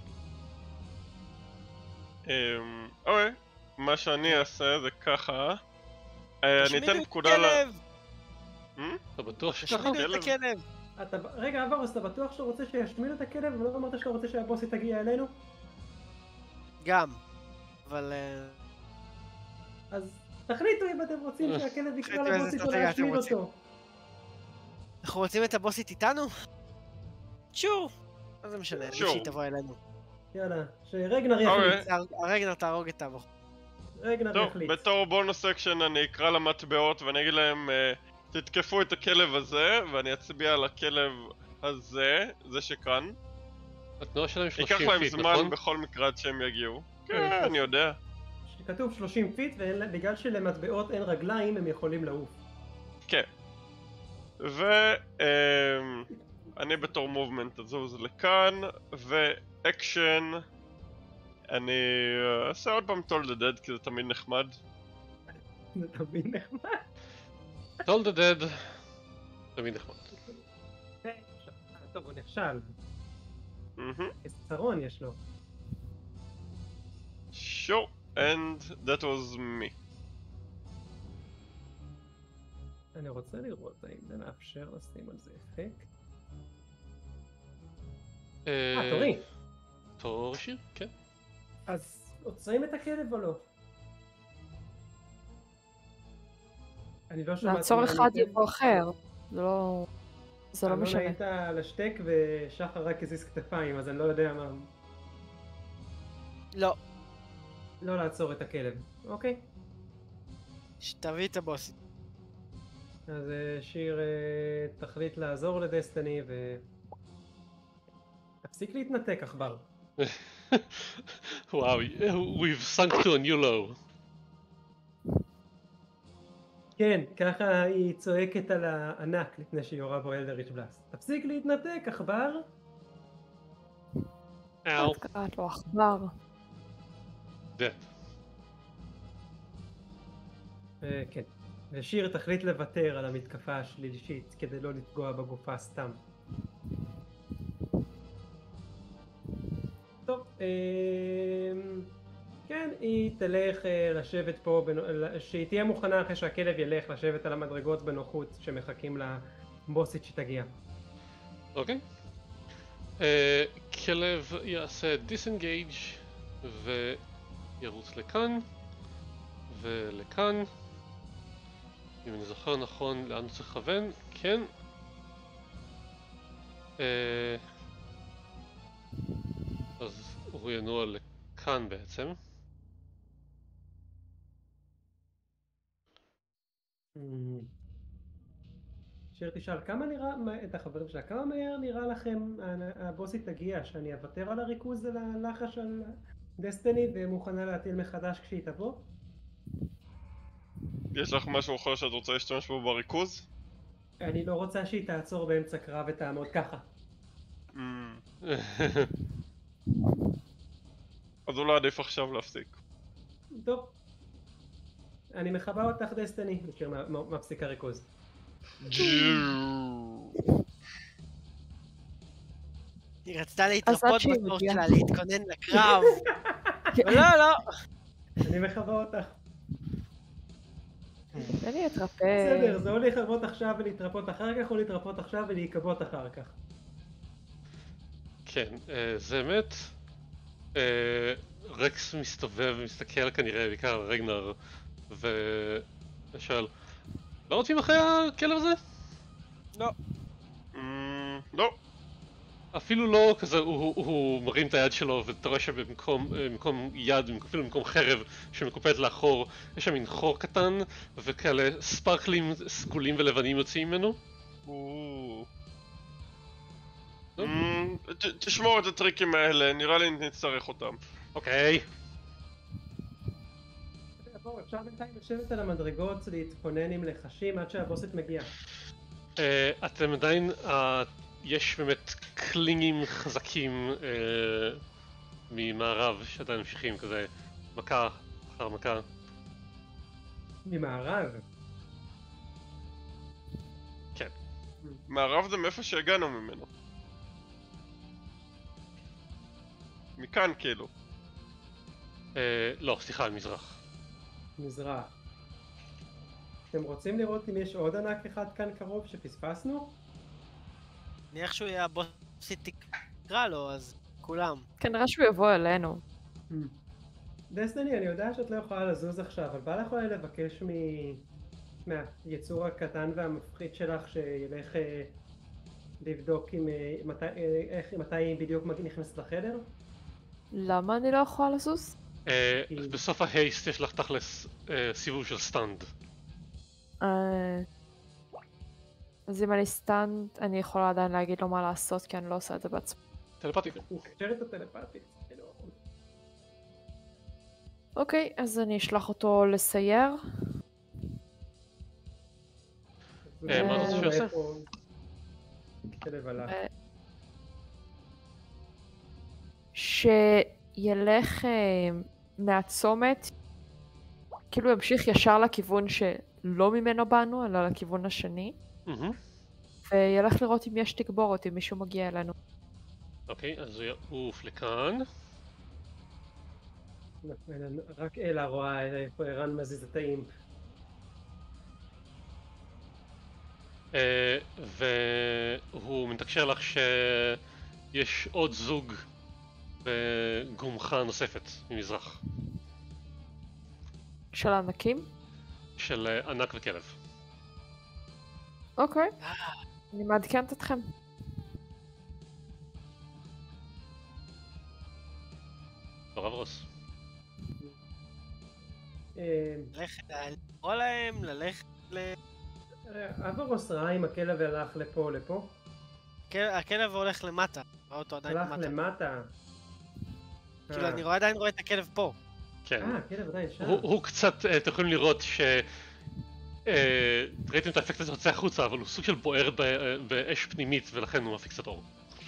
S2: אוקיי, מה שאני אעשה זה ככה, אני אתן פקודה
S1: אתה בטוח שככה?
S4: תשמידו את הכלב!
S3: רגע, אבורוס, אתה בטוח שאתה רוצה שישמיד את הכלב ולא אמרת שאתה רוצה שהבוסית תגיע אלינו?
S4: גם, אבל...
S3: אז תחליטו אם אתם רוצים שהכלב יקרא לבוסית או להשמיד אותו.
S4: אנחנו רוצים את הבוסית איתנו? שור! מה זה משנה, שהיא תבוא אלינו.
S3: יאללה, שרגנר יחליט.
S4: הרגנר תהרוג את הבחור.
S3: רגנר יחליט.
S2: טוב, בתור בונוס אקשן אני אקרא למטבעות ואני אגיד להם תתקפו את הכלב הזה ואני אצביע על הכלב הזה, זה שכאן.
S1: התנועה שלהם 30 פיט,
S2: ייקח
S1: נכון?
S2: להם זמן בכל מקרה עד שהם יגיעו. כן, אני יודע.
S3: כתוב 30 פיט ובגלל שלמטבעות אין רגליים הם יכולים לעוף.
S2: כן. אני בתור מובמנט אזוז לכאן, ואקשן אני אעשה עוד פעם טול דה דד כי זה תמיד נחמד.
S3: זה תמיד נחמד.
S1: טול דה דד, תמיד נחמד.
S3: טוב, הוא נכשל. חיסרון יש לו.
S2: Sure, and that was me.
S3: אני רוצה לראות האם זה מאפשר לשים על זה אפקט. תורי.
S1: תור שיר, כן.
S3: אז עוצרים את הכלב או לא? אני לא שמעתי...
S5: לעצור אחד יבוא אחר. זה לא... זה לא משנה.
S3: היית על השטק ושחר רק הזיז כתפיים, אז אני לא יודע מה...
S4: לא.
S3: לא לעצור את הכלב, אוקיי?
S4: שתביא את הבוסית.
S3: אז שיר תחליט לעזור לדסטיני תפסיק להתנתק עכבר.
S1: וואו, we've sunk to a new low.
S3: כן, ככה היא צועקת על הענק לפני שהיא יורה בו אלדריץ' בלאסט. תפסיק להתנתק עכבר!
S1: אאו.
S5: את קראת לו עכבר.
S1: dead.
S3: כן. ושיר תחליט לוותר על המתקפה השלישית כדי לא לפגוע בגופה סתם. טוב, כן, היא תלך לשבת פה, שהיא תהיה מוכנה אחרי שהכלב ילך לשבת על המדרגות בנוחות שמחכים לבוסית שתגיע.
S1: אוקיי. כלב יעשה דיסנגייג' וירוץ לכאן ולכאן. אם אני זוכר נכון לאן הוא צריך לכוון, כן. אז הוא ינוע לכאן בעצם.
S3: שיר תשאל את החברים שלה, כמה מהר נראה לכם הבוסית תגיע, שאני אוותר על הריכוז על הלחש על דסטיני ומוכנה להטיל מחדש כשהיא תבוא?
S2: יש לך משהו אחר שאת רוצה להשתמש בו בריכוז?
S3: אני לא רוצה שהיא תעצור באמצע קרב ותעמוד ככה.
S2: אז אולי עדיף עכשיו להפסיק.
S3: טוב. אני מכבה אותך דסטיני, ושיר מפסיקה ריכוז.
S4: היא רצתה להתרפות בתור שלה, להתכונן לקרב. לא, לא.
S3: אני מכבה אותך.
S5: אני אתרפא.
S3: בסדר, זה או להיכבות עכשיו ולהתרפות אחר כך, או להתרפות עכשיו ולהיכבות אחר כך.
S1: כן, זה אמת. רקס מסתובב ומסתכל כנראה בעיקר על רגנר ושואל, לא רוצים אחרי הכלב הזה?
S4: לא.
S2: לא.
S1: אפילו לא כזה, הוא מרים את היד שלו ואתה רואה שבמקום יד, אפילו במקום חרב שמקופלת לאחור, יש שם מין חור קטן וכאלה ספרקלים סגולים ולבנים יוצאים ממנו.
S2: תשמור את הטריקים האלה, נראה לי נצטרך אותם.
S1: אוקיי.
S3: אפשר בינתיים לשבת על המדרגות להתכונן עם לחשים עד שהבוסית מגיעה.
S1: אתם עדיין, יש באמת קלינגים חזקים ממערב שעדיין ממשיכים כזה מכה אחר מכה.
S3: ממערב?
S1: כן.
S2: מערב זה מאיפה שהגענו ממנו. מכאן כאילו.
S1: לא, סליחה, מזרח.
S3: מזרח. אתם רוצים לראות אם יש עוד ענק אחד כאן קרוב שפספסנו?
S4: אני איכשהו יהיה הבוסית תקרא לו, אז כולם.
S5: כנראה שהוא יבוא אלינו.
S3: דסטיני, אני יודע שאת לא יכולה לזוז עכשיו, אבל בא לך אולי לבקש מהיצור הקטן והמפחיד שלך שילך לבדוק מתי היא בדיוק נכנסת לחדר?
S5: למה אני לא יכולה לזוז?
S1: בסוף ההייסט יש לך תכלס סיבוב של סטנד.
S5: אז אם אני סטנד, אני יכולה עדיין להגיד לו מה לעשות, כי אני לא עושה את זה בעצמי.
S1: טלפתית.
S3: הוא קשר את הטלפתית.
S5: אוקיי, אז אני אשלח אותו לסייר.
S1: מה אתה רוצה שעושה?
S3: כלב הלך.
S5: שילך מהצומת, כאילו ימשיך ישר לכיוון שלא ממנו באנו, אלא לכיוון השני. וילך לראות אם יש תגבורת, אם מישהו מגיע אלינו.
S1: אוקיי, אז הוא יעוף לכאן.
S3: רק אלה רואה איפה ערן מזיז את האימפ.
S1: והוא מתקשר לך שיש עוד זוג בגומחה נוספת ממזרח.
S5: של ענקים?
S1: של ענק וכלב.
S5: אוקיי. אני מעדכנת אתכם.
S1: אברוס.
S4: ללכת לקרוא להם, ללכת
S3: אברוס ראה אם הכלב הלך לפה לפה.
S4: הכלב הולך למטה. האוטו עדיין
S3: הלך
S4: למטה.
S3: למטה.
S4: כאילו אני עדיין רואה את הכלב פה.
S1: כן.
S3: הכלב עדיין שם.
S1: הוא קצת, אתם יכולים לראות ראיתם את האפקט הזה יוצא החוצה, אבל הוא סוג של בוער באש פנימית, ולכן הוא מפיק קצת אור.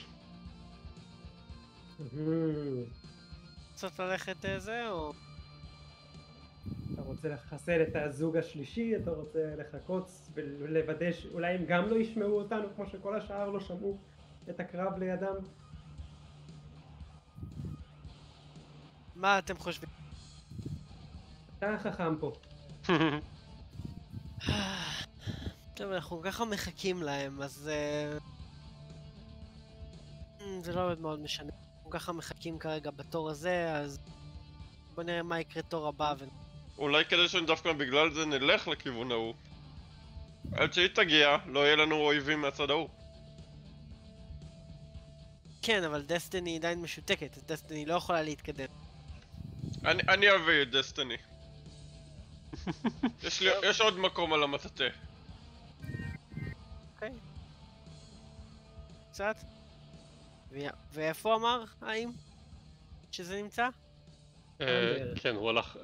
S4: קצת ללכת זה, או...
S3: אתה רוצה לחסל את הזוג השלישי, אתה רוצה לחכות ולוודא שאולי הם גם לא ישמעו אותנו כמו שכל השאר לא שמעו את הקרב לידם?
S4: מה אתם חושבים?
S3: אתה החכם פה.
S4: טוב, אנחנו ככה מחכים להם, אז... זה לא באמת מאוד משנה. אנחנו ככה מחכים כרגע בתור הזה, אז... בוא נראה מה יקרה תור הבא
S2: אולי כדי שדווקא בגלל זה נלך לכיוון ההוא. עד שהיא תגיע, לא יהיה לנו אויבים מהצד ההוא.
S4: כן, אבל דסטיני עדיין משותקת, דסטיני לא יכולה להתקדם.
S2: אני אביא את דסטיני. יש עוד מקום על המטאטה.
S4: אוקיי. קצת. ואיפה אמר האם? שזה נמצא?
S1: כן, הוא הלך...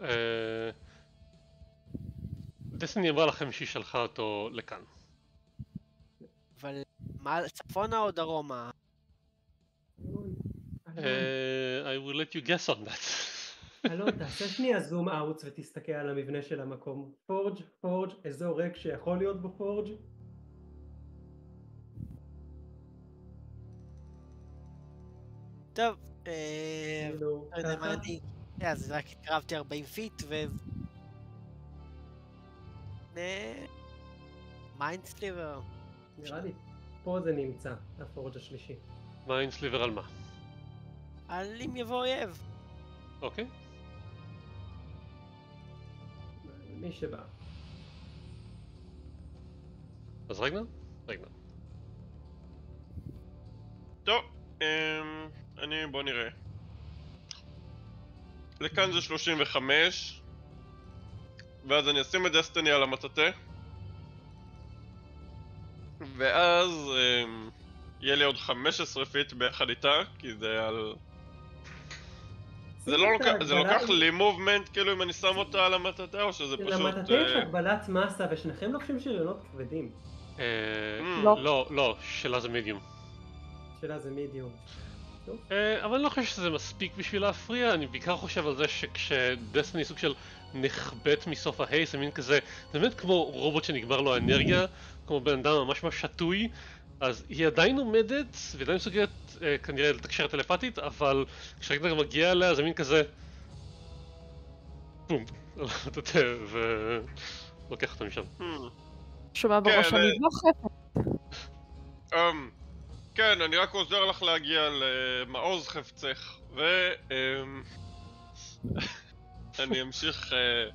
S1: דסטיני אמרה לכם שהיא שלחה אותו לכאן.
S4: אבל מה, צפונה או דרומה?
S1: I will let you guess on that.
S3: אלון, תעשה שנייה זום אאוט ותסתכל על המבנה של המקום. פורג', אזור ריק שיכול להיות בו פורג'.
S4: טוב,
S3: לא יודע מה
S4: אני... אז רק התקרבתי 40 פיט ו... מיינדסליבר.
S3: נראה לי, פה זה נמצא, הפורג' השלישי.
S1: מיינדסליבר על מה?
S4: על אם יבוא אויב.
S1: אוקיי.
S3: מי שבא.
S1: אז רגע.
S2: טוב, בוא נראה. לכאן זה 35. ואז אני אשים את דסטיני על המטאטה. ואז יהיה לי עוד 15 פיט ביחד איתה, כי זה על... זה לוקח לי מובמנט כאילו אם אני שם אותה על המטאטה או שזה פשוט...
S3: למטאטה יש הגבלת מסה ושניכם לוקחים שריונות כבדים.
S1: לא, שלה זה מידיום.
S3: שלה זה מידיום.
S1: אבל אני לא חושב שזה מספיק בשביל להפריע, אני בעיקר חושב על זה שכשדסטיני סוג של נחבט מסוף ההי, זה מין כזה, זה באמת כמו רובוט שנגמר לו האנרגיה, כמו בן אדם ממש שטוי, אז היא עדיין עומדת, ועדיין מסוגלת כנראה לתקשר טלפתית, אבל כשרגע מגיע אליה זה מין כזה... בום, ולוקח אותה משם.
S5: שומע בראש אני לא חפת.
S2: כן, אני רק עוזר לך להגיע למעוז חפצך, אני אמשיך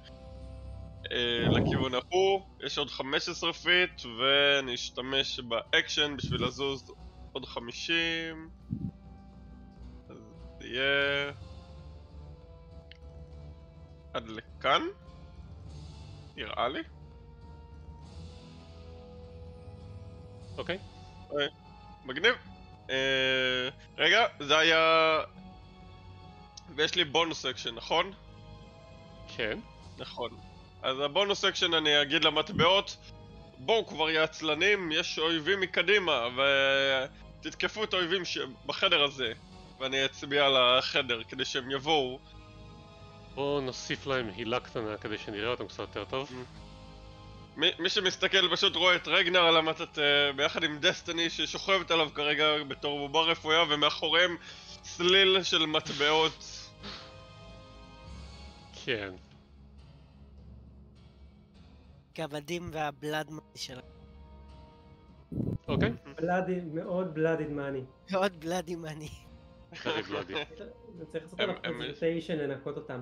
S2: לכיוון ההוא, יש עוד 15 פיט, ואני אשתמש באקשן בשביל לזוז עוד 50, אז זה יהיה עד לכאן, נראה לי.
S1: אוקיי.
S2: מגניב. רגע, זה היה... ויש לי בונוס אקשן, נכון?
S1: כן.
S2: נכון. אז הבונוס אקשן אני אגיד למטבעות, בואו כבר יא עצלנים, יש אויבים מקדימה, ותתקפו את האויבים בחדר הזה. ואני אצביע על החדר כדי שהם יבואו.
S1: בואו נוסיף להם הילה קטנה כדי שנראה אותם קצת יותר טוב.
S2: מי שמסתכל פשוט רואה את רגנר על המטאטה ביחד עם דסטיני ששוכבת עליו כרגע בתור בובה רפויה ומאחוריהם סליל של מטבעות.
S1: כן.
S4: כעבדים והבלאד מאני שלה.
S1: אוקיי.
S3: מאוד בלאדיד מאני.
S4: מאוד בלאדי מאני.
S1: very bloody.
S3: צריך לעשות על הפרזנטיישן לנקות אותם.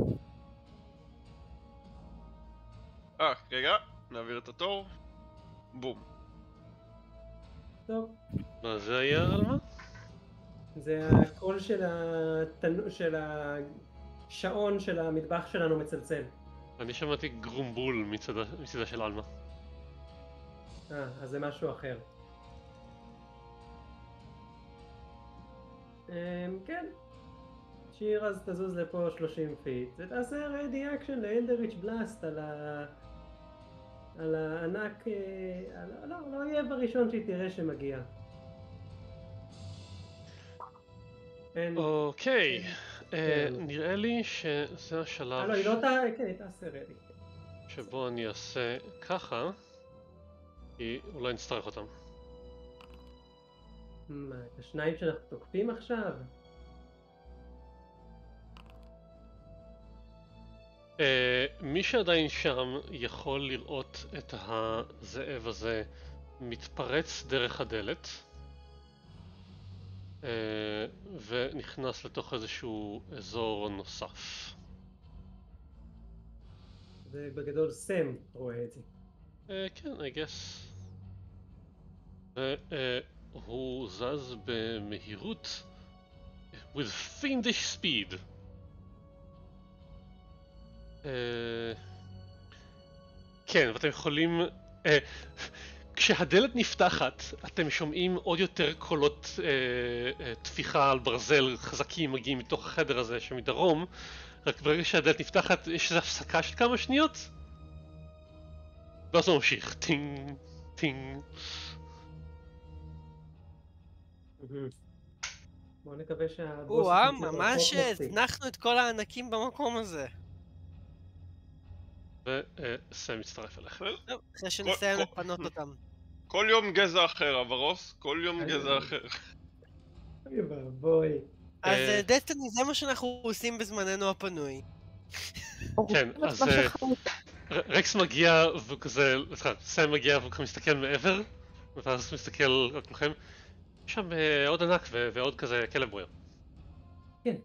S2: רגע, נעביר את התור. בום.
S3: טוב,
S1: מה זה היה על מה?
S3: זה הקול של השעון של המטבח שלנו מצלצל.
S1: אני שמעתי גרומבול מצידה של אלמה.
S3: אז זה משהו אחר. כן. שיר, אז תזוז לפה 30 פיט ותעשה רדי אקשן לאלדריץ' בלאסט על הענק, על האויב הראשון שהיא תראה שמגיע.
S1: אוקיי, נראה לי שזה השלב
S3: לא, היא לא כן, היא תעשה רדי.
S1: שבו אני אעשה ככה, כי אולי נצטרך אותם.
S3: מה, את השניים שאנחנו תוקפים עכשיו?
S1: מי שעדיין שם יכול לראות את הזאב הזה מתפרץ דרך הדלת ונכנס לתוך איזשהו אזור נוסף.
S3: זה בגדול סם רואה את זה.
S1: כן, I guess. והוא זז במהירות with fiendish speed. כן, ואתם יכולים... כשהדלת נפתחת, אתם שומעים עוד יותר קולות תפיחה על ברזל חזקים מגיעים מתוך החדר הזה שמדרום. רק ברגע שהדלת נפתחת, יש איזו הפסקה של כמה שניות ואז הוא ממשיך, טינג, טינג.
S3: בואו נקווה שהבוס...
S4: וואו, ממש הזנחנו את כל הענקים במקום הזה.
S1: וסם מצטרף אליך.
S4: אחרי שנסיים לפנות אותם.
S2: כל יום גזע אחר, אברוס. כל יום גזע אחר.
S3: אוי ואבוי.
S4: אז דסטיני, זה מה שאנחנו עושים בזמננו הפנוי.
S1: כן, אז רקס מגיע והוא כזה, סם מגיע והוא כזה מסתכל מעבר ואז מסתכל על כולכם. יש שם עוד ענק ועוד כזה כלב בוער.
S3: כן.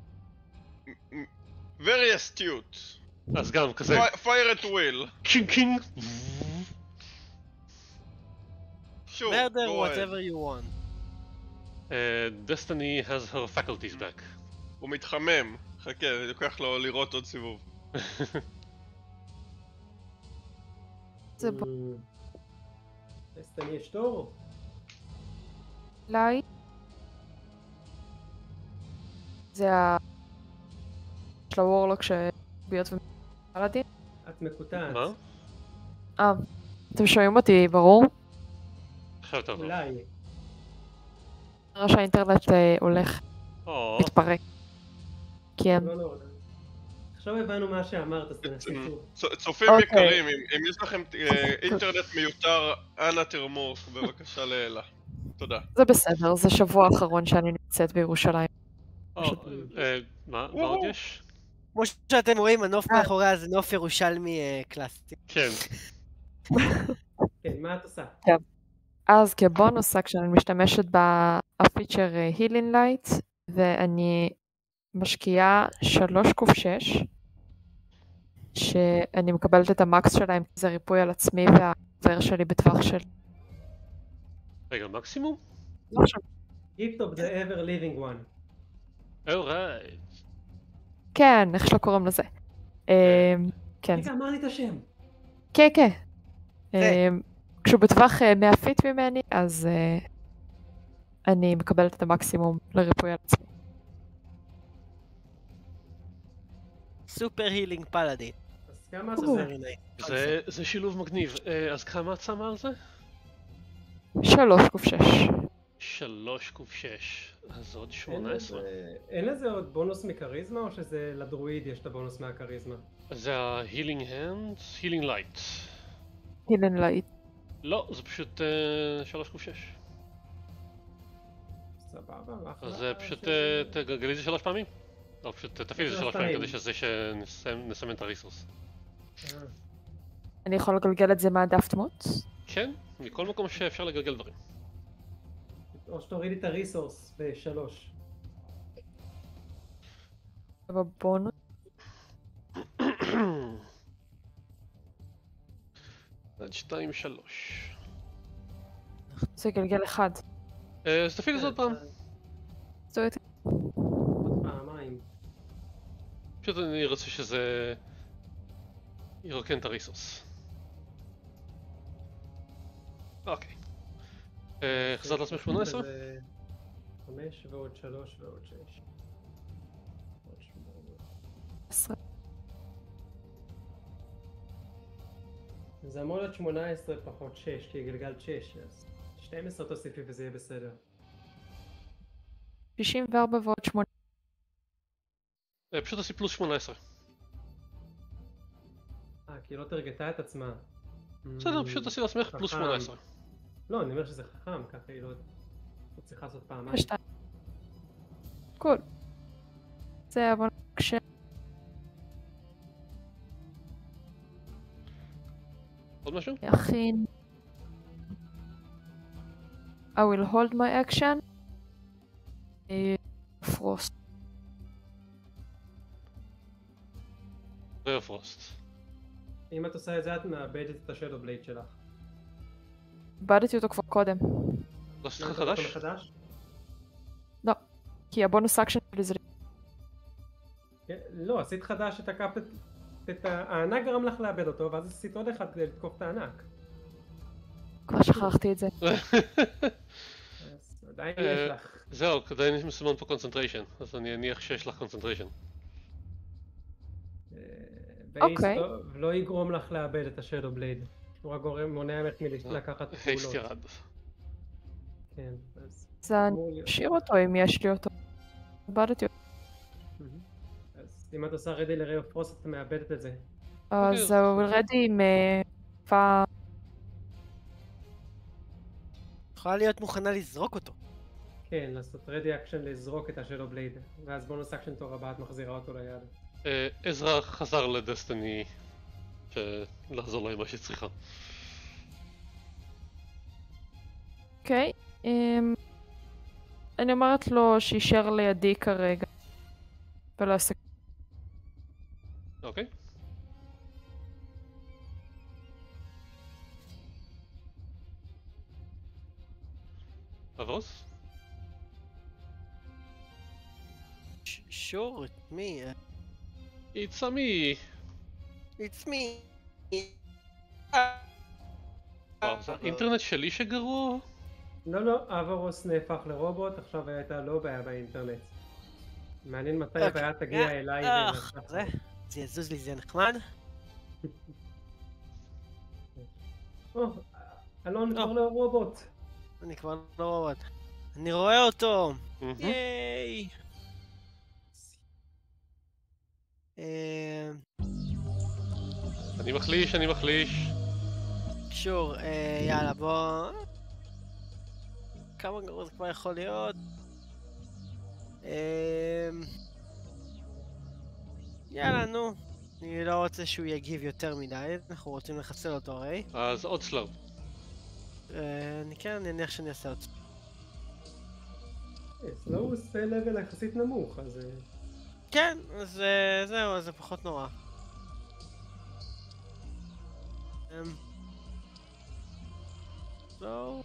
S2: Very astute.
S1: אז גם כזה...
S2: Fire at will.
S1: קינג קינג.
S2: Sure,
S4: Murder
S2: go ahead.
S4: whatever you want.
S1: Destiny has her faculties back.
S2: הוא מתחמם. חכה, לוקח לו לראות עוד סיבוב.
S5: זה בוא.
S3: דסטיני יש תור?
S5: אולי. זה של הוורלוק שביות ומלאדין.
S3: את מקוטעת.
S1: מה?
S5: אתם שומעים אותי, ברור?
S1: עכשיו יותר טוב.
S3: אולי.
S5: נראה שהאינטרנט הולך להתפרק. כן.
S3: לא. עכשיו הבנו מה שאמרת, אז תנסי שוב.
S2: צופים יקרים, אם יש לכם אינטרנט מיותר, אנא תרמו בבקשה לאלה. תודה.
S5: זה בסדר, זה שבוע האחרון שאני נמצאת בירושלים.
S1: מה עוד יש?
S4: כמו שאתם רואים, הנוף מאחוריה זה נוף ירושלמי קלאסי.
S1: כן.
S3: כן, מה את עושה?
S5: אז כבונוס כשאני משתמשת בפיצ'ר Healing Light ואני משקיעה 3q6 שאני מקבלת את המקס שלהם כי זה ריפוי על עצמי והעבר שלי בטווח של...
S1: רגע, מקסימום?
S5: לא שם.
S3: Gift of the ever living one.
S1: Alright.
S5: כן, איך שלא קוראים לזה. כן.
S3: רגע, אמרתי את השם.
S5: כן. כשהוא בטווח 100 פיט ממני, אז אני מקבלת את המקסימום לריפוי על עצמי.
S4: סופר הילינג פלאדין.
S3: אז כמה את עושה?
S1: זה שילוב מגניב. אז כמה את שמה על זה?
S5: 3q6.
S1: 3q6. אז עוד 18.
S3: אין לזה עוד בונוס מקריזמה או שזה לדרואיד יש את הבונוס מהקריזמה?
S1: זה ה-Healing Hands, Healing Light.
S5: Healing Light.
S1: לא, זה פשוט 3q6.
S3: סבבה, אחלה.
S1: אז פשוט תגלגלי זה 3 פעמים. או פשוט תפעיל את זה 3 פעמים כדי שזה שנסמן את הריסורס.
S5: אני יכול לגלגל את זה מהדף דמות?
S1: כן, מכל מקום שאפשר לגלגל דברים.
S3: או שתורידי את הריסורס ב3.
S5: בבונוס?
S1: עד 2-3.
S5: זה גלגל אחד.
S1: אז תפעיל את זה עוד פעם.
S5: זאת אומרת,
S3: עוד פעמיים.
S1: פשוט אני רוצה שזה ירוקן את הריסוס. אוקיי. החזרת לעצמך 18?
S3: 5 ועוד 3 ועוד 6. עוד 8.
S5: 10.
S3: זה אמור להיות 18 פחות 6, כי גלגלת 6, אז 12 תוסיפי וזה יהיה בסדר.
S5: 64 ועוד 8.
S1: פשוט עשי פלוס 18.
S3: כי היא לא תרגתה את עצמה.
S1: בסדר, פשוט עשי לעצמך פלוס 18.
S3: לא, אני אומר שזה חכם, ככה היא לא צריכה לעשות פעמיים.
S5: 2. קול. זה בוא נקשה.
S1: עוד משהו?
S5: יכין. I will hold my action. פרוסט.
S1: רייר פרוסט.
S3: אם את עושה את זה, את מאבדת את השדו בלייד שלך.
S5: איבדתי אותו כבר קודם.
S1: לא עשית לך חדש?
S3: חדש?
S5: לא. כי הבונוס אקשן שלי זה...
S3: לא, עשית חדש, הענק גרם לך לאבד אותו, ואז עשית עוד אחד כדי לתקוף את הענק.
S5: כבר שכחתי את זה.
S3: אז עדיין יש לך.
S1: זהו, עדיין מסומן פה קונצנטריישן, אז אני אניח שיש לך קונצנטריישן.
S5: אוקיי.
S3: ולא יגרום לך לאבד את השדו בלייד. הוא רק מונע ממך מלקחת פעולות.
S1: הייסט ירד.
S3: כן, אז...
S5: אז אני אשאיר אותו אם יש לי אותו. איבדתי אותו.
S3: אז אם את עושה רדי לריי אוף פרוסט, את מאבדת את זה.
S5: אז הוא רדי עם...
S4: יכולה להיות מוכנה לזרוק אותו.
S3: כן, לעשות רדי אקשן לזרוק את השדו בלייד, ואז בונוס אקשן תור הבא את מחזירה אותו ליד.
S1: עזרא חזר לדסטיני לעזור לו עם מה שצריכה.
S5: אוקיי. אני אומרת לו שישאר לידי כרגע. ולא יעשה...
S1: אוקיי. אברוס?
S4: Sure, it's me.
S1: It's me.
S4: It's me.
S1: וואו, זה האינטרנט שלי שגרוע?
S3: לא, אברוס נהפך לרובוט, עכשיו הייתה לא בעיה באינטרנט. מעניין מתי הבעיה תגיע אליי.
S4: זה יזוז לי, זה נחמד.
S3: אלון כבר לא רובוט.
S4: אני כבר לא רובוט. אני רואה אותו. ייי.
S1: אני מחליש.
S4: שור, יאללה בוא... כמה גרוע זה כבר יכול להיות? יאללה נו. אני לא רוצה שהוא יגיב יותר מדי, אנחנו רוצים לחסל אותו הרי.
S1: אז עוד סלאב.
S4: אני אניח שאני אעשה עוד סלאב.
S3: סלאב עושה לבל יחסית נמוך, אז...
S4: כן, אז זהו, אז זה פחות נורא. סלואו.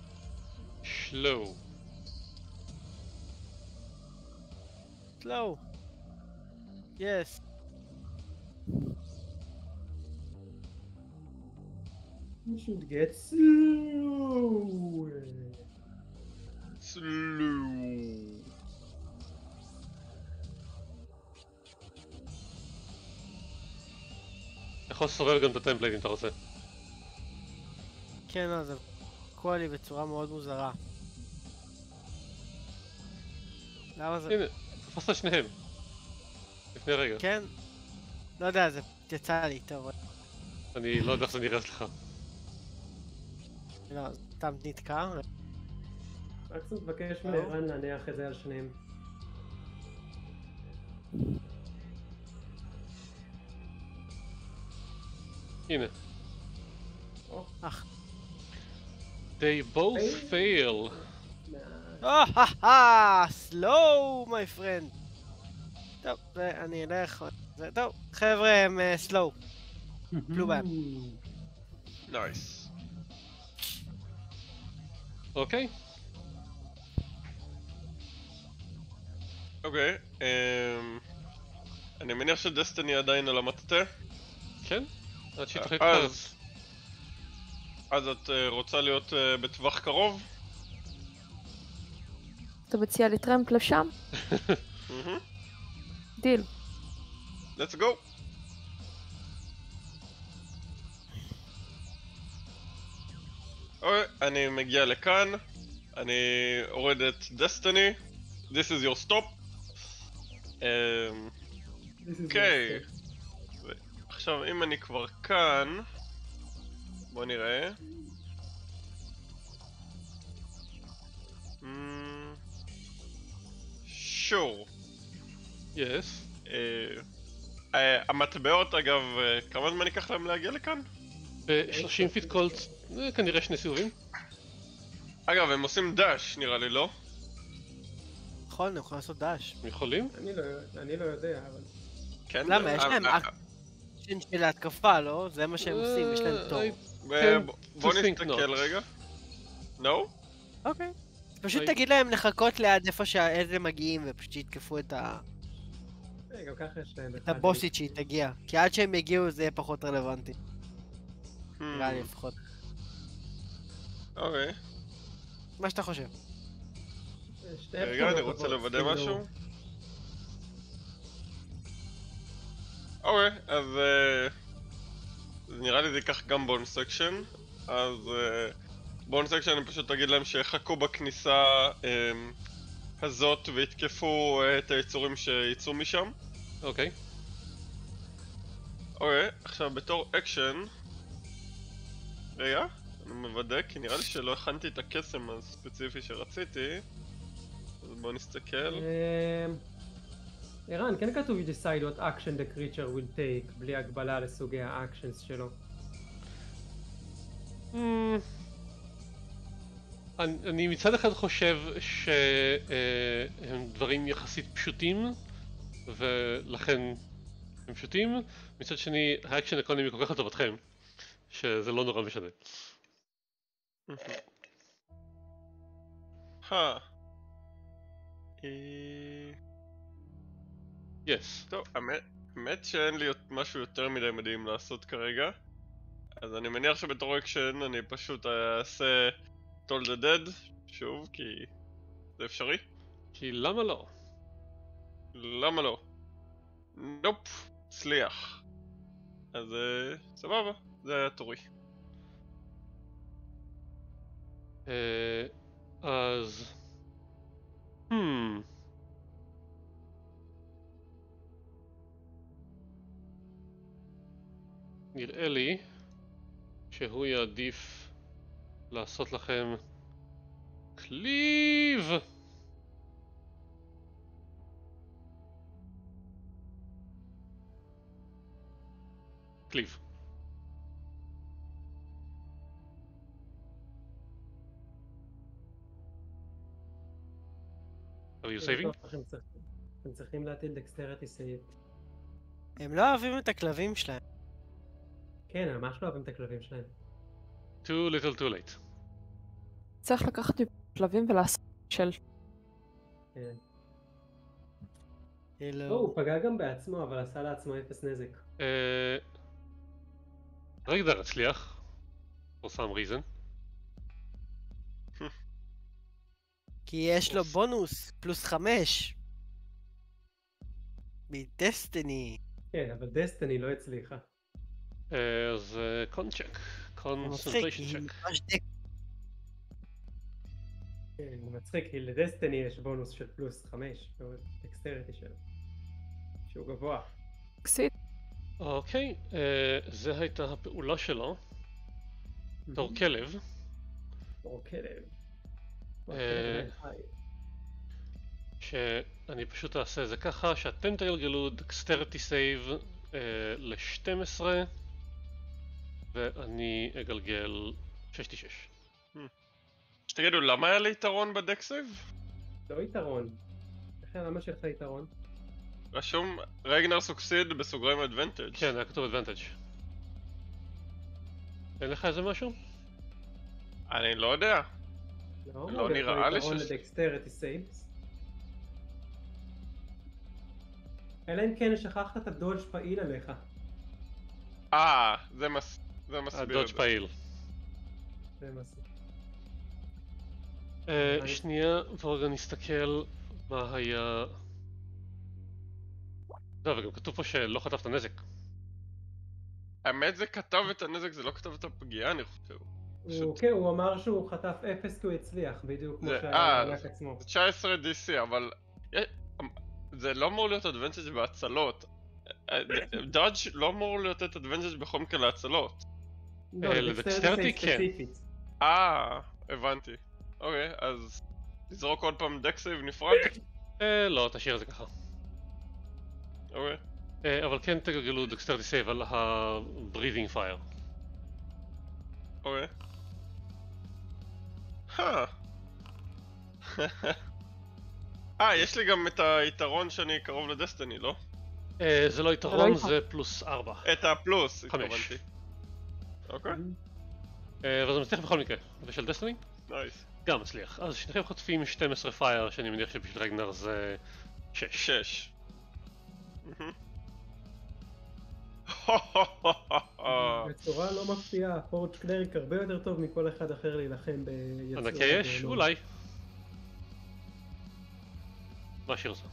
S4: סלואו. יס.
S3: You should get slow.
S1: יכול לסובב גם את הטמפלייט אם אתה רוצה.
S4: כן, אז זה תקוע לי בצורה מאוד מוזרה. למה זה...
S1: הנה, תפסת שניהם. לפני רגע.
S4: כן? לא יודע, זה יצא לי, טוב.
S1: אני לא יודע איך זה נראה לך.
S4: לא, סתם נתקע.
S3: רק קצת מבקש מערן להניח את זה על שניהם.
S1: הנה.
S4: אך.
S1: They both fail.
S4: slow my friend. טוב, אני אלך. טוב, חבר'ה הם slow. פלו בהם.
S2: נייס.
S1: אוקיי.
S2: אוקיי, אני מניח שדסטיני עדיין על המטה.
S1: כן? עד שהיא תחליט
S2: אז-
S1: אחרת.
S2: אז את רוצה להיות בטווח קרוב?
S5: אתה מציע לי טרמפ לשם? דיל.
S2: let's go. אוקיי, אני מגיע לכאן, אני אורד את דסטיני, this is your stop. אוקיי, עכשיו אם אני כבר כאן, בוא נראה. שור.
S1: יס.
S2: המטבעות אגב, כמה זמן ייקח להם להגיע לכאן?
S1: ב-30 פיט קולט, כנראה 2 סיבובים.
S2: אגב, הם עושים דאש נראה לי, לא?
S4: נכון, הם יכולים לעשות דאש.
S1: הם יכולים?
S3: אני לא יודע, אבל...
S2: כן?
S4: למה? יש להם אקשן של ההתקפה, לא? זה מה שהם עושים, יש להם תור.
S2: בוא
S1: to think
S2: נסתכל
S1: not.
S2: רגע. נו?
S4: אוקיי. פשוט תגיד להם לחכות ליד איפה שהאלה מגיעים ופשוט יתקפו את
S3: גם ככה יש להם...
S4: הבוסית שהיא תגיע. כי עד שהם יגיעו זה יהיה פחות רלוונטי. נראה לי לפחות.
S2: אוקיי.
S4: מה שאתה חושב.
S2: רגע, אני רוצה לוודא משהו. אוקיי, אז נראה לי זה ייקח גם בונוס סקשן. אז בונוס סקשן אני פשוט אגיד להם שיחכו בכניסה הזאת ויתקפו את היצורים שיצאו משם.
S1: אוקיי.
S2: אוקיי, עכשיו בתור אקשן... רגע, אני מוודא כי נראה לי שלא הכנתי את הקסם הספציפי שרציתי. אז בואו נסתכל.
S3: ערן, כן כתוב decide what action the creature will take בלי הגבלה לסוגי האקשנס שלו.
S1: אני מצד אחד חושב שהם דברים יחסית פשוטים ולכן הם פשוטים, מצד שני האקשן אקונומי כל כך לטובתכם שזה לא נורא משנה. יס.
S2: טוב, האמת שאין לי משהו יותר מדי מדהים לעשות כרגע, אז אני מניח שבתור אקשן אני פשוט אעשה Toll the Dead שוב, כי זה אפשרי.
S1: כי למה לא?
S2: למה לא? נופ, צליח. אז סבבה, זה היה תורי.
S1: אז... נראה לי שהוא יעדיף לעשות לכם קליב. קליב. Are you saving?
S3: הם צריכים להטיל דקסטריטי סייב.
S4: הם לא אוהבים את הכלבים שלהם.
S3: כן, הם ממש לא אוהבים את הכלבים שלהם.
S1: Too little too late.
S5: צריך לקחת כלבים ולעשות של...
S3: כן.
S4: כאילו...
S3: הוא פגע גם בעצמו, אבל עשה לעצמו 0 נזק.
S1: רגע הצליח. For some reason.
S4: כי יש לו בונוס פלוס 5 מדסטיני.
S3: כן, אבל דסטיני לא הצליחה.
S1: אז קון צ'ק. קונסנטריישן צ'ק.
S3: כן, הוא מצחיק, כי לדסטיני יש בונוס של פלוס 5 דקסטריטי שלו. שהוא גבוה.
S5: קסיט.
S1: אוקיי, זה הייתה הפעולה שלו. תור כלב.
S3: תור כלב.
S1: שאני פשוט אעשה את זה ככה, שאתם תגלגלו דקסטריטי סייב ל-12 ואני אגלגל 6d6.
S2: שתגידו, למה היה לי יתרון בדק סייב?
S3: לא יתרון. לכן למה שלך יתרון?
S2: רשום רגנר סוקסיד בסוגריים אדוונטג'.
S1: כן, היה כתוב אדוונטג'. אין לך איזה משהו?
S2: אני לא יודע. לא נראה לי שיש...
S3: לדקסטריטי סייבס. אלא אם כן שכחת את הדודג' פעיל עליך.
S2: זה מסביר את זה.
S1: הדודג' פעיל.
S3: זה מסביר.
S1: שנייה, ורגע נסתכל מה היה... לא, וגם כתוב פה שלא חטפת נזק.
S2: האמת זה כתב את הנזק, זה לא כתב את הפגיעה אני חושב.
S3: כן, הוא אמר שהוא חטף 0 כי הוא הצליח, בדיוק כמו שהיה לענק עצמו.
S2: זה 19 DC, אבל... זה לא אמור להיות אדוונטג' בהצלות. דאדג' לא אמור להיות את אדוונטג' בכל מקרה להצלות.
S1: לדקסטריטי כן.
S2: הבנתי. אוקיי, אז... נזרוק עוד פעם דקסייב נפרד?
S1: לא, תשאיר את זה ככה.
S2: אוקיי.
S1: אבל כן תגלגלו דקסטריטי סייב על ה-breathing fire.
S2: אוקיי. יש לי גם את היתרון שאני קרוב לדסטיני, לא?
S1: זה לא יתרון, זה פלוס 4.
S2: את הפלוס,
S1: 5.
S2: התכוונתי. אוקיי.
S1: אבל זה מצליח בכל מקרה. ושל דסטיני?
S2: נייס.
S1: גם מצליח. אז שניכם חוטפים 12 פייר, שאני מניח שבשביל רגנר זה 6.
S3: בצורה לא מפתיעה, פורג' קלריק הרבה יותר טוב מכל אחד אחר להילחם ביצור.
S1: ענקי יש? אולי. מה שיר עושה?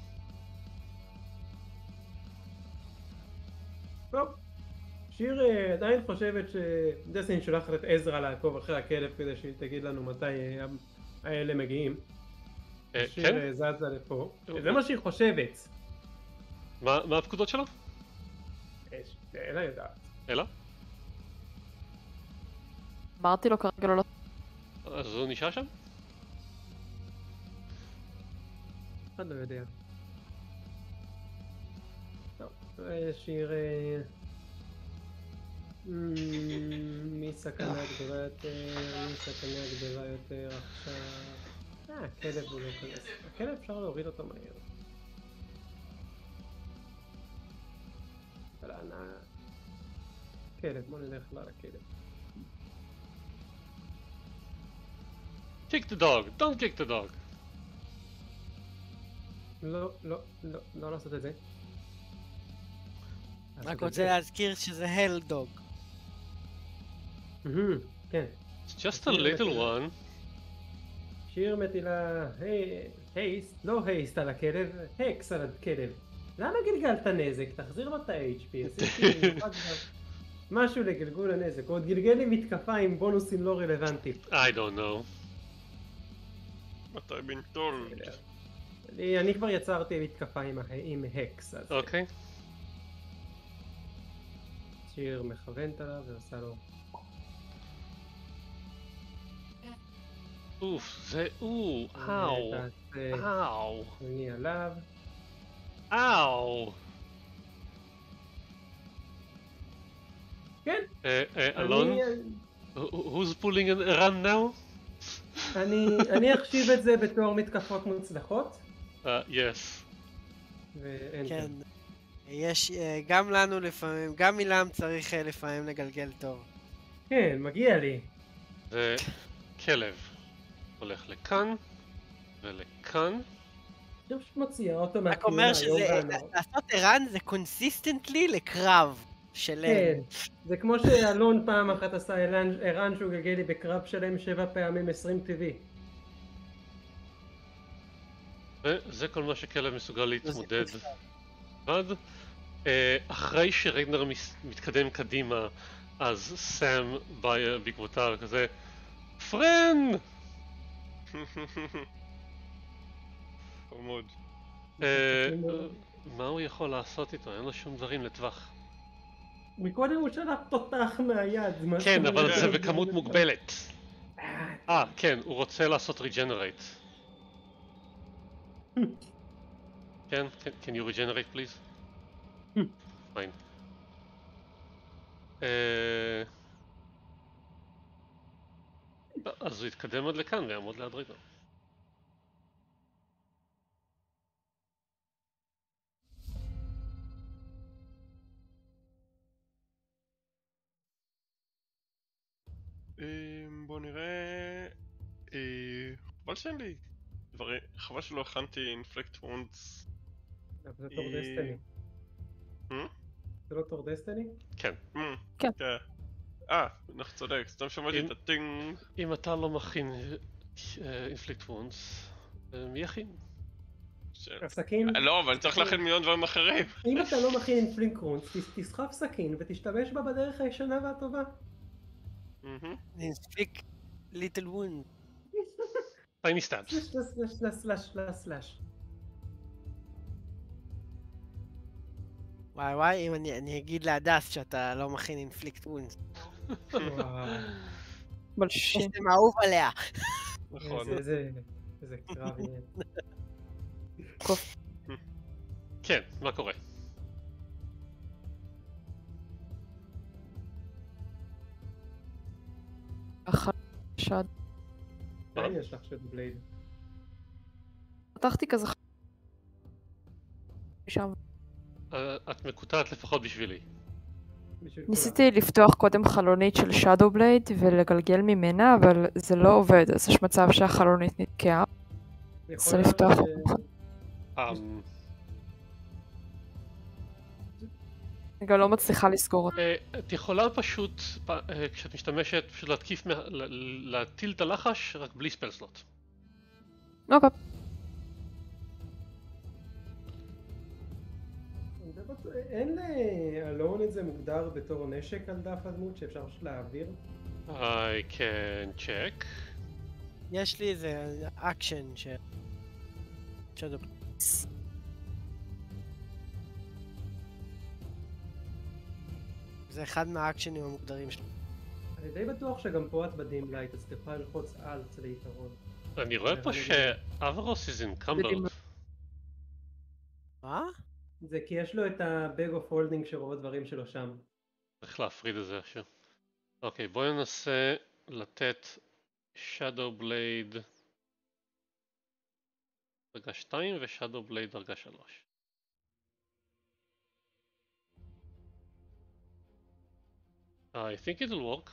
S3: טוב, שיר עדיין חושבת שדסטיני שולחת את עזרא לעקוב אחרי הכלב כדי שהיא תגיד לנו מתי האלה מגיעים. שיר זזה לפה, זה מה שהיא חושבת.
S1: מה הפקודות שלה?
S3: אלה יודעת.
S1: אלה?
S5: אמרתי לו כרגע לא...
S1: אז הוא נשאר שם?
S3: אחד לא יודע. טוב, שיר... מי סכנה גדולה יותר, עכשיו... הכלב הוא לא כנס. הכלב אפשר להוריד אותו מהר. כלב, בוא נלך לכלב.
S1: Kick the dog, don't kick the dog.
S3: לא לעשות את זה.
S4: רק רוצה להזכיר שזה הל דוג.
S3: כן.
S1: It's just a little one.
S3: שיר מטילה הייסט, לא הייסט על הכלב, הקס על הכלב. למה גלגלת נזק? תחזיר לו את ה-HP, משהו לגלגול הנזק, עוד גלגל לי מתקפה עם בונוסים לא רלוונטיים.
S1: I don't know.
S2: מתי בנטול?
S3: אני כבר יצרתי מתקפה עם הקס.
S1: אוקיי.
S3: שיר מכוונת עליו ועושה לו...
S1: אוף, זה אוו, אאו.
S3: אני עליו.
S1: אאו.
S3: כן.
S1: אלון? Who's pulling a run now?
S3: אני אחשיב את זה בתור מתקפות מוצלחות.
S1: Yes.
S4: כן. יש, גם לנו לפעמים, גם מילם צריך לפעמים לגלגל טוב.
S3: כן, מגיע לי.
S1: וכלב הולך לכאן ולכאן.
S3: אני פשוט מוציאה אותו מהתמונה.
S4: רק אומר שזה, לעשות ערן זה קונסיסטנטלי לקרב שלם.
S3: כן, זה כמו שאלון פעם אחת עשה ערן שהוא גלגל לי בקרב שלם 7 פעמים 20 טבעי.
S1: וזה כל מה שכלב מסוגל להתמודד. אחרי שרגנר מתקדם קדימה, אז סם בא בעקבותיו כזה פרן!
S2: חמוד.
S1: מה הוא יכול לעשות איתו? אין לו שום דברים לטווח.
S3: מקודם הוא שלח תותח מהיד.
S1: כן, אבל זה בכמות מוגבלת. כן, הוא רוצה לעשות ריג'נרייט. כן, can you regenerate please? Fine. אז הוא יתקדם עד לכאן ויעמוד ליד רגע.
S2: בוא נראה... חבל שאין לי דברים, חבל שלא הכנתי אינפלקט וונדס.
S3: זה תור דסטיני. זה לא תור דסטיני?
S1: כן.
S5: כן.
S2: אנחנו צודק, סתם שמעתי את הטינג.
S1: אם אתה לא מכין אינפליקט וונדס, מי יכין?
S3: הסכין?
S2: לא, אבל אני צריך להכין מיליון דברים אחרים.
S3: אם אתה לא מכין אינפליקט וונדס, תסחב סכין ותשתמש בה בדרך הישנה והטובה.
S4: נספיק ליטל וונד.
S1: טייני סטאבס.
S3: סלאש.
S4: וואי, אם אני אגיד להדס שאתה לא מכין אינפליקט וונד.
S5: בלשים.
S4: זה אהוב עליה.
S2: נכון.
S3: איזה קרב יהיה.
S1: כן, מה קורה?
S5: שד.
S3: יש לך שד בלייד.
S5: פתחתי כזה שם.
S1: את מקוטעת לפחות בשבילי.
S5: ניסיתי לפתוח קודם חלונית של שדו בלייד ולגלגל ממנה, אבל זה לא עובד, אז יש מצב שהחלונית נתקעה. רוצה לפתוח אני גם לא מצליחה לסגור אותה.
S1: את יכולה פשוט, כשאת משתמשת, פשוט להטיל את הלחש, רק בלי ספל סלוט.
S5: אוקיי.
S3: אין לאלון את זה מוגדר בתור נשק על דף הדמות שאפשר פשוט להעביר?
S1: I can check.
S4: יש לי איזה אקשן זה אחד מהאקשנים המוגדרים שלי.
S3: אני די בטוח שגם פה את בדים לייט, אז תוכל ללחוץ אלט ליתרון.
S1: אני רואה פה שאברוס is encumbered.
S4: מה?
S3: זה כי יש לו את ה-bag of holding של רוב הדברים שלו שם.
S1: צריך להפריד את זה עכשיו. אוקיי, בואי ננסה לתת Shadow Blade דרגה 2 ו-Shadow Blade דרגה 3. I think it'll work.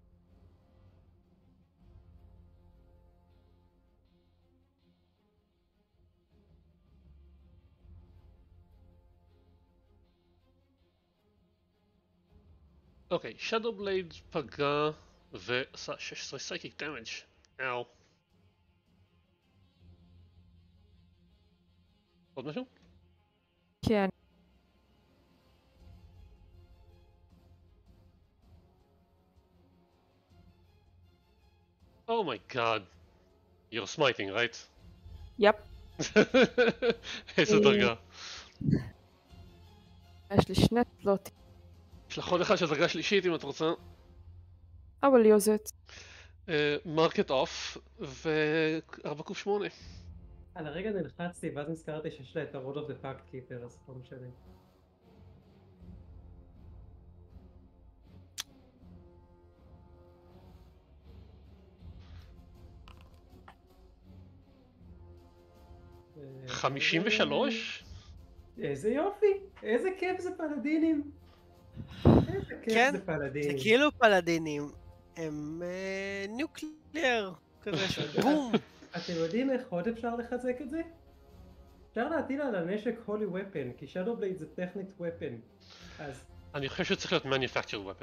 S1: אוקיי, Shadow Blade פגע ועשה 16 psychic damage. אאו. עוד משהו?
S5: כן.
S1: Oh my god. You're smiting, right?
S5: יפ.
S1: איזה דרגה.
S5: יש לי שני סלוטים.
S1: יש לך עוד אחד של דרגה שלישית אם את רוצה.
S5: אבל יוזת.
S1: מרקט אוף ו4q8.
S3: על הרגע נלחצתי ואז נזכרתי שיש לה את ה-Road of the Pact Keeper, אז לא משנה.
S1: אה, 53?
S3: איזה יופי! איזה כיף זה פלדינים! איזה כיף
S4: כן,
S3: זה פלדינים!
S4: זה כאילו פלדינים, הם ניוקליאר כזה של בום.
S3: אתם יודעים איך עוד אפשר לחזק את זה? אפשר להטיל על הנשק הולי ופן, כי Shadow Blade זה טכנית ופן. אז...
S1: אני חושב שצריך להיות manufactured weapon.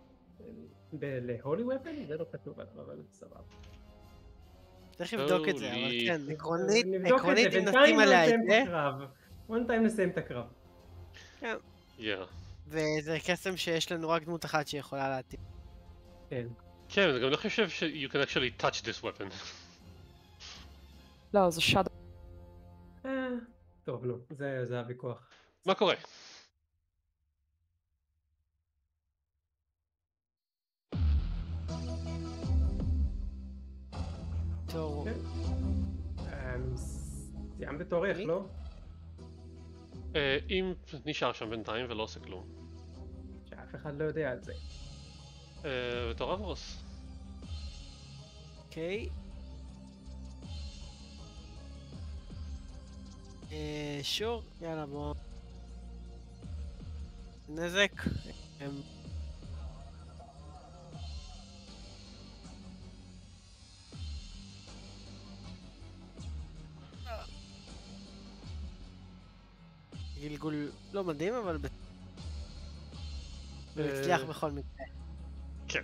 S3: להולי ופן? זה לא כתוב עליו, אבל סבבה.
S4: צריך לבדוק את זה, אבל כן, עקרונית
S3: נבדוק
S4: אם נשים עליה את זה.
S3: בינתיים נסיים את הקרב.
S4: כן.
S1: יאללה.
S4: וזה קסם שיש לנו רק דמות אחת שיכולה להטיל.
S3: כן.
S1: כן, אני גם לא חושב ש- you can actually touch this weapon.
S5: לא, זה שד.
S3: טוב, נו, זה הוויכוח.
S1: מה קורה?
S4: טוב.
S3: סיימת את אורך, לא?
S1: אם נשאר שם בינתיים ולא עושה כלום.
S3: שאף אחד לא יודע על זה.
S1: בתור אברוס.
S4: אוקיי. שור, יאללה בוא. נזק. גלגול לא מדהים, אבל הוא הצליח בכל מקרה.
S1: כן.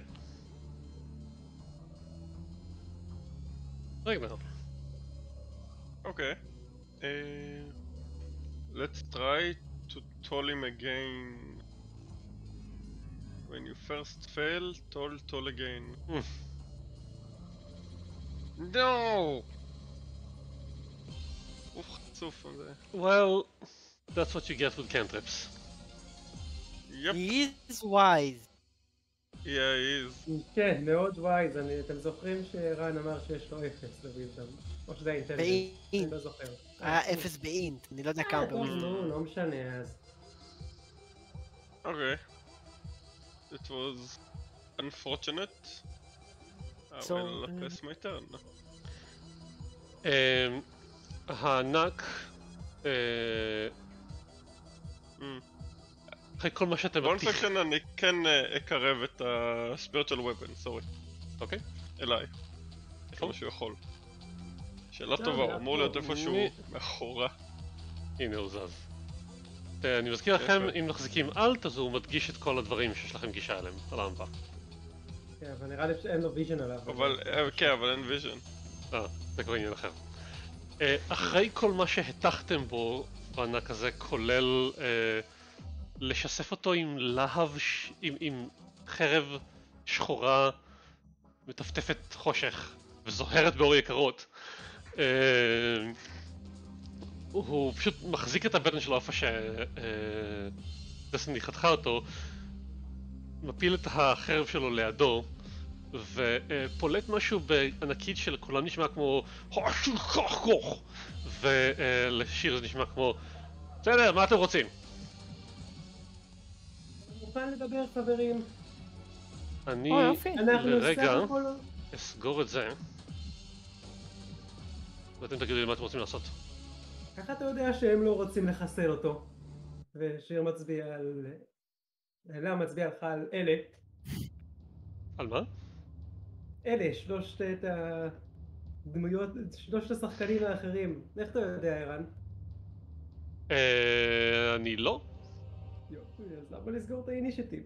S1: רגע.
S2: אוקיי. Let's try to toll him again. When you first fail, toll again. No! אוף, חצוף זה.
S1: Well, that's what you get with cantrips.
S2: יפ.
S4: He is wise.
S2: Yeah, he is.
S3: כן, מאוד ווייז. אתם זוכרים שרן אמר שיש לו 0 לוויזדום? או שזה אינטליגנט? אני
S4: באינט.
S3: לא זוכר.
S4: היה 0 באינט, אני לא יודע כמה
S3: טוב,
S4: בוויזדום.
S3: נו, לא משנה אז.
S2: Okay. It was unfortunate. I
S4: So,
S2: will pass my turn.
S1: הענק, אחרי כל מה שאתם
S2: בואו סקשן אני כן אקרב את ה-spiritual weapon, סורי.
S1: אוקיי.
S2: אליי. כמה שהוא יכול. שאלה טובה, הוא אמור להיות איפשהו מאחורה.
S1: הנה הוא זז. אני מזכיר לכם, אם מחזיקים אלט אז הוא מדגיש את כל הדברים שיש לכם גישה אליהם, על העמבה.
S3: כן, אבל נראה לי שאין לו ויז'ן עליו.
S2: כן, אבל אין ויז'ן.
S1: זה כבר עניין אחר. אחרי כל מה שהטחתם בו בענק הזה, כולל לשסף אותו עם להב, עם חרב שחורה מטפטפת חושך וזוהרת באור יקרות, הוא פשוט מחזיק את הבטן שלו איפה שדסטיני חתכה אותו, מפיל את החרב שלו לידו ופולט משהו בענקית שלכולם נשמע כמו ולשיר זה נשמע כמו בסדר, מה אתם רוצים?
S3: מוכן לדבר חברים.
S1: אני לרגע אסגור את זה ואתם תגידו לי מה אתם רוצים לעשות.
S3: איך אתה יודע שהם לא רוצים לחסל אותו? ושיר מצביע על... אלה מצביע לך על אלה.
S1: על מה?
S3: אלה, שלושת הדמויות, שלושת השחקנים האחרים. איך אתה יודע, ערן?
S1: אני לא.
S3: יופי, אז למה לסגור את האינישטיב?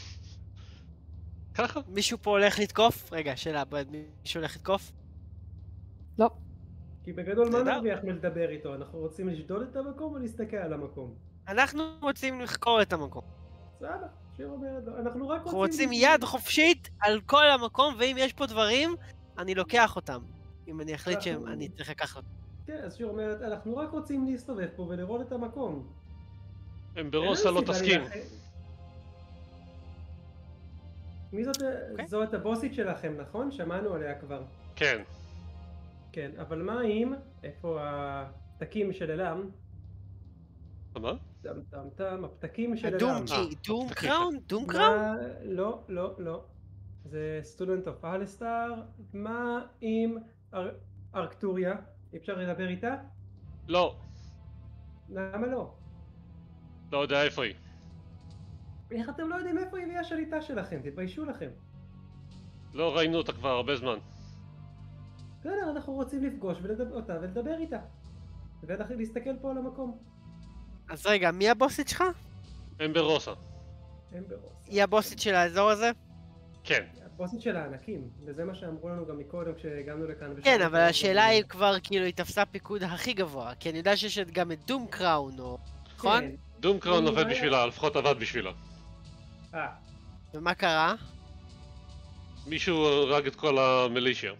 S1: ככה?
S4: מישהו פה הולך לתקוף? רגע, שאלה, מישהו הולך לתקוף?
S5: לא.
S3: כי בגדול מה נרוויח מלדבר איתו? אנחנו רוצים לשדוד את המקום או להסתכל על המקום?
S4: אנחנו רוצים לחקור את המקום.
S3: סבבה, שיר אומרת לו, אנחנו רק
S4: אנחנו רוצים יד חופשית על כל המקום, ואם יש פה דברים, אני לוקח אותם. אם אני אחליט שאני צריך לקחת אותם.
S3: כן, אז שיר אומרת, אנחנו רק רוצים להסתובב פה ולראות את המקום.
S1: הם ברוסה לא תסכים.
S3: מי זאת? זאת הבוסית שלכם, נכון? שמענו עליה כבר.
S1: כן.
S3: כן, אבל מה אם, איפה הפתקים של אלם?
S1: מה?
S3: טם, הפתקים של אלם.
S4: דום קראון? דום קראון?
S3: לא, לא, לא. זה סטודנט אוף אלסטאר. מה עם ארקטוריה? אפשר לדבר איתה?
S1: לא.
S3: למה לא?
S1: לא יודע איפה היא.
S3: איך אתם לא יודעים איפה היא השליטה שלכם? תתביישו לכם.
S1: לא ראינו אותה כבר הרבה זמן.
S3: בסדר, אנחנו רוצים לפגוש אותה ולדבר איתה. ולהסתכל פה על המקום.
S4: אז רגע, מי הבוסית שלך?
S1: הם ברוסה.
S4: היא הבוסית של האזור הזה?
S1: כן.
S3: הבוסית של הענקים, וזה מה שאמרו לנו גם מקודם כשהגענו לכאן.
S4: כן, אבל השאלה היא כבר כאילו היא תפסה פיקוד הכי גבוה, כי אני יודע שיש גם את דום קראון, נכון?
S1: דום קראון עובד בשבילה, לפחות עבד בשבילה.
S4: ומה קרה?
S1: מישהו הרג את כל המילישיה.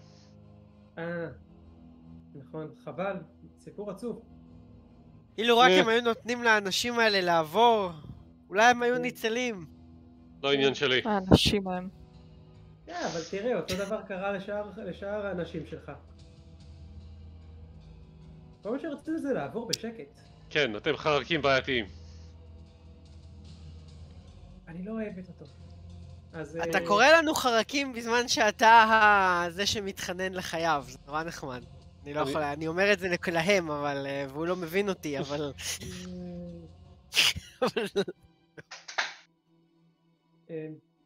S3: נכון, חבל, סיפור עצוב.
S4: אילו רק הם היו נותנים לאנשים האלה לעבור, אולי הם היו ניצלים.
S1: לא עניין שלי.
S5: האנשים הם.
S3: כן, אבל תראה, אותו דבר קרה לשאר האנשים שלך. כל מה שרציתי זה לעבור בשקט.
S1: כן, אתם חרקים בעייתיים. אני
S3: לא אוהבת אותו.
S4: אתה קורא לנו חרקים בזמן שאתה זה שמתחנן לחייו, זה נורא נחמד. אני לא יכול, אני אומר את זה להם, אבל, והוא לא מבין אותי, אבל...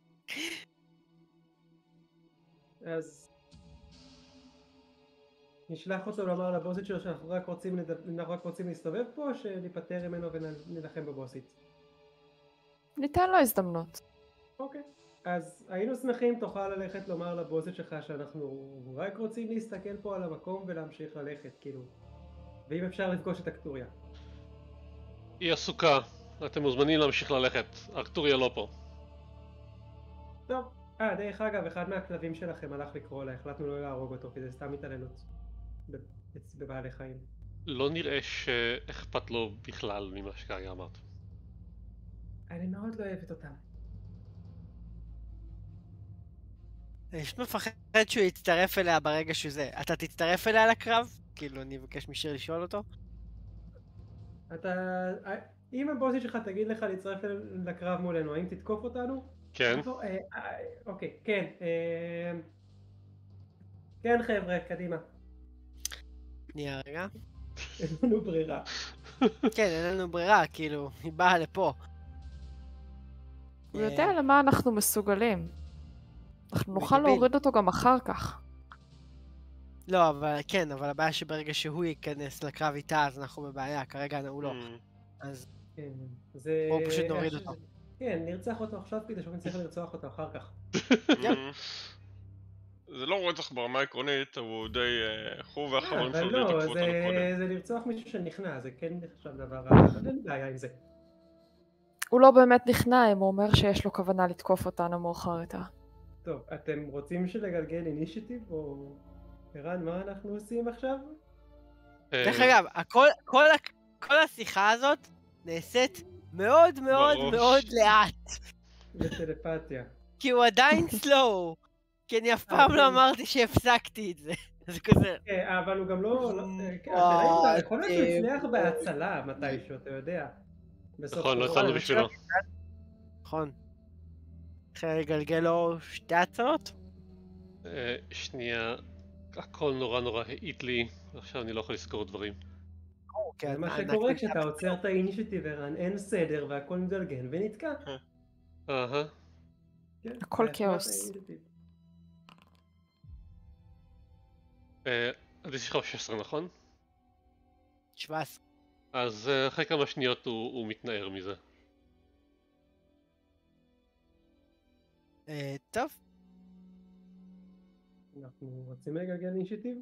S3: אז... נשלח אותו לומר לבוסית שלו שאנחנו רק רוצים להסתובב פה, או שניפטר ממנו ונלחם בבוסית?
S5: ניתן לו הזדמנות.
S3: אוקיי. אז היינו שמחים תוכל ללכת לומר לבוסית שלך שאנחנו רק רוצים להסתכל פה על המקום ולהמשיך ללכת, כאילו. ואם אפשר לפגוש את אקטוריה.
S1: היא עסוקה, אתם מוזמנים להמשיך ללכת, אקטוריה לא פה.
S3: טוב. דרך אגב, אחד מהכלבים שלכם הלך לקרוא לה, החלטנו לא להרוג אותו, כי זה סתם התעללות בבעלי חיים.
S1: לא נראה שאכפת לו בכלל ממה שכרגע אמרת.
S3: אני מאוד לא אוהבת אותם.
S4: אני פשוט מפחד שהוא יצטרף אליה ברגע שזה. אתה תצטרף אליה לקרב? כאילו, אני אבקש משיר לשאול אותו.
S3: אם הבוסית שלך תגיד לך להצטרף לקרב מולנו, האם תתקוף אותנו?
S1: כן.
S3: אוקיי, כן. כן חבר'ה, קדימה.
S4: נהיה רגע.
S3: אין לנו ברירה.
S4: כן, אין לנו ברירה, כאילו, היא באה לפה.
S5: הוא יודע למה אנחנו מסוגלים. אנחנו נוכל להוריד אותו גם אחר כך.
S4: לא, אבל כן, אבל הבעיה שברגע שהוא ייכנס לקרב איתה, אז אנחנו בבעיה, כרגע הוא לא. אז בואו פשוט נוריד אותו.
S3: כן, נרצח אותו עכשיו כדי שהוא נצטרך לרצוח אותו אחר כך.
S2: זה לא רצח ברמה עקרונית, הוא די... הוא והחברים שלו די
S3: לא,
S2: תקפו אותנו קודם.
S3: זה לרצוח מישהו שנכנע, זה כן נחשב דבר... אין בעיה עם זה.
S5: הוא לא באמת נכנע, הוא אומר שיש לו כוונה לתקוף אותנו מאוחר יותר.
S3: טוב, אתם רוצים שלגלגל אינישיטיב או... ערן, מה אנחנו עושים עכשיו?
S4: דרך אגב, כל השיחה הזאת נעשית מאוד מאוד מאוד לאט.
S3: בטלפתיה.
S4: כי הוא עדיין סלואו. כי אני אף פעם לא אמרתי שהפסקתי את זה. זה כזה...
S3: כן, אבל הוא גם לא... השאלה יכול להיות שהוא הצליח בהצלה מתישהו, אתה יודע.
S1: נכון, לא הצלנו בשבילו.
S4: נכון. אחרי לגלגל לו שתי הצעות?
S1: שנייה, הכל נורא נורא העיט לי, עכשיו אני לא יכול לזכור דברים.
S3: זה מה שקורה כשאתה עוצר את האינישיטיב, ערן, אין סדר והכל מגלגל ונתקע.
S5: הכל כאוס.
S1: עדיף שלך 16, נכון?
S4: 17.
S1: אז אחרי כמה שניות הוא מתנער מזה.
S4: טוב.
S3: אנחנו רוצים לגלגל אינישיטיב?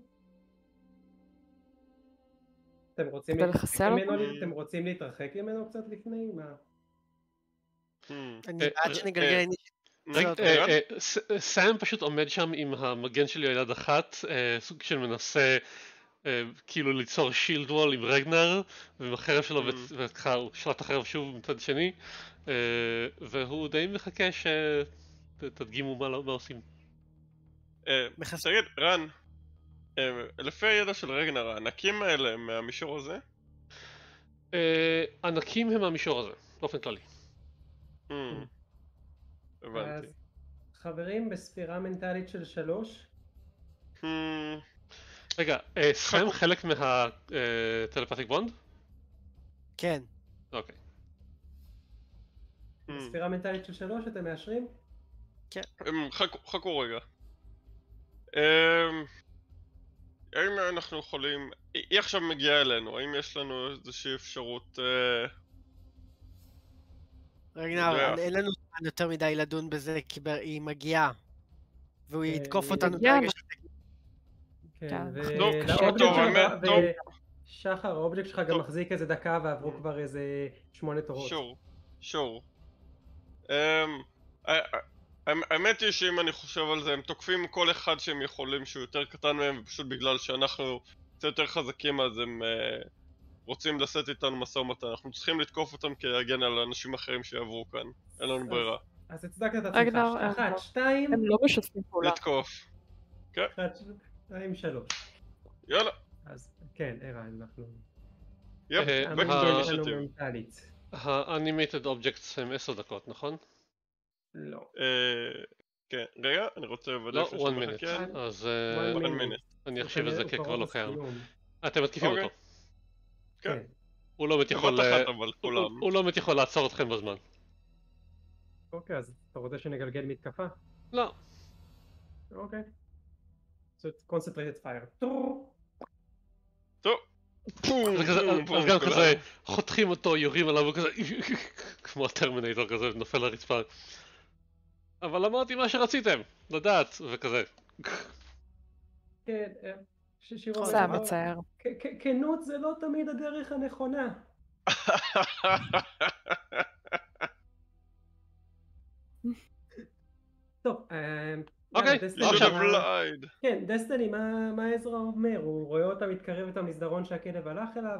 S3: אתם רוצים להתרחק ממנו קצת לפני? מה?
S4: אני בעד שנגלגל אינישיטיב.
S1: סאם פשוט עומד שם עם המגן שלי על יד אחת, סוג של מנסה כאילו ליצור שילד וול עם רגנר, ועם החרב שלו הוא שלט החרב שוב מצד שני, והוא די מחכה שתדגימו מה עושים.
S2: תגיד, רן, לפי הידע של רגנר, הענקים האלה הם מהמישור הזה?
S1: ענקים הם מהמישור הזה, באופן כללי.
S2: הבנתי.
S3: חברים, בספירה מנטלית של 3.
S1: רגע, סאם חלק מהטלפתיק בונד?
S4: כן.
S1: אוקיי.
S3: בספירה מנטלית של 3 אתם מאשרים?
S4: כן.
S2: חכו רגע. האם אנחנו יכולים... היא עכשיו מגיעה אלינו, האם יש לנו איזושהי אפשרות...
S4: רגע, אין לנו זמן יותר מדי לדון בזה, כי היא מגיעה. והוא יתקוף אותנו ברגע שתגיע.
S3: כן, שחר, האובייקט שלך גם מחזיק איזה דקה ועברו כבר איזה 8 תורות.
S2: שור. האמת היא שאם אני חושב על זה, הם תוקפים כל אחד שהם יכולים שהוא יותר קטן מהם, ופשוט בגלל שאנחנו קצת יותר חזקים אז הם רוצים לשאת איתנו משא ומתן. אנחנו צריכים לתקוף אותם כדי להגן על אנשים אחרים שיעברו כאן, אין לנו ברירה.
S3: אז הצדקת את עצמך, 1, 2...
S5: הם לא משתפים פעולה.
S2: לתקוף.
S3: 1, 2, 3.
S2: יאללה.
S3: אז כן, ערן, אנחנו...
S1: ה-Animated Objects הם 10 דקות, נכון?
S3: לא.
S2: כן, רגע, אני רוצה לוודא
S1: לא, 1 minute, אז אני אחשיב את זה ככבר לא קיים. אתם מתקיפים אותו.
S3: כן.
S1: הוא לא באמת יכול לעצור אתכם בזמן.
S3: אוקיי, אז אתה רוצה שנגלגל מתקפה?
S1: לא.
S3: אוקיי. So concentrated fire.
S2: טוב.
S1: אז גם כזה חותכים אותו, יורים עליו וכזה כמו הטרמינטור כזה נופל לרצפה. אבל אמרתי מה שרציתם, לדעת, וכזה.
S3: כן, שירו,
S5: זה המצער.
S3: כנות זה לא תמיד הדרך הנכונה. טוב,
S1: אוקיי,
S3: כן, דסטיני, מה עזרא אומר? הוא רואה אותה מתקרבת למסדרון שהכלב הלך אליו?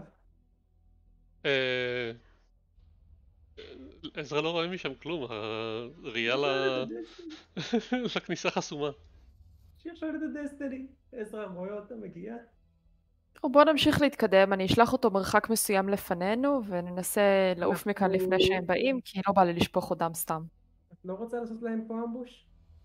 S1: עזרא לא רואה משם כלום, הראייה לכניסה חסומה.
S3: שיחשוב את דסטיני, עזרא רואה אותה מגיעה.
S5: בוא נמשיך להתקדם, אני אשלח אותו מרחק מסוים לפנינו וננסה לעוף מכאן לפני שהם באים, כי לא בא לי לשפוך אותם סתם.
S3: את לא רוצה לעשות להם פה אמבוש?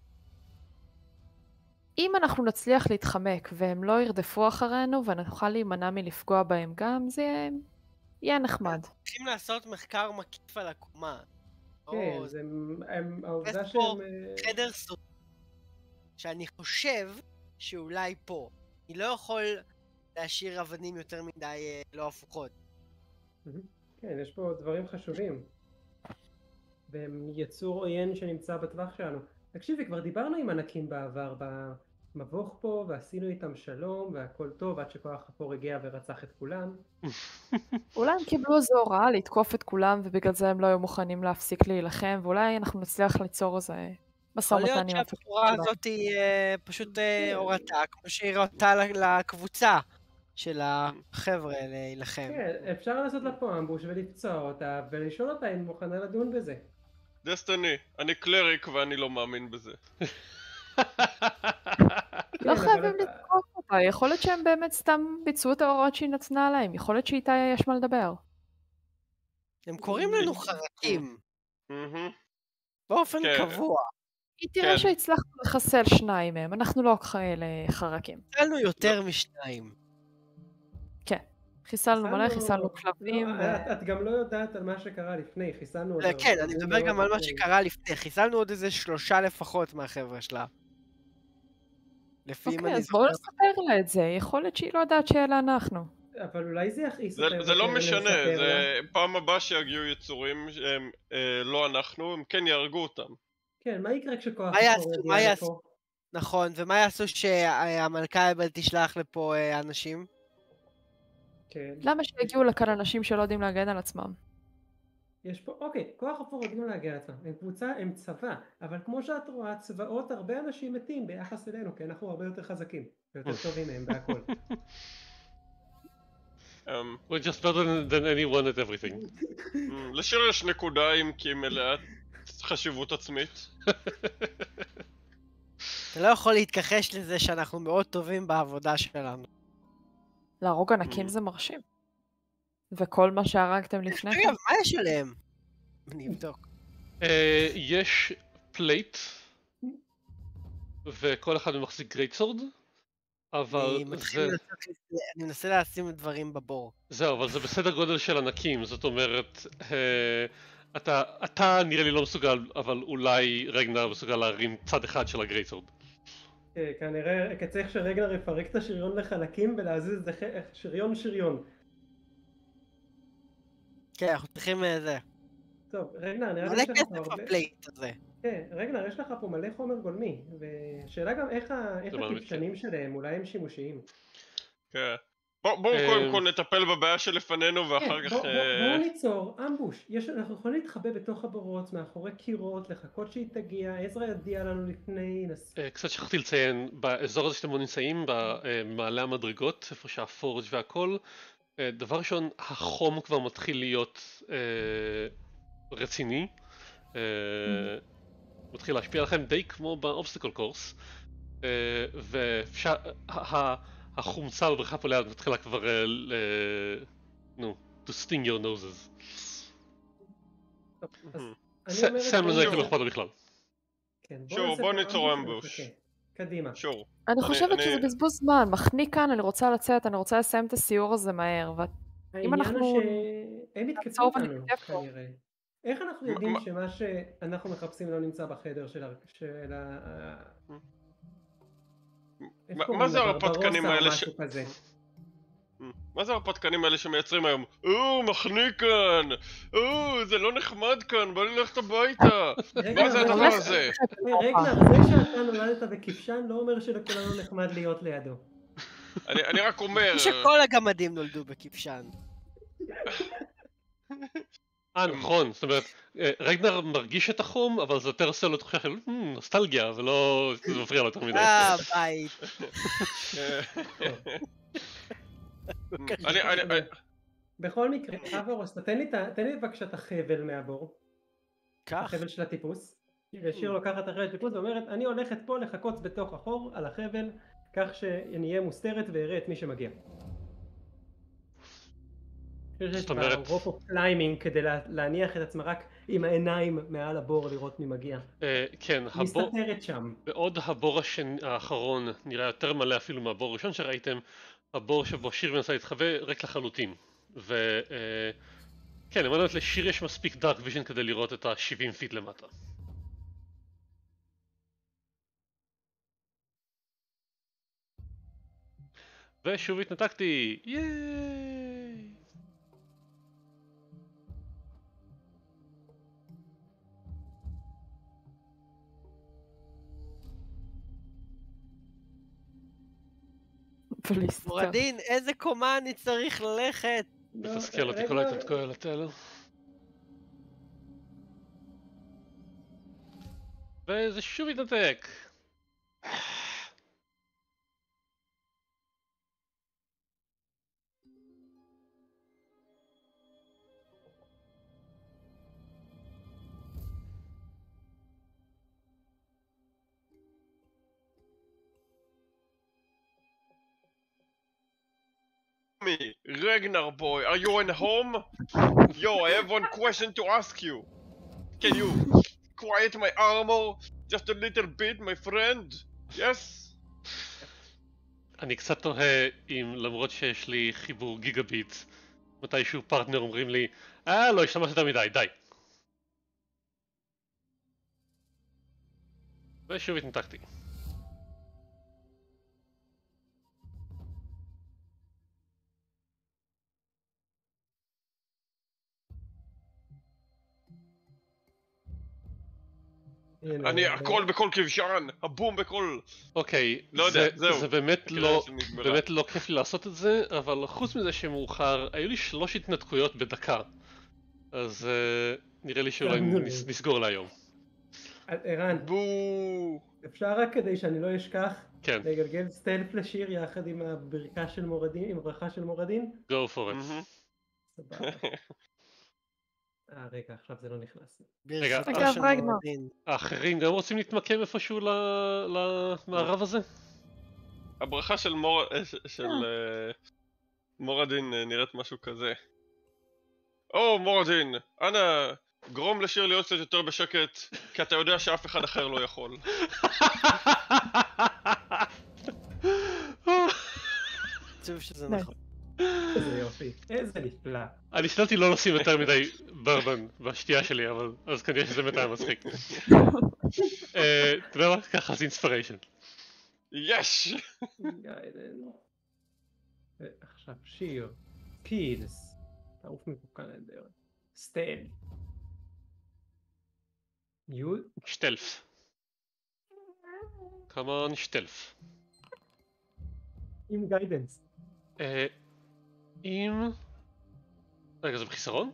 S5: אם אנחנו נצליח להתחמק והם לא ירדפו אחרינו ונוכל להימנע מלפגוע בהם גם, זה יהיה נחמד.
S4: צריכים לעשות מחקר מקיף על הקומה.
S3: כן, העובדה
S4: יש
S3: שהם...
S4: פה חדר סוד שאני חושב שאולי פה. אני לא יכול להשאיר אבנים יותר מדי לא הפוכות.
S3: כן, יש פה דברים חשובים. והם יצור עוין שנמצא בטווח שלנו. תקשיבי, כבר דיברנו עם ענקים בעבר במבוך פה, ועשינו איתם שלום, והכל טוב, עד שכוח אפור הגיע ורצח את כולם.
S5: אולי הם קיבלו איזו הוראה לתקוף את כולם, ובגלל זה הם לא היו מוכנים להפסיק להילחם, ואולי אנחנו נצליח ליצור איזה משא ומתן עם
S4: יכול להיות שהבחורה הזאת היא פשוט הורתה, כמו שהיא הורתה לקבוצה של החבר'ה להילחם.
S3: כן, אפשר לעשות לה פה אמבוש ולפצוע אותה, ולשאול אותה אם מוכנה לדון בזה.
S2: דסטיני, אני קלריק ואני לא מאמין בזה.
S5: לא חייבים לתקוף אותה, יכול להיות שהם באמת סתם ביצעו את ההוראות שהיא נתנה להם, יכול להיות שאיתה יש מה לדבר.
S4: הם קוראים לנו חרקים. באופן קבוע.
S5: היא תראה שהצלחנו לחסל 2 מהם, אנחנו לא כאלה חרקים.
S4: חיסלנו יותר מ2.
S5: כן, חיסלנו מלא, חיסלנו כלבים.
S3: את גם לא יודעת על מה שקרה לפני, חיסלנו...
S4: כן, אני מדבר גם על מה שקרה לפני, חיסלנו עוד איזה 3 לפחות מהחבר'ה שלה.
S5: אוקיי, אז בואו נספר לה את זה, יכול להיות שהיא לא יודעת שאלה אנחנו.
S3: אבל אולי זה יכעיס
S2: אותם. זה לא משנה, זה פעם הבאה שיגיעו יצורים שהם לא אנחנו, הם כן יהרגו אותם.
S3: כן, מה יקרה כשכוח
S4: מה יעשו? נכון, ומה יעשו שהמלכה אבל תשלח לפה אנשים?
S3: כן.
S5: למה שיגיעו לכאן אנשים שלא יודעים להגן על עצמם?
S3: יש פה, אוקיי, כוח אפור יודעים להגן על עצמם, הם קבוצה, הם צבא, אבל כמו שאת רואה, צבאות הרבה אנשים מתים ביחס אלינו, כי אנחנו הרבה יותר חזקים, ויותר טובים מהם בהכל.
S1: We're just better than anyone at everything.
S2: לשיר יש נקודה עם כי מלאת חשיבות עצמית.
S4: אתה לא יכול להתכחש לזה שאנחנו מאוד טובים בעבודה שלנו.
S5: להרוג ענקים זה מרשים. וכל מה שהרגתם לפני כן.
S4: אגב, מה יש עליהם? אני אבדוק.
S1: יש פלייט, וכל אחד מחזיק גרייט סורד, אבל זה...
S4: אני מנסה לשים דברים בבור.
S1: זהו, אבל זה בסדר גודל של ענקים, זאת אומרת, אתה נראה לי לא מסוגל, אבל אולי רגנר מסוגל להרים צד אחד של הגרייט סורד.
S3: כנראה, צריך שרגנר יפרק את השריון לחלקים ולהזיז את שריון.
S4: כן, אנחנו צריכים זה.
S3: טוב, רגנר, נראה
S4: לי שיש לך הרבה... מלא כסף הפלייט הזה.
S3: כן, רגנר, יש לך פה מלא חומר גולמי, ושאלה גם איך הטיפשנים שלהם, אולי הם שימושיים.
S2: כן. בואו קודם כל נטפל בבעיה שלפנינו ואחר כך...
S3: בואו ניצור אמבוש. אנחנו יכולים להתחבא בתוך הבורות, מאחורי קירות, לחכות שהיא תגיע, עזרא ידיע לנו לפני...
S1: קצת שכחתי לציין, באזור הזה שאתם נמצאים, במעלה המדרגות, איפה שהפורג' והכל, דבר ראשון, החום כבר מתחיל להיות רציני, מתחיל להשפיע עליכם די כמו באובסטיקל קורס, והחומצה בבריכה פה ליד מתחילה כבר, to sting your noses. סם לזה כאילו אכפת לו בכלל.
S2: שור, בוא ניצור אמבוש.
S3: קדימה.
S2: שור.
S5: אני חושבת שזה בזבוז זמן, מחניק כאן, אני רוצה לצאת, אני רוצה לסיים את הסיור הזה מהר, ואם אנחנו...
S3: הם יתקפו אותנו כנראה. איך אנחנו יודעים שמה שאנחנו מחפשים לא נמצא בחדר של
S2: מה זה הרפתקנים האלה מה זה הרפתקנים האלה שמייצרים היום? מחניק כאן! זה לא נחמד כאן, בא לי ללכת הביתה! מה זה הדבר הזה?
S3: רגע, זה שאתה נולדת בכבשן לא אומר שלכולנו נחמד להיות לידו.
S2: אני רק אומר...
S4: שכל הגמדים נולדו בכבשן.
S1: נכון, זאת אומרת, רגנר מרגיש את החום, אבל זה יותר עושה לו תחושה של נוסטלגיה, ולא זה מפריע לו יותר מדי.
S4: בית.
S3: בכל מקרה, אברוס, תן לי בבקשה את החבל מהבור.
S4: כך?
S3: החבל של הטיפוס. ושיר לוקחת את החבל של הטיפוס ואומרת, אני הולכת פה לחכות בתוך החור על החבל, כך שאני אהיה מוסתרת ואראה את מי שמגיע. זאת אומרת... רוב אוף קליימינג כדי להניח את עצמה רק עם העיניים מעל הבור לראות מי מגיע.
S1: כן,
S3: מסתתרת שם.
S1: בעוד הבור האחרון נראה יותר מלא אפילו מהבור הראשון שראיתם, הבור שבו שיר מנסה להתחבא ריק לחלוטין. כן, למעט לשיר יש מספיק דארק ויז'ן כדי לראות את ה-70 פיט למטה. ושוב התנתקתי! ייי!
S4: מורדין, איזה קומה אני צריך ללכת?
S1: מתסכל אותי כל ההתנתקויות האלו. וזה שוב התנתק!
S2: Ragnar boy, are you in home? Yo, I have one question to ask you. Can you quiet my armor just a little bit, my friend? Yes?
S1: אני קצת תוהה אם למרות שיש לי חיבור גיגביט, מתישהו פרטנר אומרים לי, לא השתמשת יותר מדי, די. ושוב התנתקתי.
S2: אני הכל בכל כבשן, הבום בכל...
S1: אוקיי,
S2: לא יודע, זהו.
S1: זה באמת לא כיף לי לעשות את זה, אבל חוץ מזה שמאוחר, היו לי 3 התנתקויות בדקה. אז נראה לי שאולי נסגור להיום.
S3: ערן, אפשר רק כדי שאני לא אשכח לגלגל סטלף לשיר יחד עם הברכה של מורדין, עם הברכה של מורדין?
S1: Go for it.
S3: סבבה. רגע, עכשיו זה לא נכנס.
S1: רגע, האחרים גם רוצים להתמקם איפשהו למערב הזה?
S2: הברכה של מורדין נראית משהו כזה. מורדין, אנא גרום לשיר להיות קצת יותר בשקט, כי אתה יודע שאף אחד אחר לא יכול.
S4: חושב שזה נכון.
S3: איזה יופי, איזה נפלא.
S1: אני השתדלתי לא לשים יותר מדי ברבן בשתייה שלי, אבל אז כנראה שזה באמת היה מצחיק. אתה יודע מה? ככה זה אינספיריישן.
S2: יש!
S3: עכשיו שיר, קידס, תעוף מפה כאן נהדר, סטל, יוד?
S1: שטלף. כמובן שטלף.
S3: עם גיידנס.
S1: רגע, זה בחיסרון?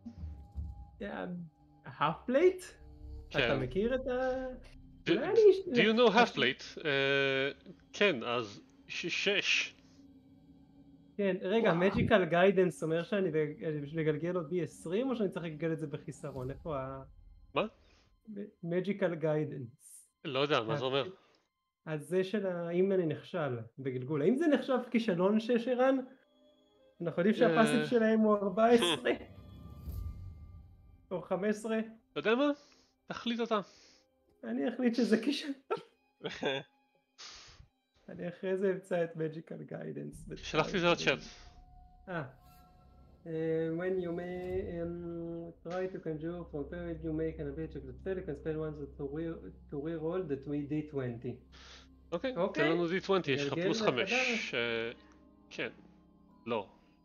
S3: half plate? אתה מכיר את ה...
S1: Do you know half plate? כן, אז 6.
S3: כן, רגע, magical guidance אומר שאני לגלגל עוד B20 או שאני צריך לגלגל את זה בחיסרון? איפה ה...
S1: מה?
S3: magical guidance.
S1: לא יודע, מה זה אומר?
S3: אז זה של האם אני נכשל בגלגול. האם זה נחשב כישלון 6 ערן? אנחנו יודעים שהפאסיב שלהם הוא 14 או 15.
S1: אתה יודע מה? תחליט אותה.
S3: אני אחליט שזה כישלון. אני אחרי זה אמצא את magical guidance.
S1: שלחתי זה לצ'אט.
S3: When you may try to conjure from period you make an ability of the spell, you can spell once to re-roll the D20.
S1: אוקיי, תן לנו D20, יש לך +5. כן. לא.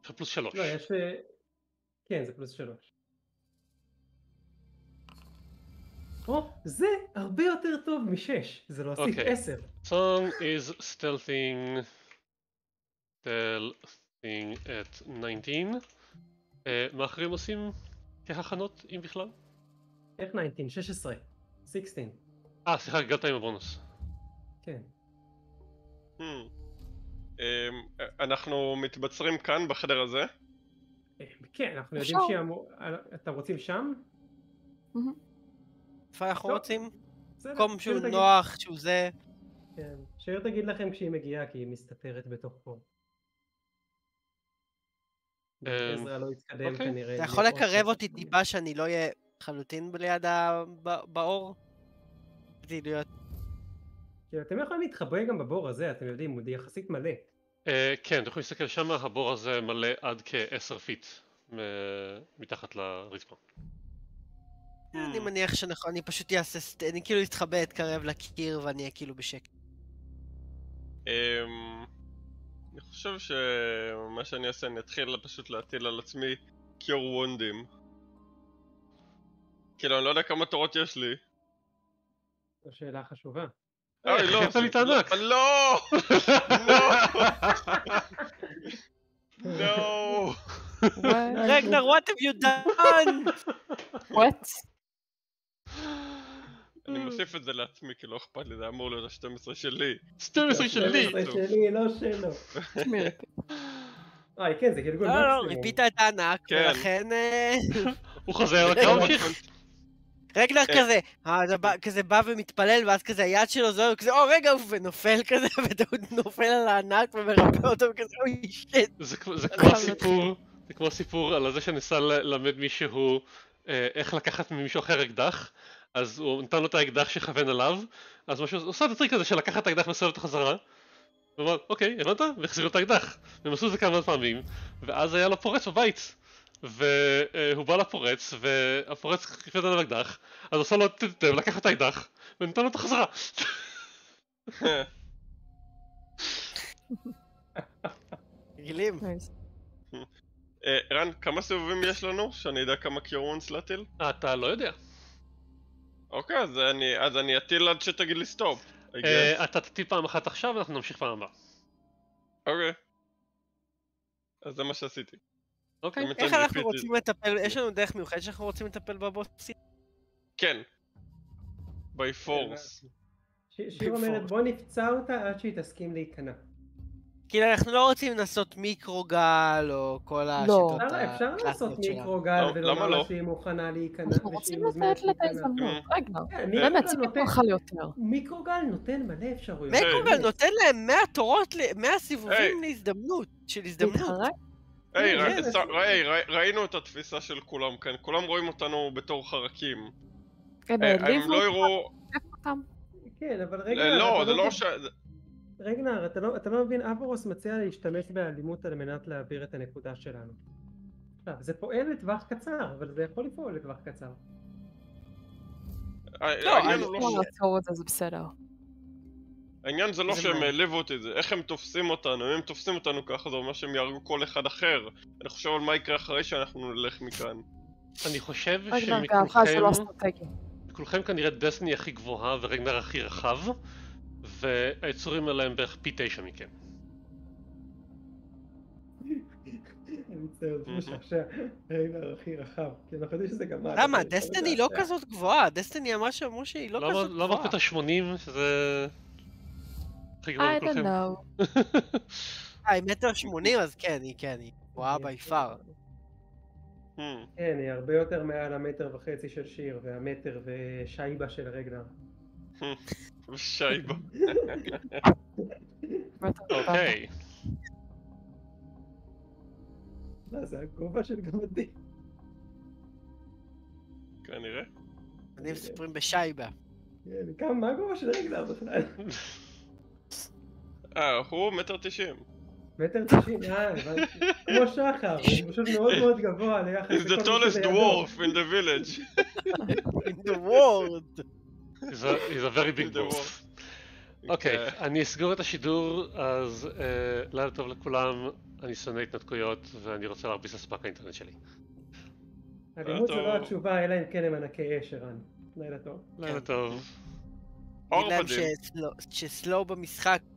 S1: פלוס 3.
S3: לא, יש... כן, זה פלוס 3. או, זה הרבה יותר טוב מ6, זה להוסיף 10.
S1: Song is stealthing at 19. מה אחרים עושים כהכנות, אם בכלל?
S3: איך 19? 16. 16.
S1: סליחה, הגעת עם הבונוס.
S3: כן.
S2: אנחנו מתבצרים כאן בחדר הזה?
S3: כן, אנחנו יודעים שאמור... אתם רוצים שם?
S4: איפה אנחנו רוצים?
S3: בסדר,
S4: מקום שהוא
S3: שיר
S4: נוח, שהוא זה...
S3: כן, שיר תגיד לכם כשהיא מגיעה, כי היא מסתתרת בתוך פה. עזרא לא יתקדם כנראה.
S4: אתה יכול לקרב אותי טיפה שאני לא אהיה חלוטין ליד באור? רציתי להיות...
S3: אתם יכולים להתחבא גם בבור הזה, אתם יודעים, הוא יחסית מלא.
S1: כן, אתם יכולים להסתכל שם, הבור הזה מלא עד כ10 פיט מתחת לרצפה.
S4: אני מניח שנכון, אני פשוט אעשה... אני כאילו אתחבא, אתקרב לקיר ואני אהיה כאילו בשקט.
S2: אני חושב שמה שאני אעשה, אני אתחיל פשוט להטיל על עצמי Cure Wound'ים. כאילו, אני לא יודע כמה תורות יש לי.
S3: זו שאלה חשובה.
S2: אוי, לא!
S1: אתה לי תענק!
S2: לא! לא!
S4: רגנר, what have you done?
S5: What?
S2: אני מוסיף את זה לעצמי כי לא אכפת לי, זה אמור להיות ה-12 שלי.
S1: 12 שלי!
S3: 12 שלי, לא שלו. כן, זה גלגול מקסימום.
S4: לא, ריפית את הענק, ולכן...
S1: הוא חוזר לקרב
S4: רגנר כזה בא ומתפלל, ואז כזה היד שלו זוהר, כזה רגע, ונופל כזה, ודאוד נופל על הענק ומרפא אותו, וכזה אוי שיט.
S1: זה כמו סיפור על זה שניסה ללמד מישהו איך לקחת ממישהו אחר אקדח, אז הוא נתן לו את האקדח שכוון עליו, אז הוא עושה את הטריק הזה של לקחת את האקדח ולסובב אותו חזרה, הוא אמר, אוקיי, הבנת? והחזירו את האקדח. והם עשו את זה כמה פעמים, ואז היה לו פורץ בבית. והוא בא לפורץ, והפורץ כיפת עליו אקדח, אז הוא עושה לו טטטב, לקח את האקדח, ונתן לו את החזרה.
S4: גילים.
S2: רן, כמה סיבובים יש לנו? שאני אדע כמה Cure Wounds להטיל?
S1: אתה לא יודע.
S2: אוקיי, אז אני אטיל עד שתגיד לי סטופ.
S1: אתה תטיל פעם אחת עכשיו, ואנחנו נמשיך פעם הבאה.
S2: אוקיי. אז זה מה שעשיתי.
S1: אוקיי.
S4: איך אנחנו רוצים לטפל, יש לנו דרך מיוחדת שאנחנו רוצים לטפל בבוסים?
S2: כן. by force.
S3: שיר אומרת בוא נפצע אותה עד שהיא תסכים להיכנע.
S4: כאילו אנחנו לא רוצים לנסות מיקרוגל או כל השיטות הקלאסיות שלנו.
S3: אפשר לעשות מיקרוגל ולומר לה שהיא מוכנה להיכנע.
S5: אנחנו רוצים לתת לה את ההזדמנות. רגע, באמת ציפית לך ליותר.
S3: מיקרוגל נותן מלא אפשרויות.
S4: מיקרוגל נותן להם 100 תורות, 100 סיבובים להזדמנות, של הזדמנות.
S2: ראינו את התפיסה של כולם כאן, כולם רואים אותנו בתור חרקים.
S5: הם
S2: לא יראו...
S3: כן, אבל רגע...
S2: לא, זה לא
S3: רגנר, אתה לא מבין, אבורוס מציע להשתמש באלימות על מנת להעביר את הנקודה שלנו. זה פועל לטווח קצר, אבל זה יכול לפעול לטווח קצר.
S5: זה בסדר.
S2: העניין זה לא שהם העליבו אותי, זה איך הם תופסים אותנו, אם הם תופסים אותנו ככה זה אומר שהם יהרגו כל אחד אחר. אני חושב על מה יקרה אחרי שאנחנו נלך מכאן.
S1: אני חושב שמכולכם כנראה דסטיני הכי גבוהה ורגנר הכי רחב, והיצורים עליהם בערך פי 9 מכם.
S3: אני מצטער, זה משעשע, רגנר הכי רחב, כי אנחנו יודעים שזה גם...
S4: למה? דסטיני לא כזאת גבוהה, דסטיני אמרה שאמרו שהיא לא כזאת גבוהה.
S1: לא אמרת את ה-80 שזה... הכי גבוהה מכולכם.
S5: I don't know.
S4: היא 1.80 אז כן, היא גבוהה ביפר.
S3: כן, היא הרבה יותר מעל 1.5 של שיר, והמטר ושייבה של רגנר.
S2: שייבה.
S1: אוקיי.
S3: זה הגובה של גמדי.
S2: כנראה.
S4: אני מספרים בשייבה.
S3: מה הגובה של רגנר בכלל?
S2: הוא 1.90 מטר.
S3: 1.90 הבנתי. כמו שחר, הוא פשוט מאוד מאוד גבוה ליחס.
S2: He's the tallest dwarf in the village.
S4: In the world.
S1: He's a very big dwarf. אוקיי, אני אסגור את השידור, אז לילה טוב לכולם, אני שונא התנתקויות ואני רוצה להרביץ לספק האינטרנט שלי.
S3: הלימוד זה לא התשובה, אלא אם כן הם ענקי אש, ערן. לילה טוב.
S1: לילה טוב.
S4: נגיד להם שסלואו במשחק